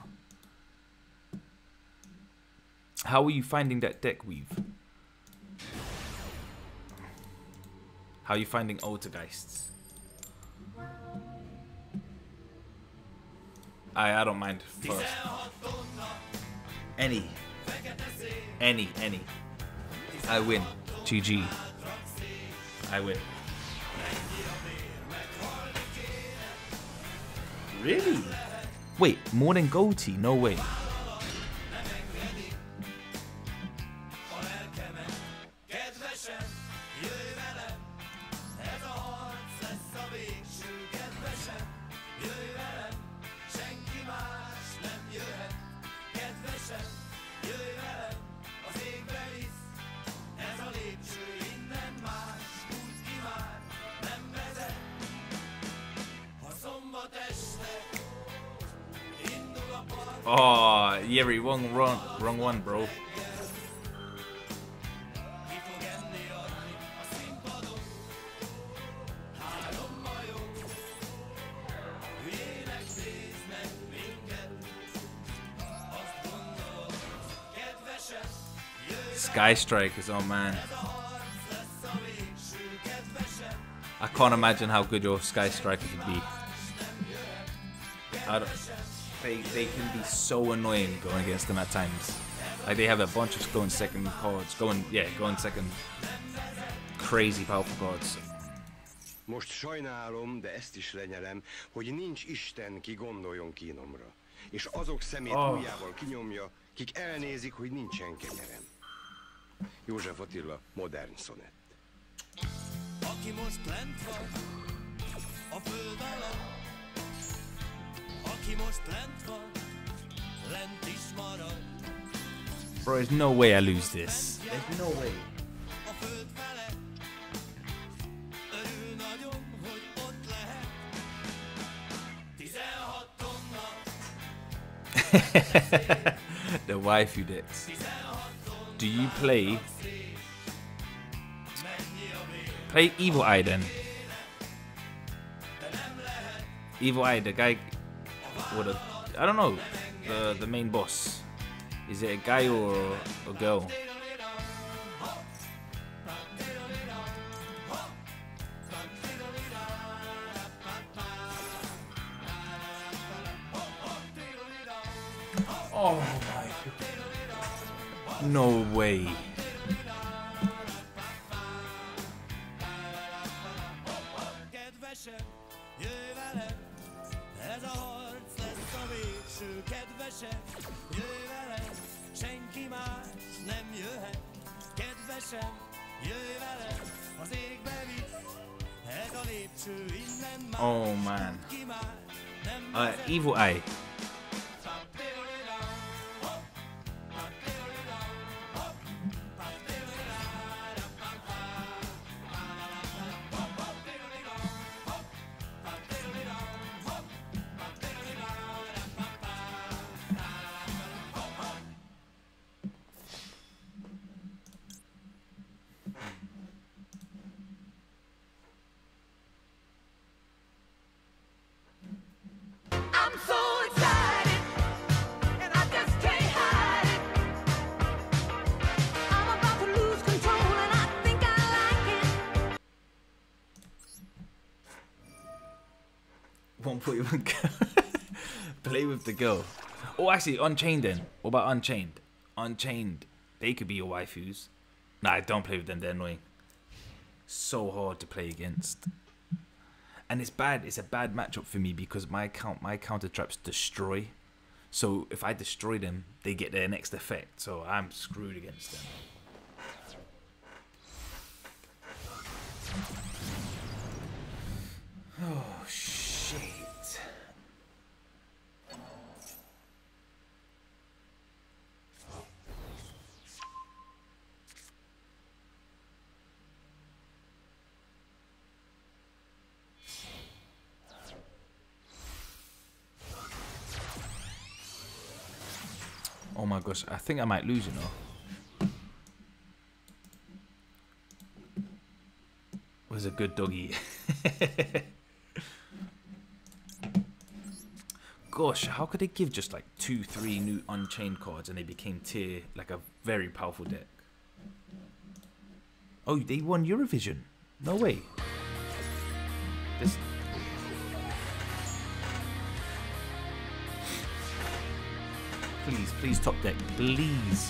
How are you finding that deck weave? How are you finding Altergeists? I don't mind first. Any. I win. GG. I win. Really? Wait, more than Goatee? No way. Oh, Jiri, wrong one, bro. Sky Strikers, oh man. I can't imagine how good your Sky Strikers would be. They can be so annoying going against them at times. Like they have a bunch of going second cards, going second. Crazy powerful cards.
Most sajnálom, de ezt is lenyelem, hogy nincs Isten, ki gondoljon kínomra. És azok szemét ujjával kinyomja, kik elnézik, hogy nincsen kenyerem. József Attila, modern szonett.
Aki most lent van, a föld alatt. Aki most lent van, lent is marad.
Bro, there's no way I lose this. There's no way.
A föld felett, örül nagyon, hogy ott lehet. 16 tonna.
The waifu decks. Do you play Evil Eye then? Evil Eye, the guy, what I don't know, the main boss. Is it a guy or a girl? Oh my God. No way. Oh man. Evil Eye. Play with the girl. Oh, actually, Unchained then. What about Unchained? Unchained. They could be your waifus. Nah, don't play with them. They're annoying. So hard to play against. And it's bad. It's a bad matchup for me because my counter traps destroy. So if I destroy them, they get their next effect. So I'm screwed against them. Oh. Oh my gosh, I think I might lose, you know. Was a good doggy. Gosh, how could they give just like 2-3 new Unchained cards and they became tier, like a very powerful deck? Oh, they won Eurovision. No way. This. Please, please top deck, please.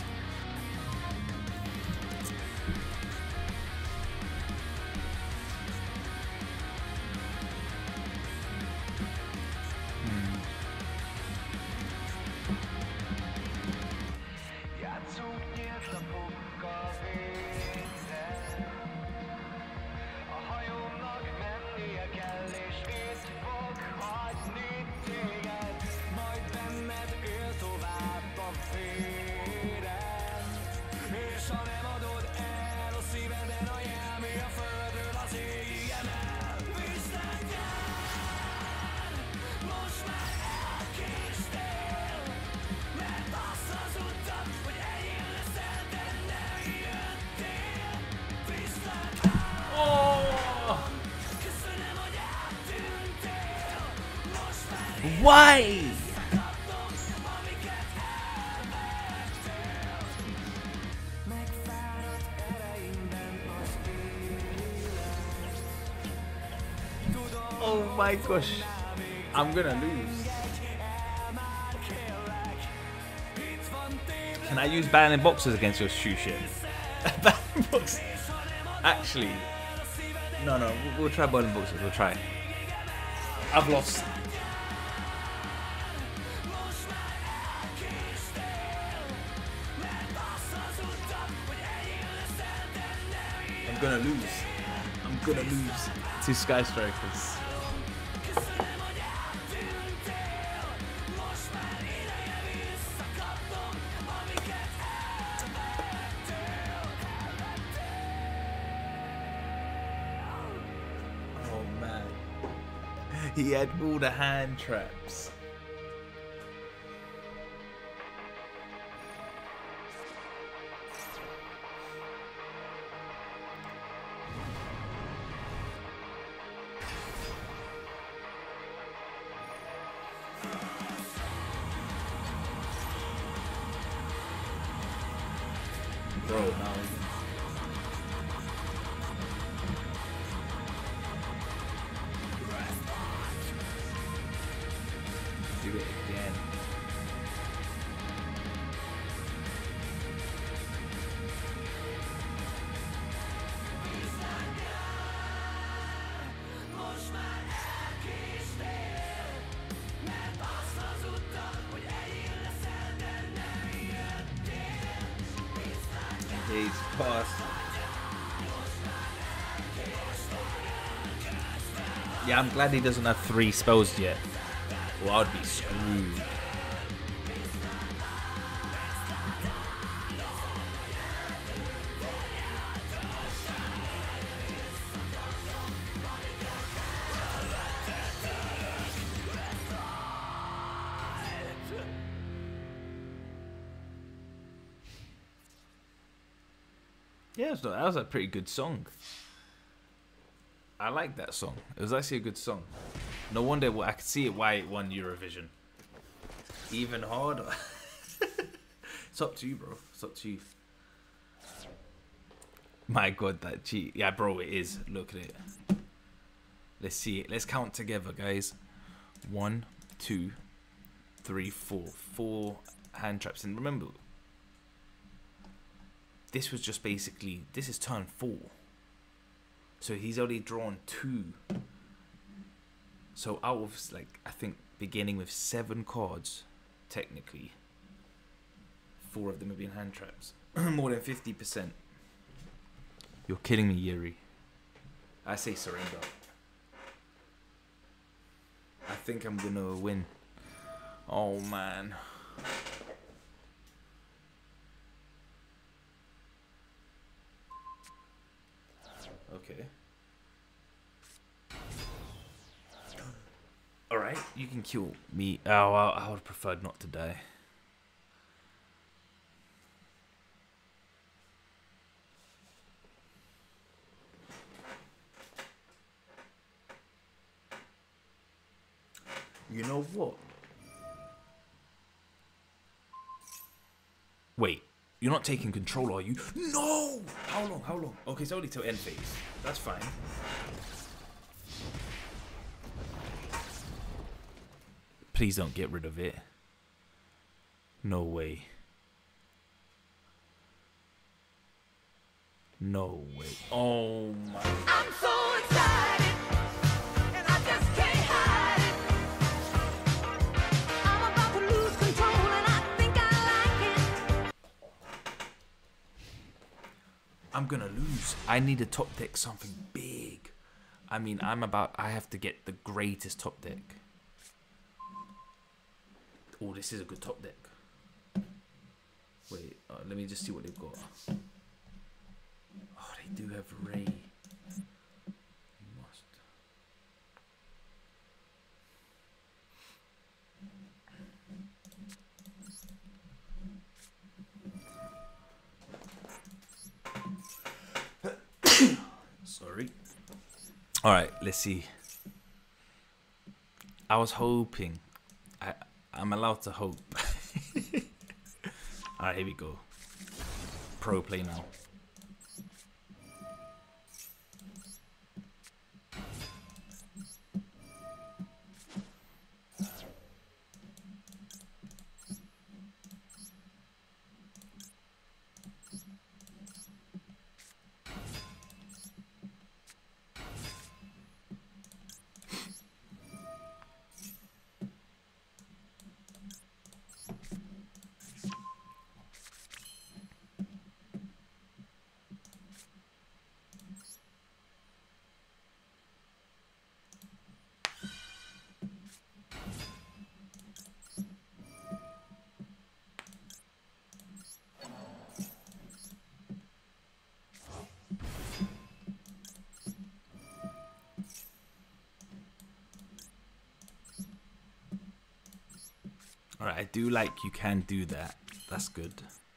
Why? Oh my gosh, I'm gonna lose. Can I use battling boxers against your shoe shit? Battling boxers. Actually, no, we'll try battling boxers. We'll try. I've lost. I'm gonna lose. I'm gonna lose to Sky Strikers. Oh man. He had all the hand traps. Bro, now do it again. He's past. Yeah, I'm glad he doesn't have 3 spells yet. Or I'd be screwed. Yeah, that was a pretty good song. I like that song. It was actually a good song. No wonder I could see it why it won Eurovision. Even harder. It's up to you, bro. It's up to you. My God, that cheat. Yeah, bro, it is. Look at it. Let's see it. Let's count together, guys. 1, 2, 3, 4. 4 hand traps. And remember, this was just basically, this is turn 4. So he's already drawn 2. So out of, like, I think beginning with 7 cards, technically, 4 of them have been hand traps. More than 50%. You're kidding me, Jiri. I say surrender. I think I'm gonna win. Oh man. Okay. Alright, you can kill me. Oh, I would have preferred not to die. You know what? Wait, you're not taking control, are you? No! How long? How long? Okay, it's only till end phase. That's fine. Please don't get rid of it. No way. No way. Oh my.
I'm so excited, and I just can't hide it. I'm about to lose control, and I think I like it.
I'm gonna lose. I need to top deck something big. I mean, I have to get the greatest top deck. Oh, this is a good top deck. Wait, let me just see what they've got. Oh, they do have Ray. You must. Sorry. All right, let's see. I was hoping. I'm allowed to hope. All right, here we go. Pro play now. Alright, I do like you can do that. That's good.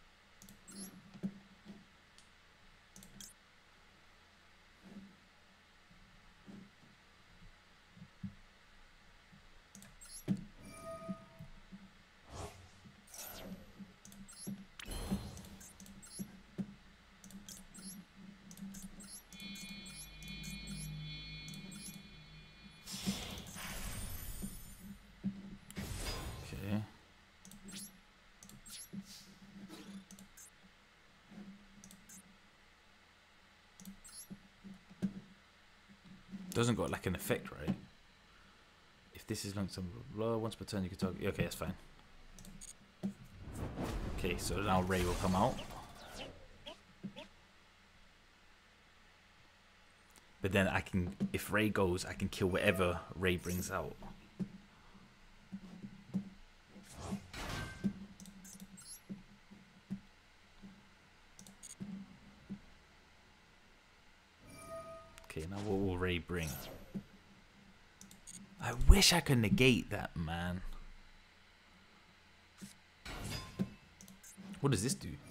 Doesn't got like an effect, right? If this is long term, blah, once per turn you can target. Okay, that's fine. Okay, so now Ray will come out. But then I can, if Ray goes, I can kill whatever Ray brings out. Okay, now what will Ray bring? I wish I could negate that, man. What does this do?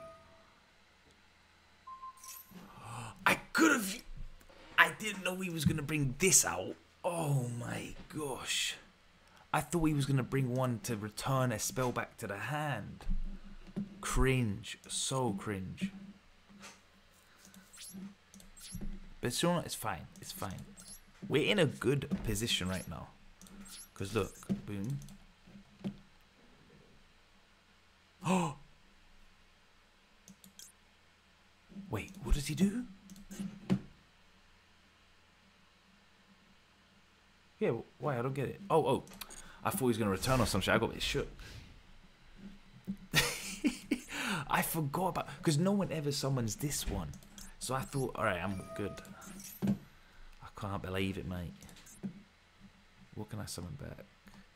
I could have... I didn't know he was going to bring this out. Oh my gosh. I thought he was going to bring one to return a spell back to the hand. Cringe. So cringe. But sure, it's fine. It's fine. We're in a good position right now. Because look. Boom. Oh! Wait, what does he do? Yeah, why? I don't get it. Oh. I thought he was going to return or some shit. I got a bit shook. I forgot about... Because no one ever summons this one. So I thought, alright, I'm good. I can't believe it, mate. What can I summon back?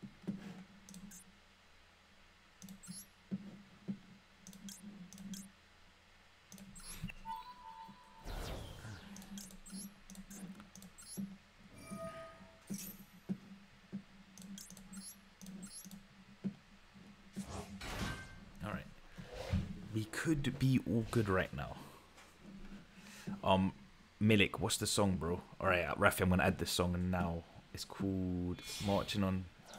Alright. We could be all good right now. Milik, what's the song, bro? Alright, Rafi, I'm gonna add this song now. It's called Marching on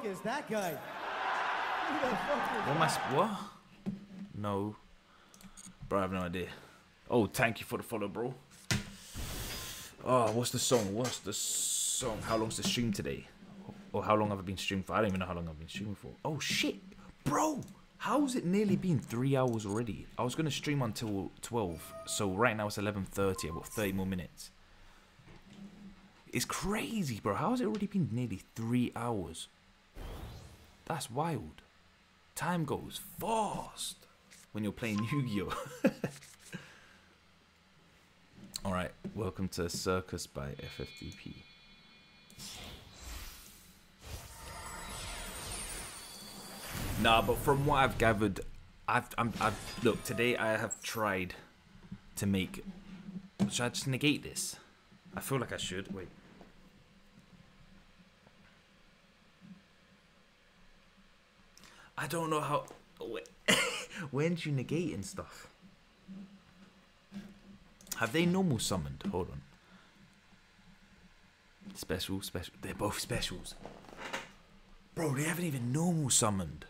fuck is that guy? Who the fuck is
What am I? What? No, bro, I have no idea. Oh, thank you for the follow, bro. Oh, what's the song? What's the song? How long's the stream today? Or how long have I been streaming for? I don't even know how long I've been streaming for. Oh shit, bro! How's it nearly been 3 hours already? I was gonna stream until 12, so right now it's 11:30. I've got 30 more minutes. It's crazy, bro. How has it already been nearly 3 hours? That's wild. Time goes fast when you're playing Yu-Gi-Oh. Alright, welcome to Circus by FFDP. Nah, but from what I've gathered, look, today I have tried to make... Should I just negate this? I feel like I should. Wait. I don't know how... When do you negate and stuff? Have they normal summoned? Hold on. Special. They're both specials. Bro, they haven't even normal summoned.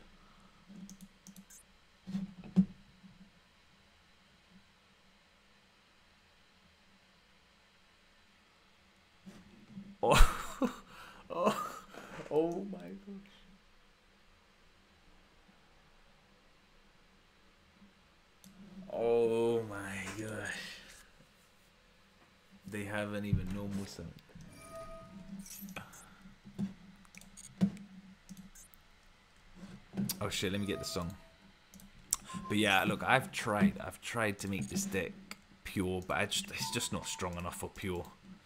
Oh, oh my gosh. Oh my gosh. They haven't even normal summoned. Oh shit, let me get the song. But yeah, look, I've tried to make this deck pure, but it's just not strong enough for pure.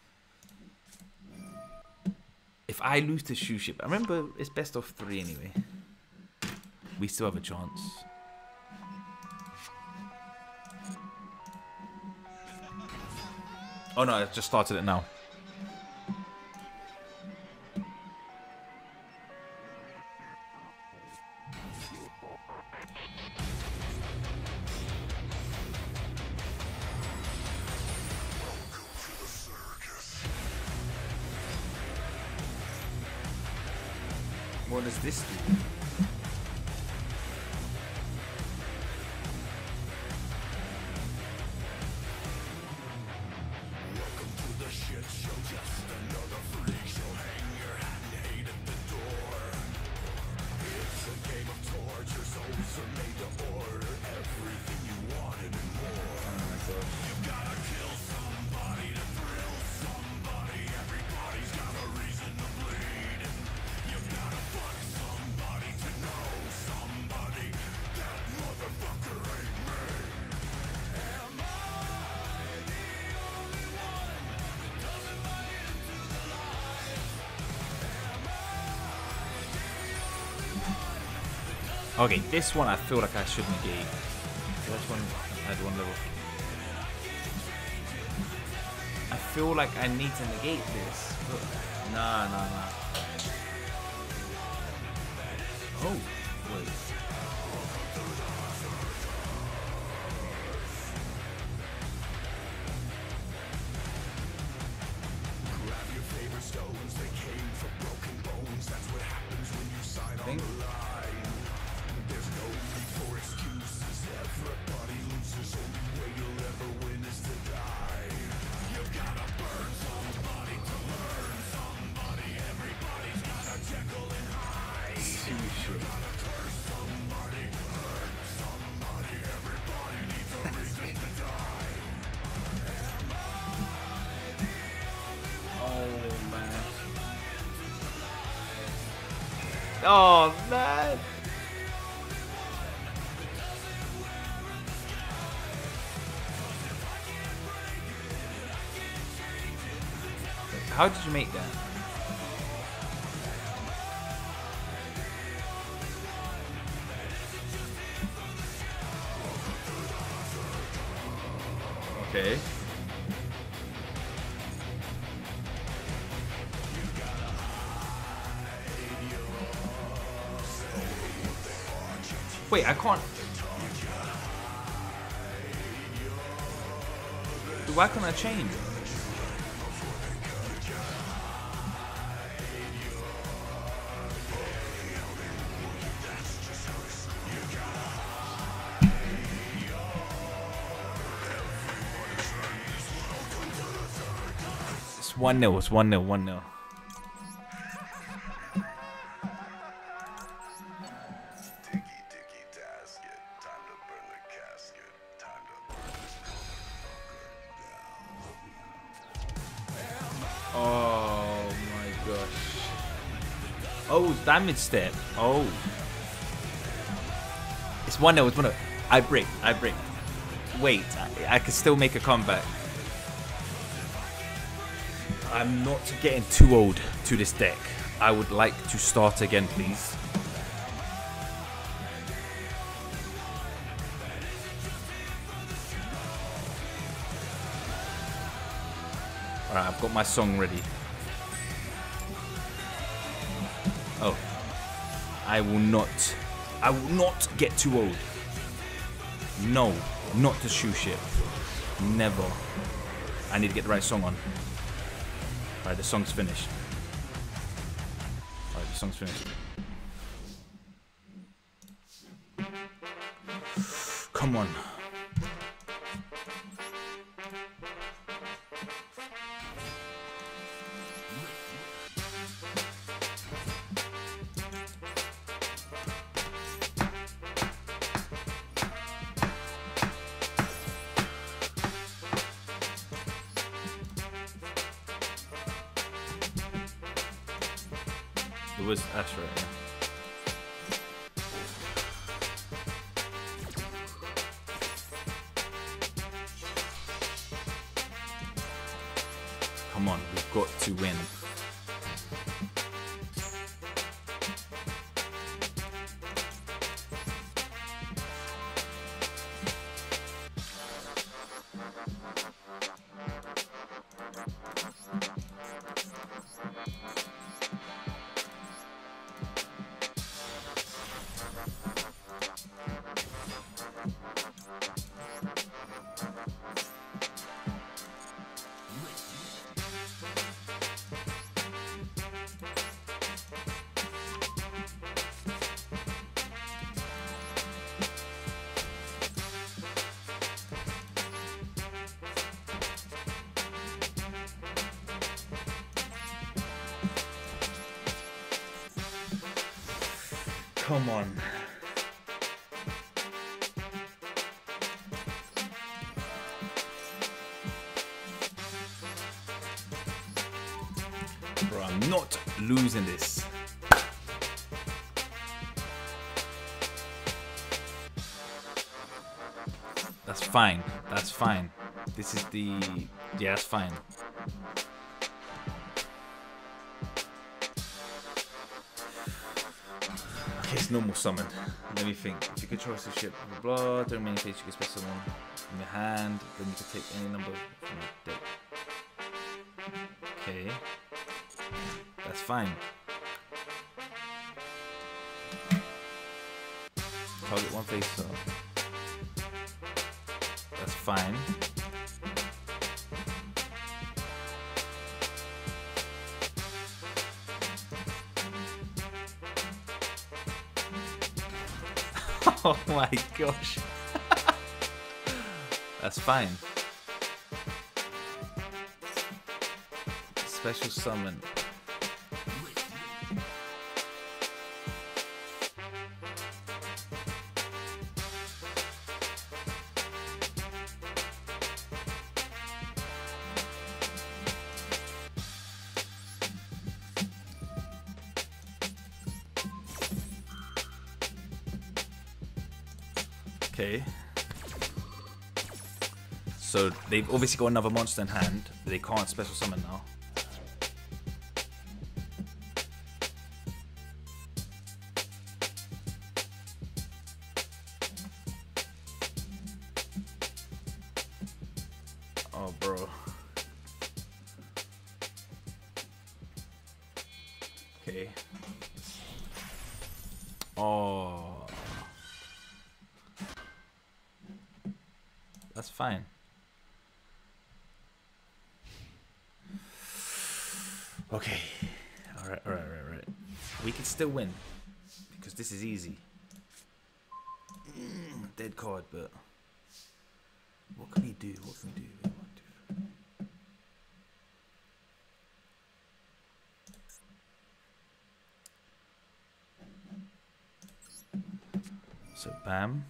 If I lose to Shoe Ship, I remember it's best of 3 anyway. We still have a chance. Oh no, I just started it now. What does this do? Okay, this one I feel like I should negate. This one had 1 level. I feel like I need to negate this. Nah. Oh, wait.
Grab your favorite stones, they came from broken bones. That's what happens when you sign on the line. There's no need for excuses. Everybody loses. Only way you'll ever win is to die. You've gotta burn somebody to learn somebody. Everybody's got a Jekyll and Hyde. You gotta curse somebody, hurt somebody. Everybody needs a reason to die.
Oh man. Oh man. How did you make that? Okay. Wait, I can't. Why can't I change? 1-0. It's 1-0. 1-0. Oh my gosh. Oh, damage step. Oh. It's 1-0. It's 1-0. I break. I break. Wait. I can still make a comeback. I'm not getting too old to this deck. I would like to start again, please. Alright, I've got my song ready. Oh. I will not get too old. No, not the shoe ship. Never. I need to get the right song on. Alright, the song's finished. Alright, the song's finished. Come on. It was that's right, yeah. Come on, we've got to win. Come on. Bro, I'm not losing this. That's fine. That's fine. This is the... Yeah, that's fine. It's normal summon. Let me think. If you control the ship, blah blah blah, during many phases you can special summon from your hand, then you can take any number from your deck. Okay. That's fine. Target one face up. That's fine. Oh my gosh. That's fine. Special summon. Okay. So they've obviously got another monster in hand. They can't special summon now. Oh, bro. Okay. Oh. That's fine. Okay. Alright. We can still win. Because this is easy. Dead card, but... What can we do? What can we do? So bam.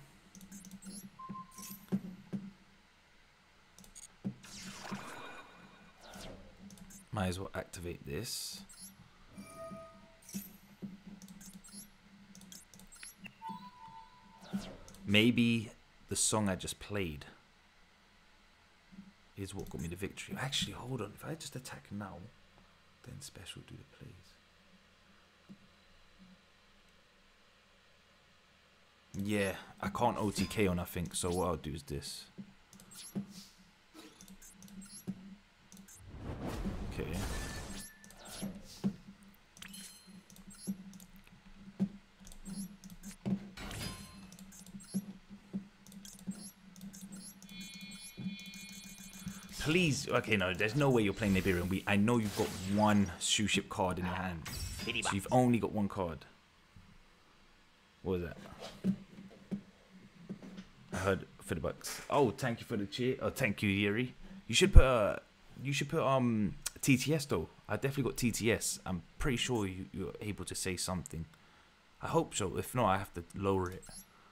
Might as well activate this. Maybe the song I just played is what got me the victory. Actually, hold on. If I just attack now, then special do the plays. Yeah, I can't OTK on, I think. So what I'll do is this. Okay. Please, okay, no, there's no way you're playing Nibirian. I know you've got one shoe ship card in your hand. So you've only got one card. What was that? I heard for the bucks. Oh, thank you for the cheer. Oh, thank you, Jiri. You should put TTS though. I definitely got TTS. I'm pretty sure you're able to say something. I hope so. If not, I have to lower it.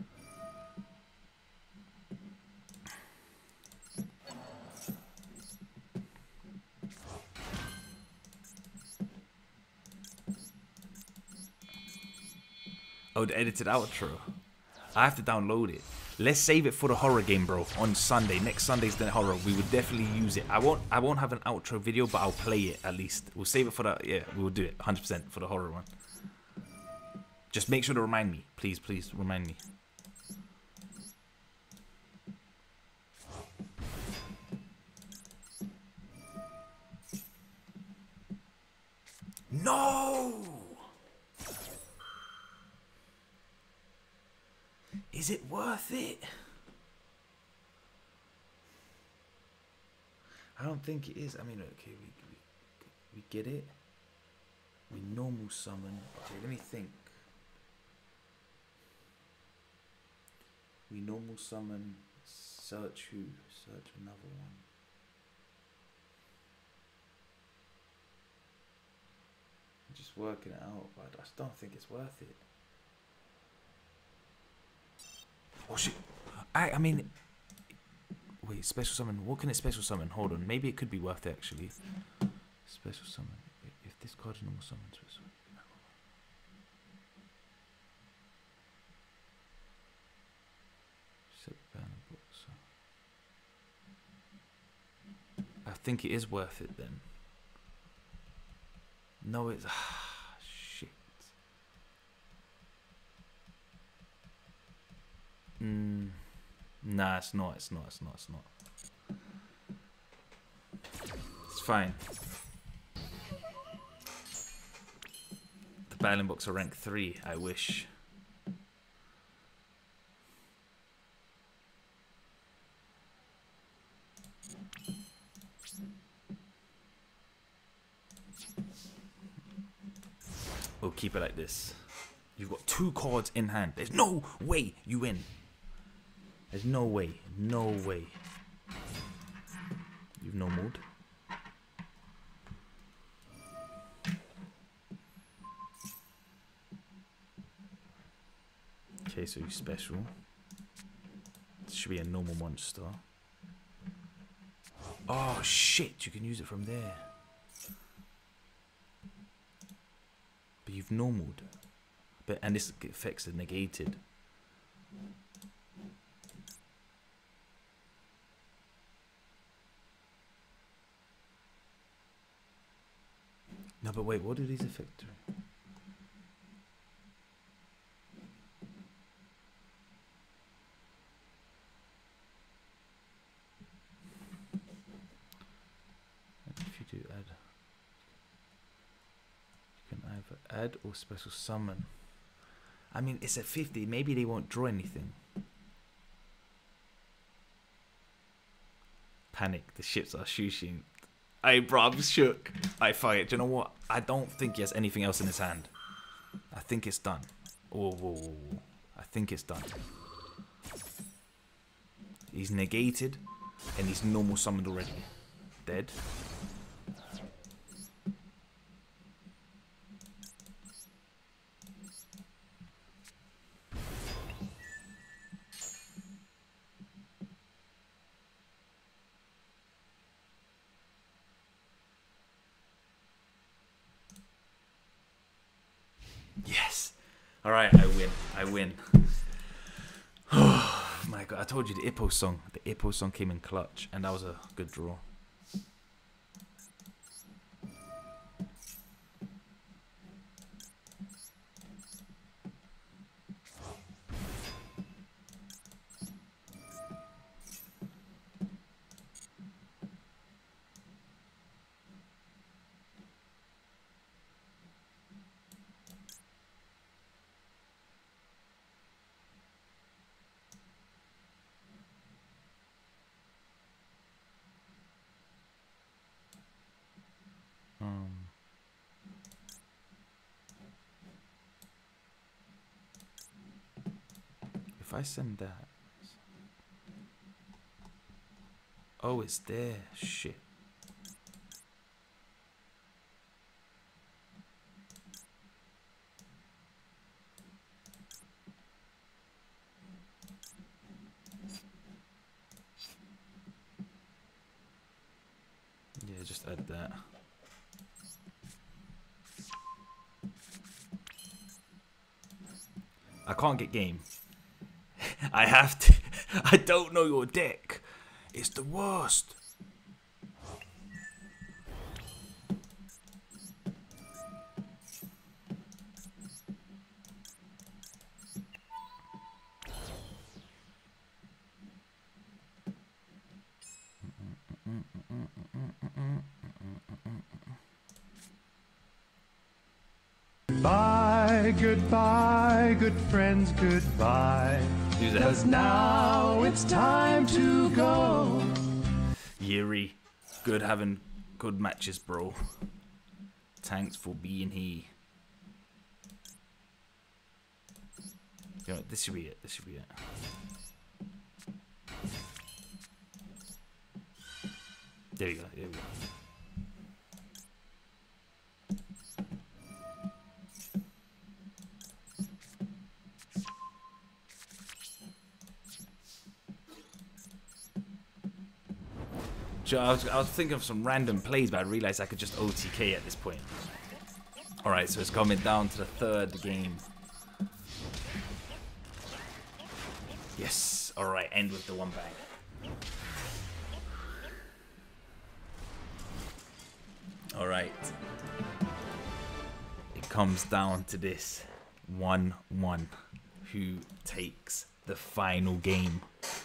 Oh, the edited outro. I have to download it. Let's save it for the horror game, bro. On Sunday. Next Sunday's the horror. We would definitely use it. I won't have an outro video, but I'll play it at least. We'll save it for that. Yeah, we'll do it 100% for the horror one. Just make sure to remind me. Please, please remind me. No! Is it worth it? I don't think it is. I mean, okay, we get it. We normal summon. Okay, let me think. We normal summon. Search who? Search another one. I'm just working it out, but I just don't think it's worth it. Oh shit! I mean, wait, special summon. What can it special summon? Hold on, maybe it could be worth it actually. Special summon. If this card is normal summon, I think it is worth it then. No, it's shit. Nah, it's not. It's not. It's fine. The battling books are rank 3. I wish. We'll keep it like this. You've got 2 cards in hand. There's no way you win. There's no way. No way. You've no mood. Okay, so you special. This should be a normal monster. Oh shit, you can use it from there. But you've normaled. And this effects are negated. No, but wait, what do these affect do? If you do add, you can either add or special summon. I mean, it's at 50. Maybe they won't draw anything. Panic. The ships are shooting. Hey, bro, I'm shook. I fight. Do you know what? I don't think he has anything else in his hand. I think it's done. Whoa, whoa, whoa, whoa. I think it's done. He's negated, and he's normal summoned already. Dead. Alright, I win. I win. Oh my god, I told you the Ippo song came in clutch, and that was a good draw. If I send that, oh, it's there. Shit. Yeah, just add that. I can't get game. I have to. I don't know your deck. It's the worst.
Goodbye, goodbye, good friends, goodbye. Because now it's time to go.
Jiri, good having good matches, bro. Thanks for being here. You know, this should be it. This should be it. There you go. There we go. I was thinking of some random plays, but I realized I could just OTK at this point. Alright, so it's coming down to the third game. Yes. Alright, end with the one bang. Alright. It comes down to this 1-1. Who takes the final game?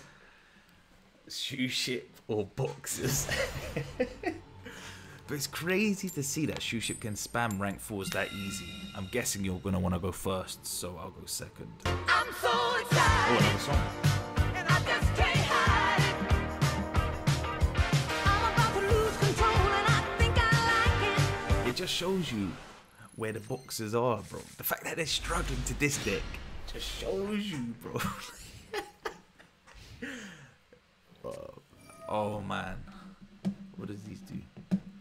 Shoe Ship or Boxers? But it's crazy to see that Shoe Ship can spam rank 4s that easy. I'm guessing you're gonna want to go first, so I'll go second.
I'm so excited.
Oh, another song.
And I just can't hide it. I'm about to lose control and I think I like it.
It just shows you where the Boxers are, bro. The fact that they're struggling to this deck just shows you, bro. Oh man, what does these do?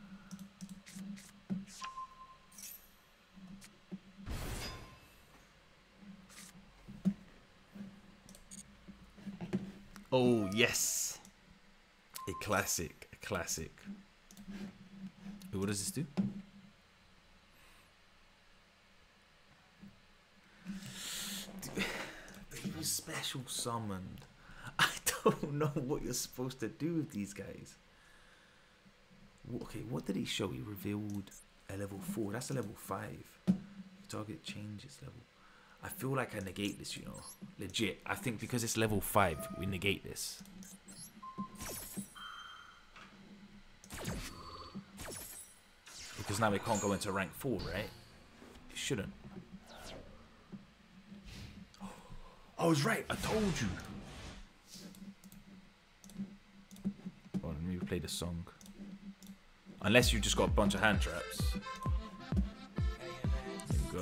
Oh yes, a classic, a classic. What does this do? They were special summoned. I don't know what you're supposed to do with these guys. Okay, what did he show? He revealed a level 4. That's a level 5. Target changes level. I feel like I negate this, you know. Legit. I think because it's level 5, we negate this. Because now we can't go into rank 4, right? It shouldn't. I was right. I told you. Oh, let me play the song. Unless you just got a bunch of hand traps. There you go.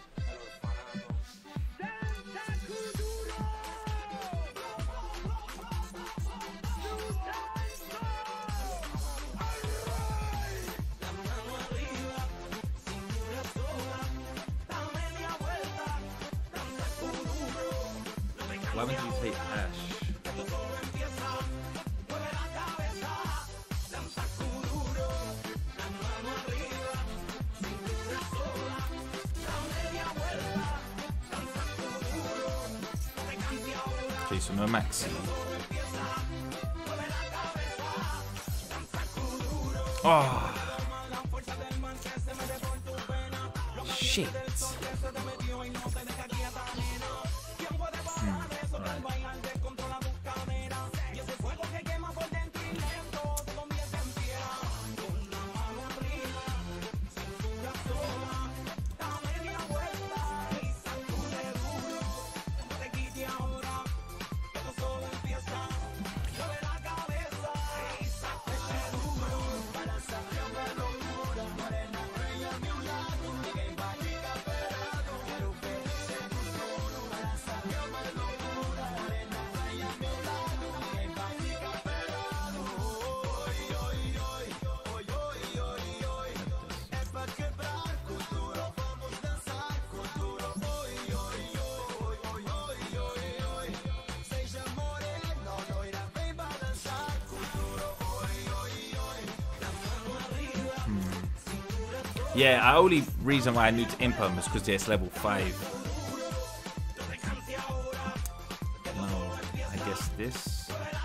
Why would you play Ash? Okay, so no maxi. Oh. Shit. Yeah, the only reason why I knew to imp is because it's level 5. No, I guess this.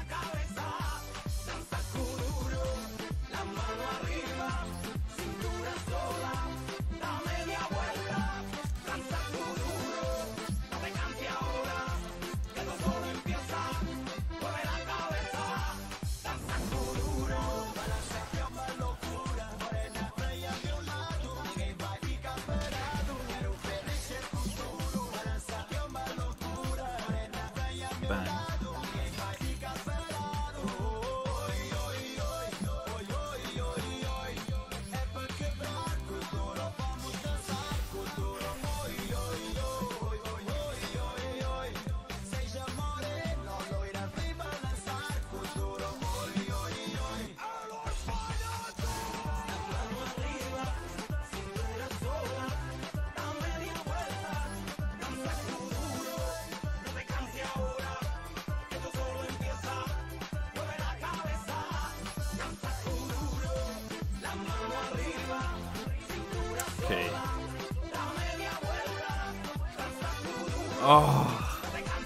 Okay. Oh.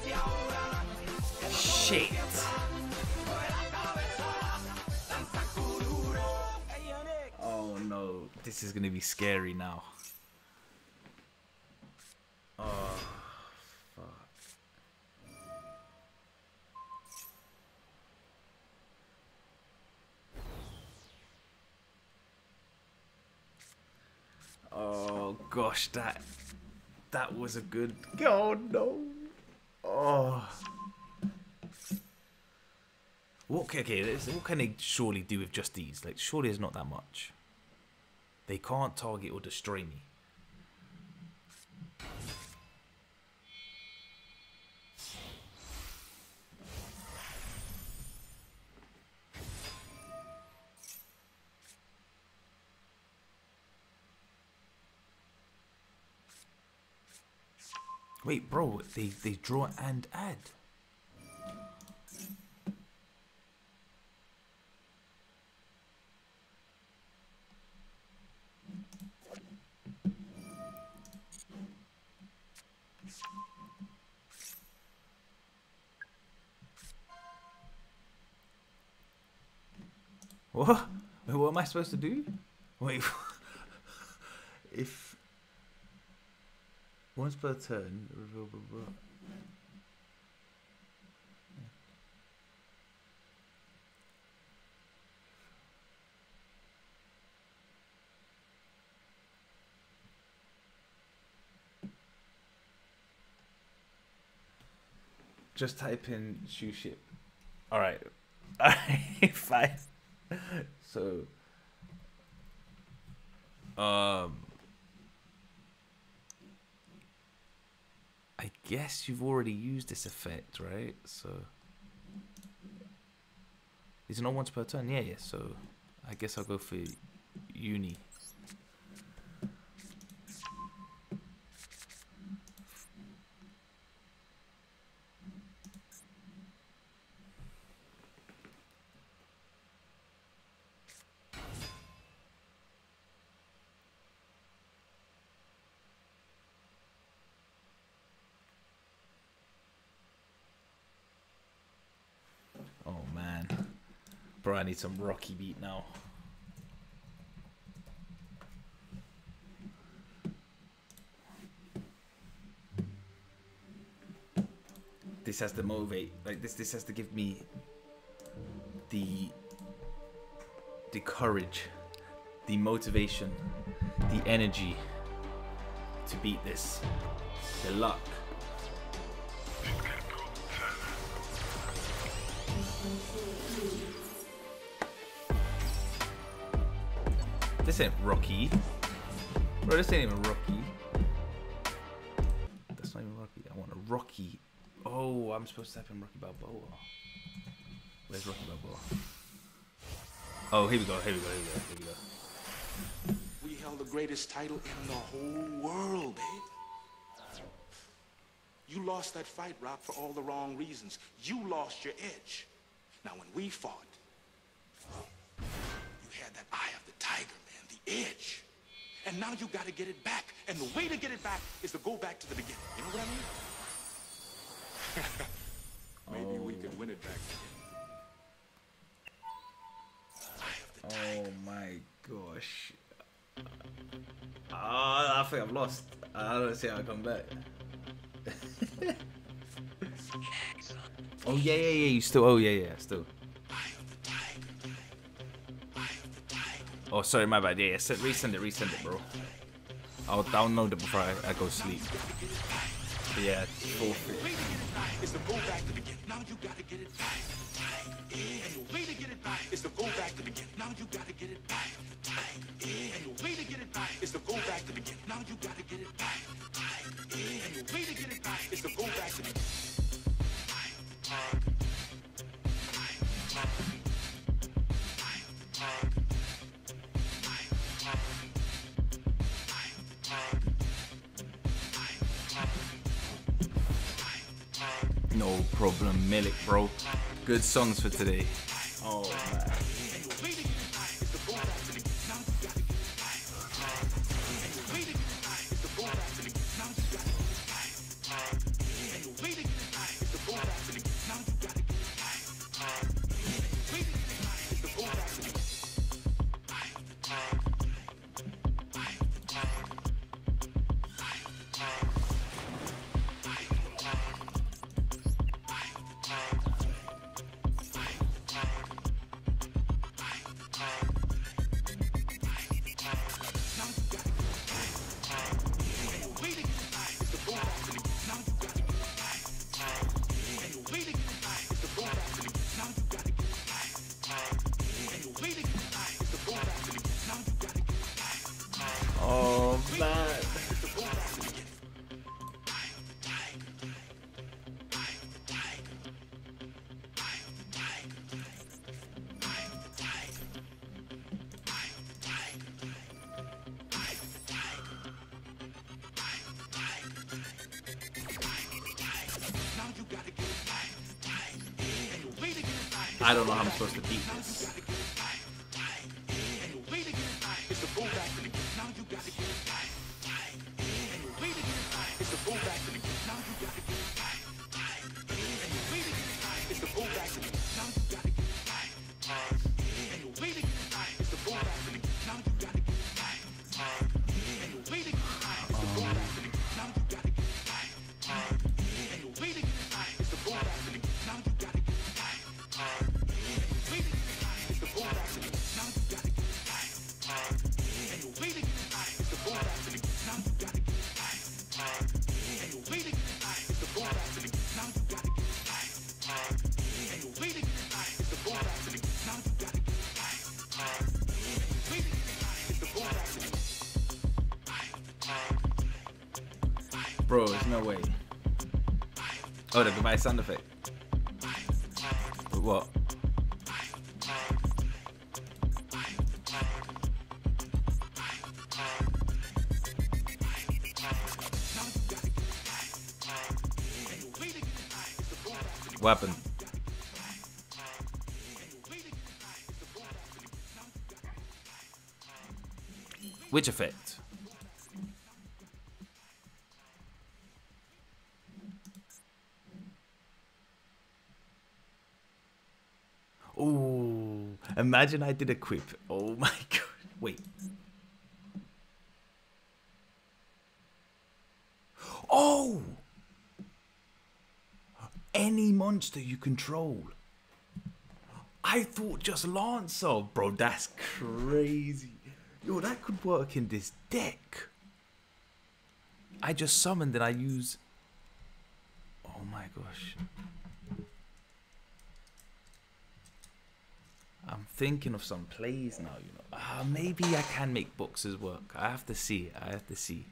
Shit. Oh no. This is gonna be scary now. Oh. Fuck. Oh gosh, that was a good. Oh no. Oh. What can they surely do with just these? Like, surely there's not that much. They can't target or destroy me. Wait, bro, they draw and add. What? Wait, what am I supposed to do? Wait, if once per turn, just type in shoe ship. All right, fine. So, I guess you've already used this effect, right? So, these are not once per turn. Yeah. So, I guess I'll go for uni. Bro, I need some Rocky beat now. This has to motivate, like this has to give me the courage, the motivation, the energy to beat this. The luck. This ain't Rocky. Bro, this ain't even Rocky. That's not even Rocky. I want a Rocky. Oh, I'm supposed to type in Rocky Balboa. Where's Rocky Balboa? Oh, here we go, here we go, here we go, here we go.
We held the greatest title in the whole world, babe. You lost that fight, Rock, for all the wrong reasons. You lost your edge. Now, when we fought, you had that eye of the tiger, man, the edge. And now you gotta get it back. And the way to get it back is to go back to the beginning. You know what I mean? Maybe we could win it back again.
Oh my gosh. I think I've lost. I don't see how I come back. Oh yeah, you still, oh yeah, still. Oh sorry, my bad, yeah, resend it, bro. I'll download it before I go sleep. But yeah, forfeit.
Is to go back to the beginning. Now you gotta get it back. And the way to get it back is to go back to the beginning. Now you gotta get it back. And the way to get it back is to go back to the beginning. Now you gotta get it back. And the way to get it back is to go back to the beginning.
No problem, Milik, bro. Good songs for today. Oh man. Oh man. I don't know how I'm supposed to beat this. Bro, there's no way. Oh, the goodbye sound effect. What? What happened? Which effect? Ooh. Imagine I did a quip. Oh my god. Wait. Oh! Any monster you control. I thought just Lancer. Bro, that's crazy. Yo, that could work in this deck. I just summoned and I use... Oh my gosh. I'm thinking of some plays now, you know. Maybe I can make boxes work. I have to see. I have to see.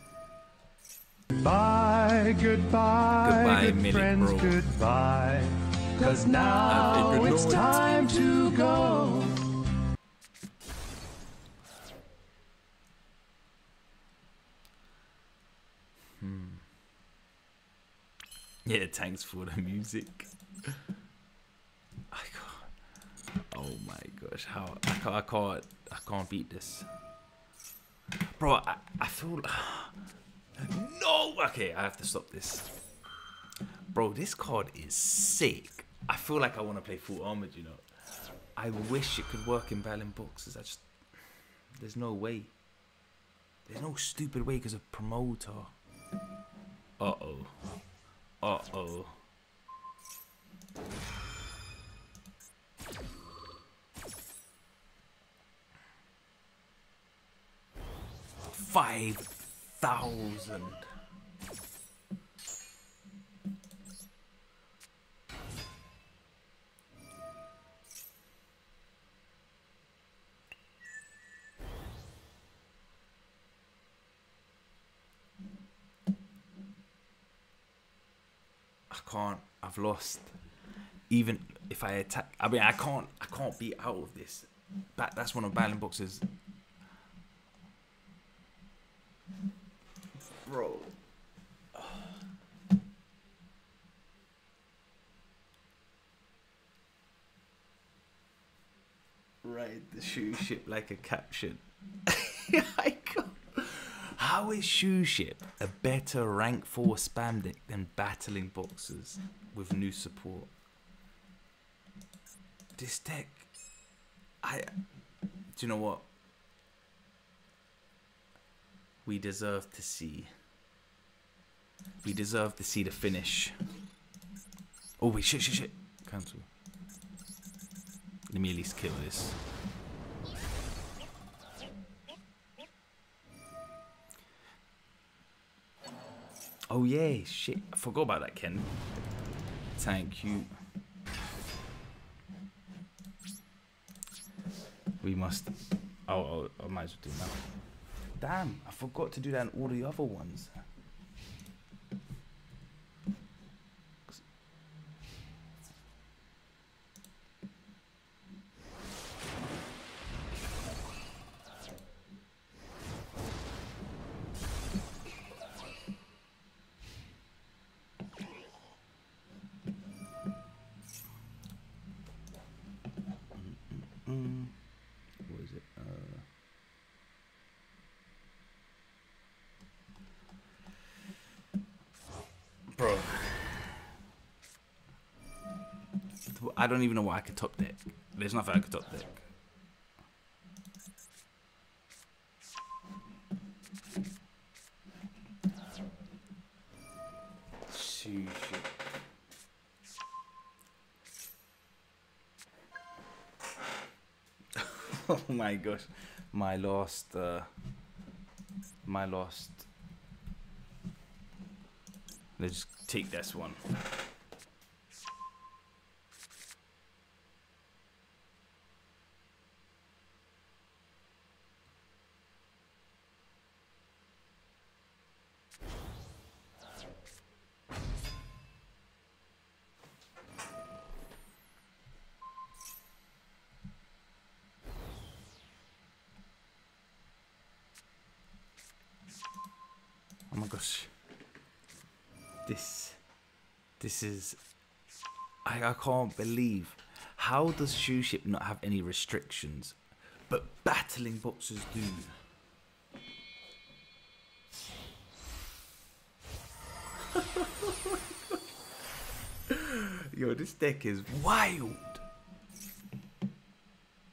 Goodbye, goodbye, good friends, bro. Goodbye. 'Cause now it's time to go.
Yeah, thanks for the music. I can't. Oh my gosh, how I can't beat this, bro. I feel no. Okay, I have to stop this, bro. This card is sick. I feel like I want to play full armored. You know, I wish it could work in BATTLIN boxes. There's no way. There's no stupid way because of promoter. Uh-oh. Uh-oh. $5,000. I've lost. Even if I attack, I mean, I can't be out of this. That's one of BATTLIN boxes, bro. Ride the shoe ship like a caption. I can't. How is Shoe Ship a better rank 4 spam deck than BATTLIN boxes with new support? This deck, do you know what? We deserve to see. We deserve to see the finish. Oh wait, shit. Cancel. Let me at least kill this. Oh yeah, shit. I forgot about that, Ken. Thank you. We must... Oh, I might as well do that. Damn, I forgot to do that in all the other ones. What is it? Bro, I don't even know what I could top deck. There's nothing I could top deck. Shit. Oh my gosh, my lost. Let's just take this one. Oh my gosh. This is... I can't believe. How does Shoe Ship not have any restrictions? But BATTLIN boxes do. Yo, this deck is wild.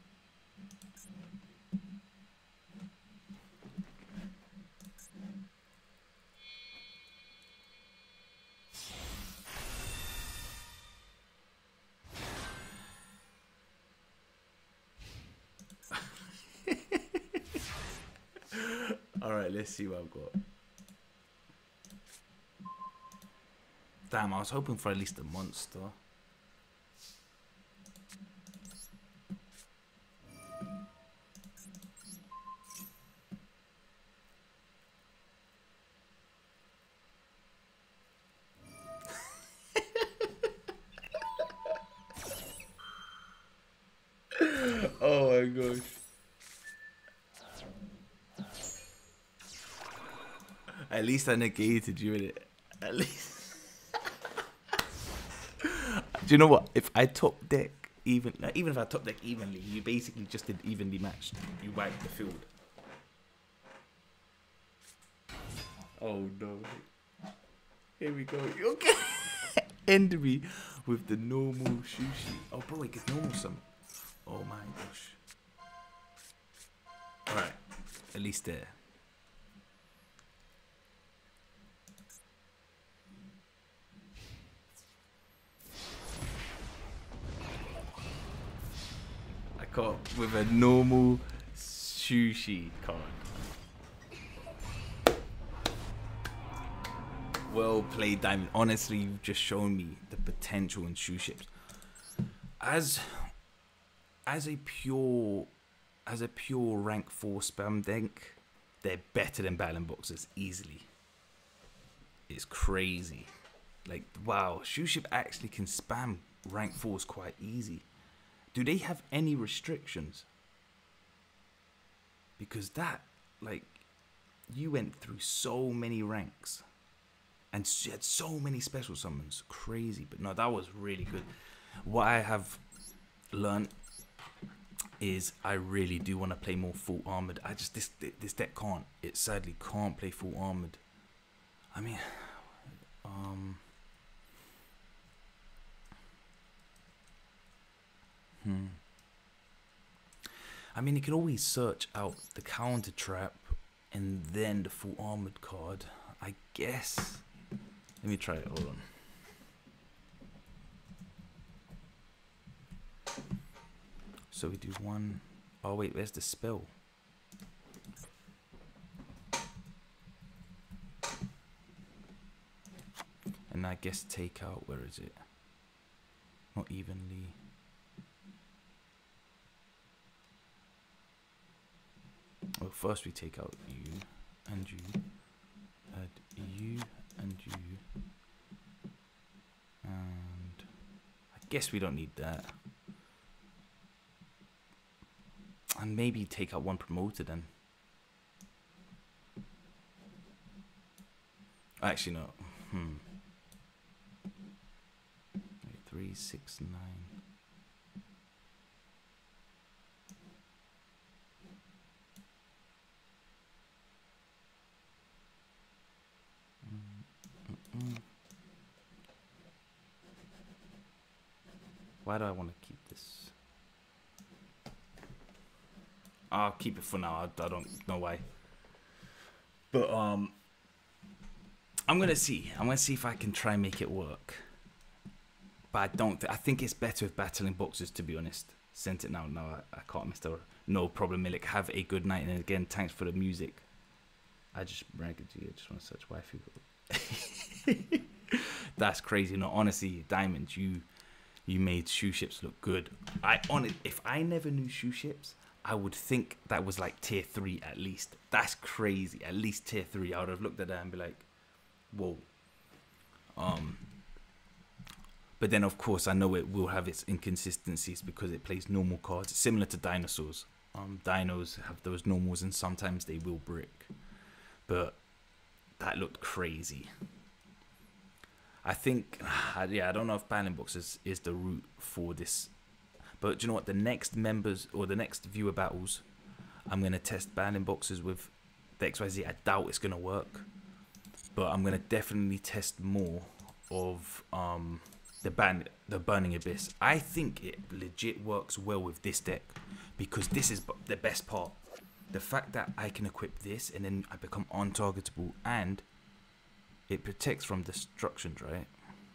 Alright, let's see what I've got. Damn, I was hoping for at least a monster. Oh my gosh. At least I negated you in it. At least. Do you know what? If I top deck even if I top deck evenly, you basically just did evenly matched. You wiped the field. Oh no. Here we go. Okay. End me with the normal sushi. Oh bro, it gets normal some. Oh my gosh. Alright. At least there. I caught with a normal sushi card. Well played, Diamond. Honestly, you've just shown me the potential in shoe ships. As a pure rank 4 spam deck, they're better than BATTLIN boxers easily. It's crazy. Like, wow, shoe ship actually can spam rank 4s quite easy. Do they have any restrictions? Because that, like, you went through so many ranks and you had so many special summons. Crazy. But no, that was really good. What I have learned is I really do want to play more full armored. I just this deck can't. It sadly can't play full armored. I mean, I mean, you can always search out the counter trap and then the full armored card. I guess. Let me try it. Hold on. So we do one. Oh wait, where's the spell? And I guess take out. Where is it? Not evenly. Well, first we take out you and you. Add you and you. And I guess we don't need that. And maybe take out one promoter then. Actually, no. 3, 6, 9. Why do I want to keep this? I'll keep it for now. I don't know why. But I'm gonna see. I'm gonna see if I can try and make it work. But I don't. I think it's better with BATTLIN boxers, to be honest. Sent it now. No, I can't, Mr. No problem, Milik. Have a good night. And again, thanks for the music. I just bragged to you. I just want to search waifu. That's crazy. No, honestly, Diamond, you made shoe ships look good. If I never knew shoe ships, I would think that was like tier 3 at least. That's crazy. At least tier 3. I would have looked at that and be like, whoa. But then of course I know it will have its inconsistencies because it plays normal cards. It's similar to dinosaurs. Dinos have those normals and sometimes they will brick. But that looked crazy. I think, yeah, I don't know if BATTLIN boxers is the route for this. But do you know what? The next members or the next viewer battles, I'm going to test BATTLIN boxers with the XYZ. I doubt it's going to work. But I'm going to definitely test more of the Burning Abyss. I think it legit works well with this deck. Because this is the best part. The fact that I can equip this and then I become untargetable and it protects from destructions, right?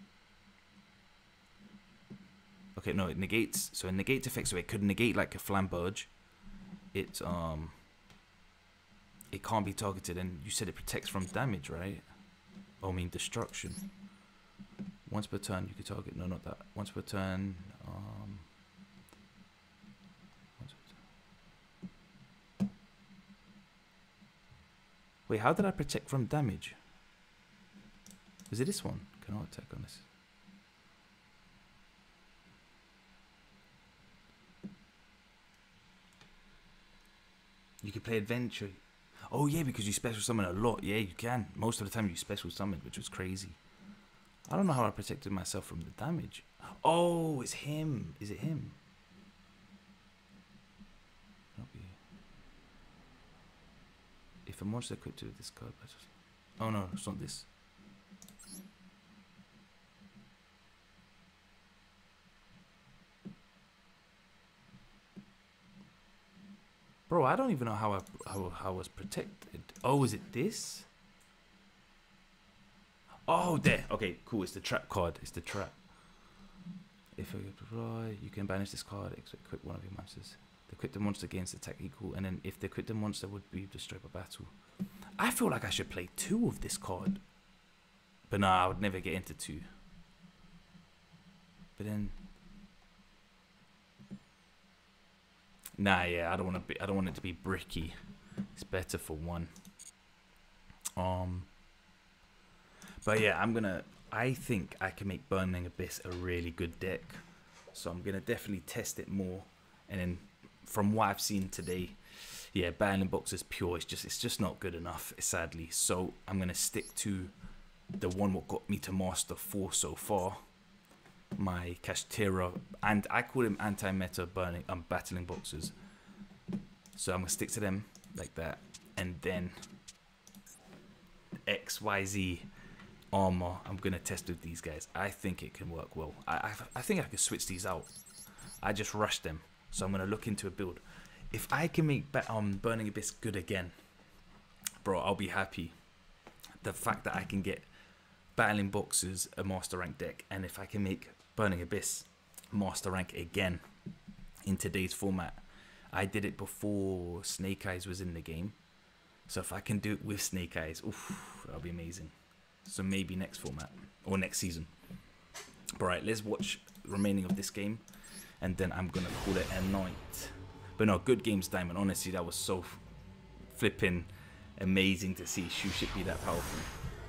Okay, no, it negates. So it negates effects. So it could negate like a Flamberge. It's it can't be targeted, and you said it protects from damage, right? Oh, I mean destruction. Once per turn, you can target. No, not that. Once per turn. Once per turn. Wait, how did I protect from damage? Is it this one? Cannot attack on this. You can play adventure. Oh yeah, because you special summon a lot. Yeah, you can. Most of the time you special summon, which was crazy. I don't know how I protected myself from the damage. Oh, it's him. Is it him? If a monster equipped with this card, oh no, it's not this. Bro, I don't even know how I was protected. Oh, is it this? Oh, there. Okay, cool. It's the trap card. It's the trap. If you can banish this card, equip one of your monsters. The equip the monster gains attack equal, and then if the equip the monster would be destroyed by battle. I feel like I should play 2 of this card, but nah, I would never get into 2. But then, nah, yeah, I don't want to be. I don't want it to be bricky. It's better for 1. But yeah, I think I can make Burning Abyss a really good deck. So I'm gonna definitely test it more. And then from what I've seen today, yeah, Battling Boxers pure, it's just not good enough, sadly. So I'm gonna stick to the one what got me to Master 4 so far. My Kashtira, and I call him anti-meta Battling Boxers. So I'm gonna stick to them like that. And then XYZ armor I'm gonna test with these guys. I think it can work well. I think I could switch these out. I just rushed them, so I'm gonna look into a build. If I can make Burning Abyss good again, bro, I'll be happy. The fact that I can get Battling Boxers a master rank deck, and if I can make Burning Abyss master rank again in today's format. I did it before Snake Eyes was in the game, so if I can do it with Snake Eyes, oof, that'll be amazing. So maybe next format or next season. But right, let's watch the remaining of this game, and then I'm gonna call it a night. But no, good games, Diamond. Honestly, that was so flipping amazing to see Shushit be that powerful.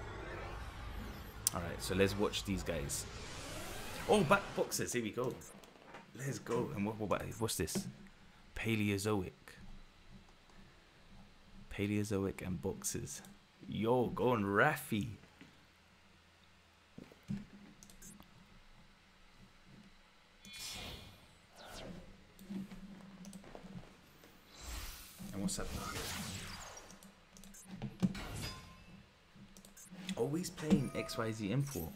All right, so let's watch these guys. Oh, back boxers. Here we go. Let's go. And what's this? Paleozoic and boxers. Yo, going Raffy. And what's up? Always playing XYZ import.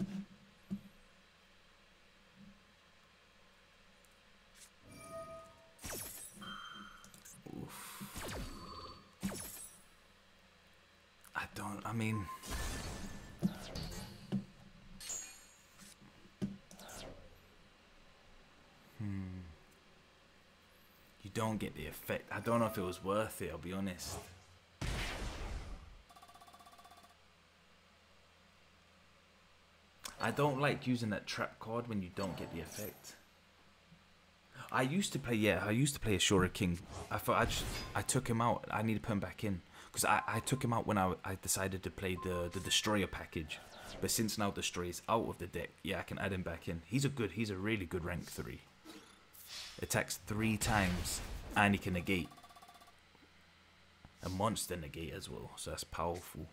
I mean, you don't get the effect. I don't know if it was worth it, I'll be honest. I don't like using that trap card when you don't get the effect. I used to play Ashura King. I thought I took him out. I need to put him back in. Because I took him out when I decided to play the Destroyer package. But since now Destroyer is out of the deck, yeah, I can add him back in. He's a really good rank 3. Attacks 3 times, and he can negate. A monster negate as well, so that's powerful.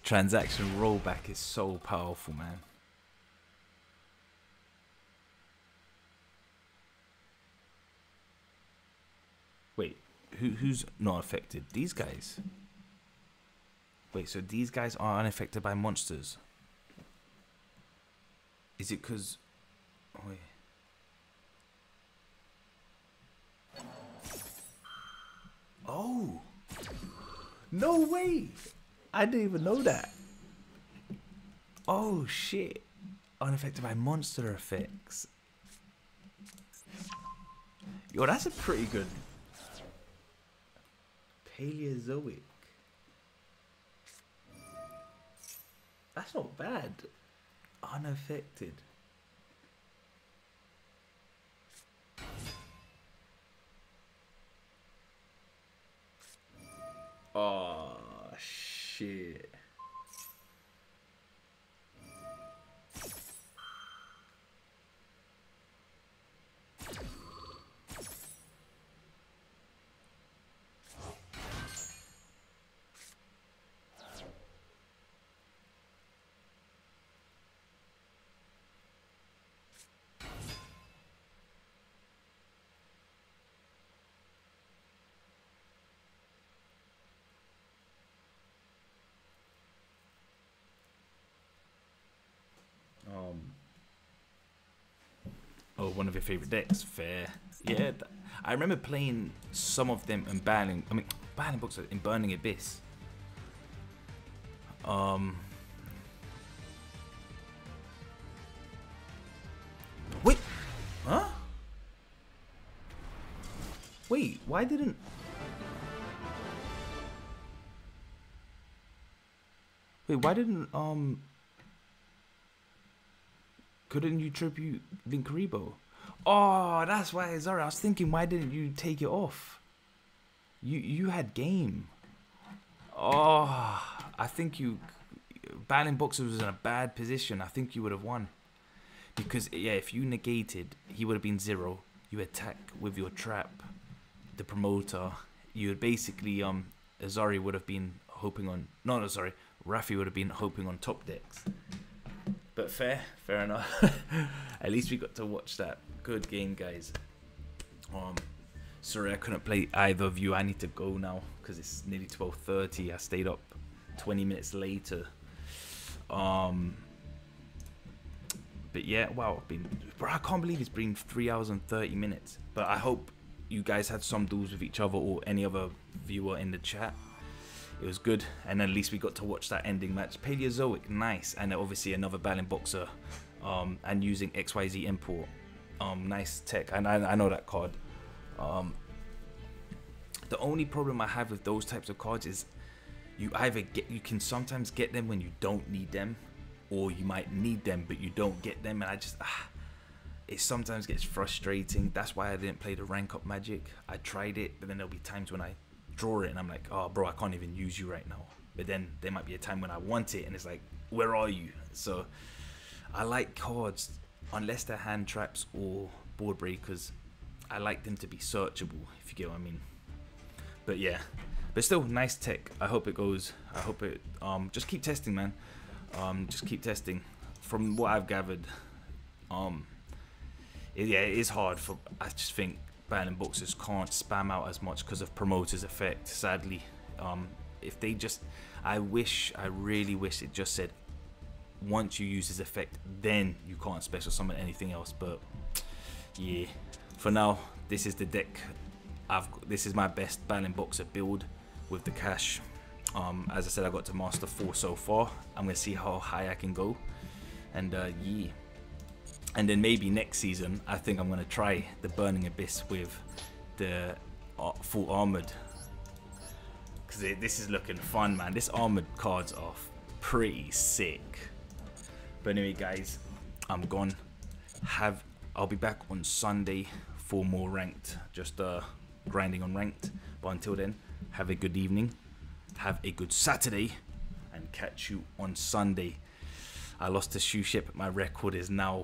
transaction rollback is so powerful, man. Wait, who's not affected? These guys. Wait, so these guys are unaffected by monsters? Is it because... Oh, wait. Oh! No way! I didn't even know that. Oh shit. Unaffected by monster effects. Yo, that's a pretty good... Paleozoic. That's not bad. Unaffected. Oh shit. Oh, one of your favorite decks. Fair. Yeah, I remember playing some of them and battling. I mean, battling BOXERS in Burning Abyss. Wait. Huh? Wait. Why didn't? Wait. Why didn't Couldn't you tribute Vinkaribo? Oh, that's why. Sorry, I was thinking, why didn't you take it off? You had game. Oh, I think you... Battling BOXERS was in a bad position. I think you would have won. Because, yeah, if you negated, he would have been 0. You attack with your trap, the promoter. You would basically, Azari would have been hoping on... No, sorry. Rafi would have been hoping on top decks. But fair enough. At least we got to watch that. Good game, guys. Sorry I couldn't play either of you. I need to go now because it's nearly 12:30. I stayed up 20 minutes later. But yeah, wow. Bro, I can't believe it's been 3 hours and 30 minutes. But I hope you guys had some duels with each other or any other viewer in the chat. It was good, and at least we got to watch that ending match. Paleozoic, nice, and obviously another battling boxer, and using XYZ import, nice tech. And I know that card. The only problem I have with those types of cards is you can sometimes get them when you don't need them, or you might need them but you don't get them, and it sometimes gets frustrating. That's why I didn't play the rank up Magic. I tried it, but then there'll be times when I draw it and I'm like, oh bro, I can't even use you right now. But then there might be a time when I want it and it's like, where are you? So I like cards, unless they're hand traps or board breakers, I like them to be searchable, if you get what I mean. But yeah, but still nice tech. I hope it goes. I hope it just keep testing, man. Just keep testing. From what I've gathered, it is hard for, I just think battling BOXERS can't spam out as much because of promoters effect, sadly. If they just, I really wish it just said once you use this effect then you can't special summon anything else. But yeah, for now this is the deck this is my best battling BOXER build with the cash. As I said, I got to Master 4 so far. I'm gonna see how high I can go, and yeah. And then maybe next season, I think I'm going to try the Burning Abyss with the full armored. Because this is looking fun, man. This armored cards are pretty sick. But anyway, guys, I'm gone. I'll be back on Sunday for more ranked. Just grinding on ranked. But until then, have a good evening. Have a good Saturday. And catch you on Sunday. I lost to Shoe Ship. My record is now...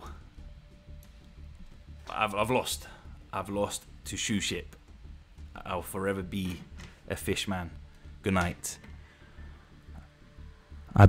I've lost to Shoe Ship. I'll forever be a fish man. Good night.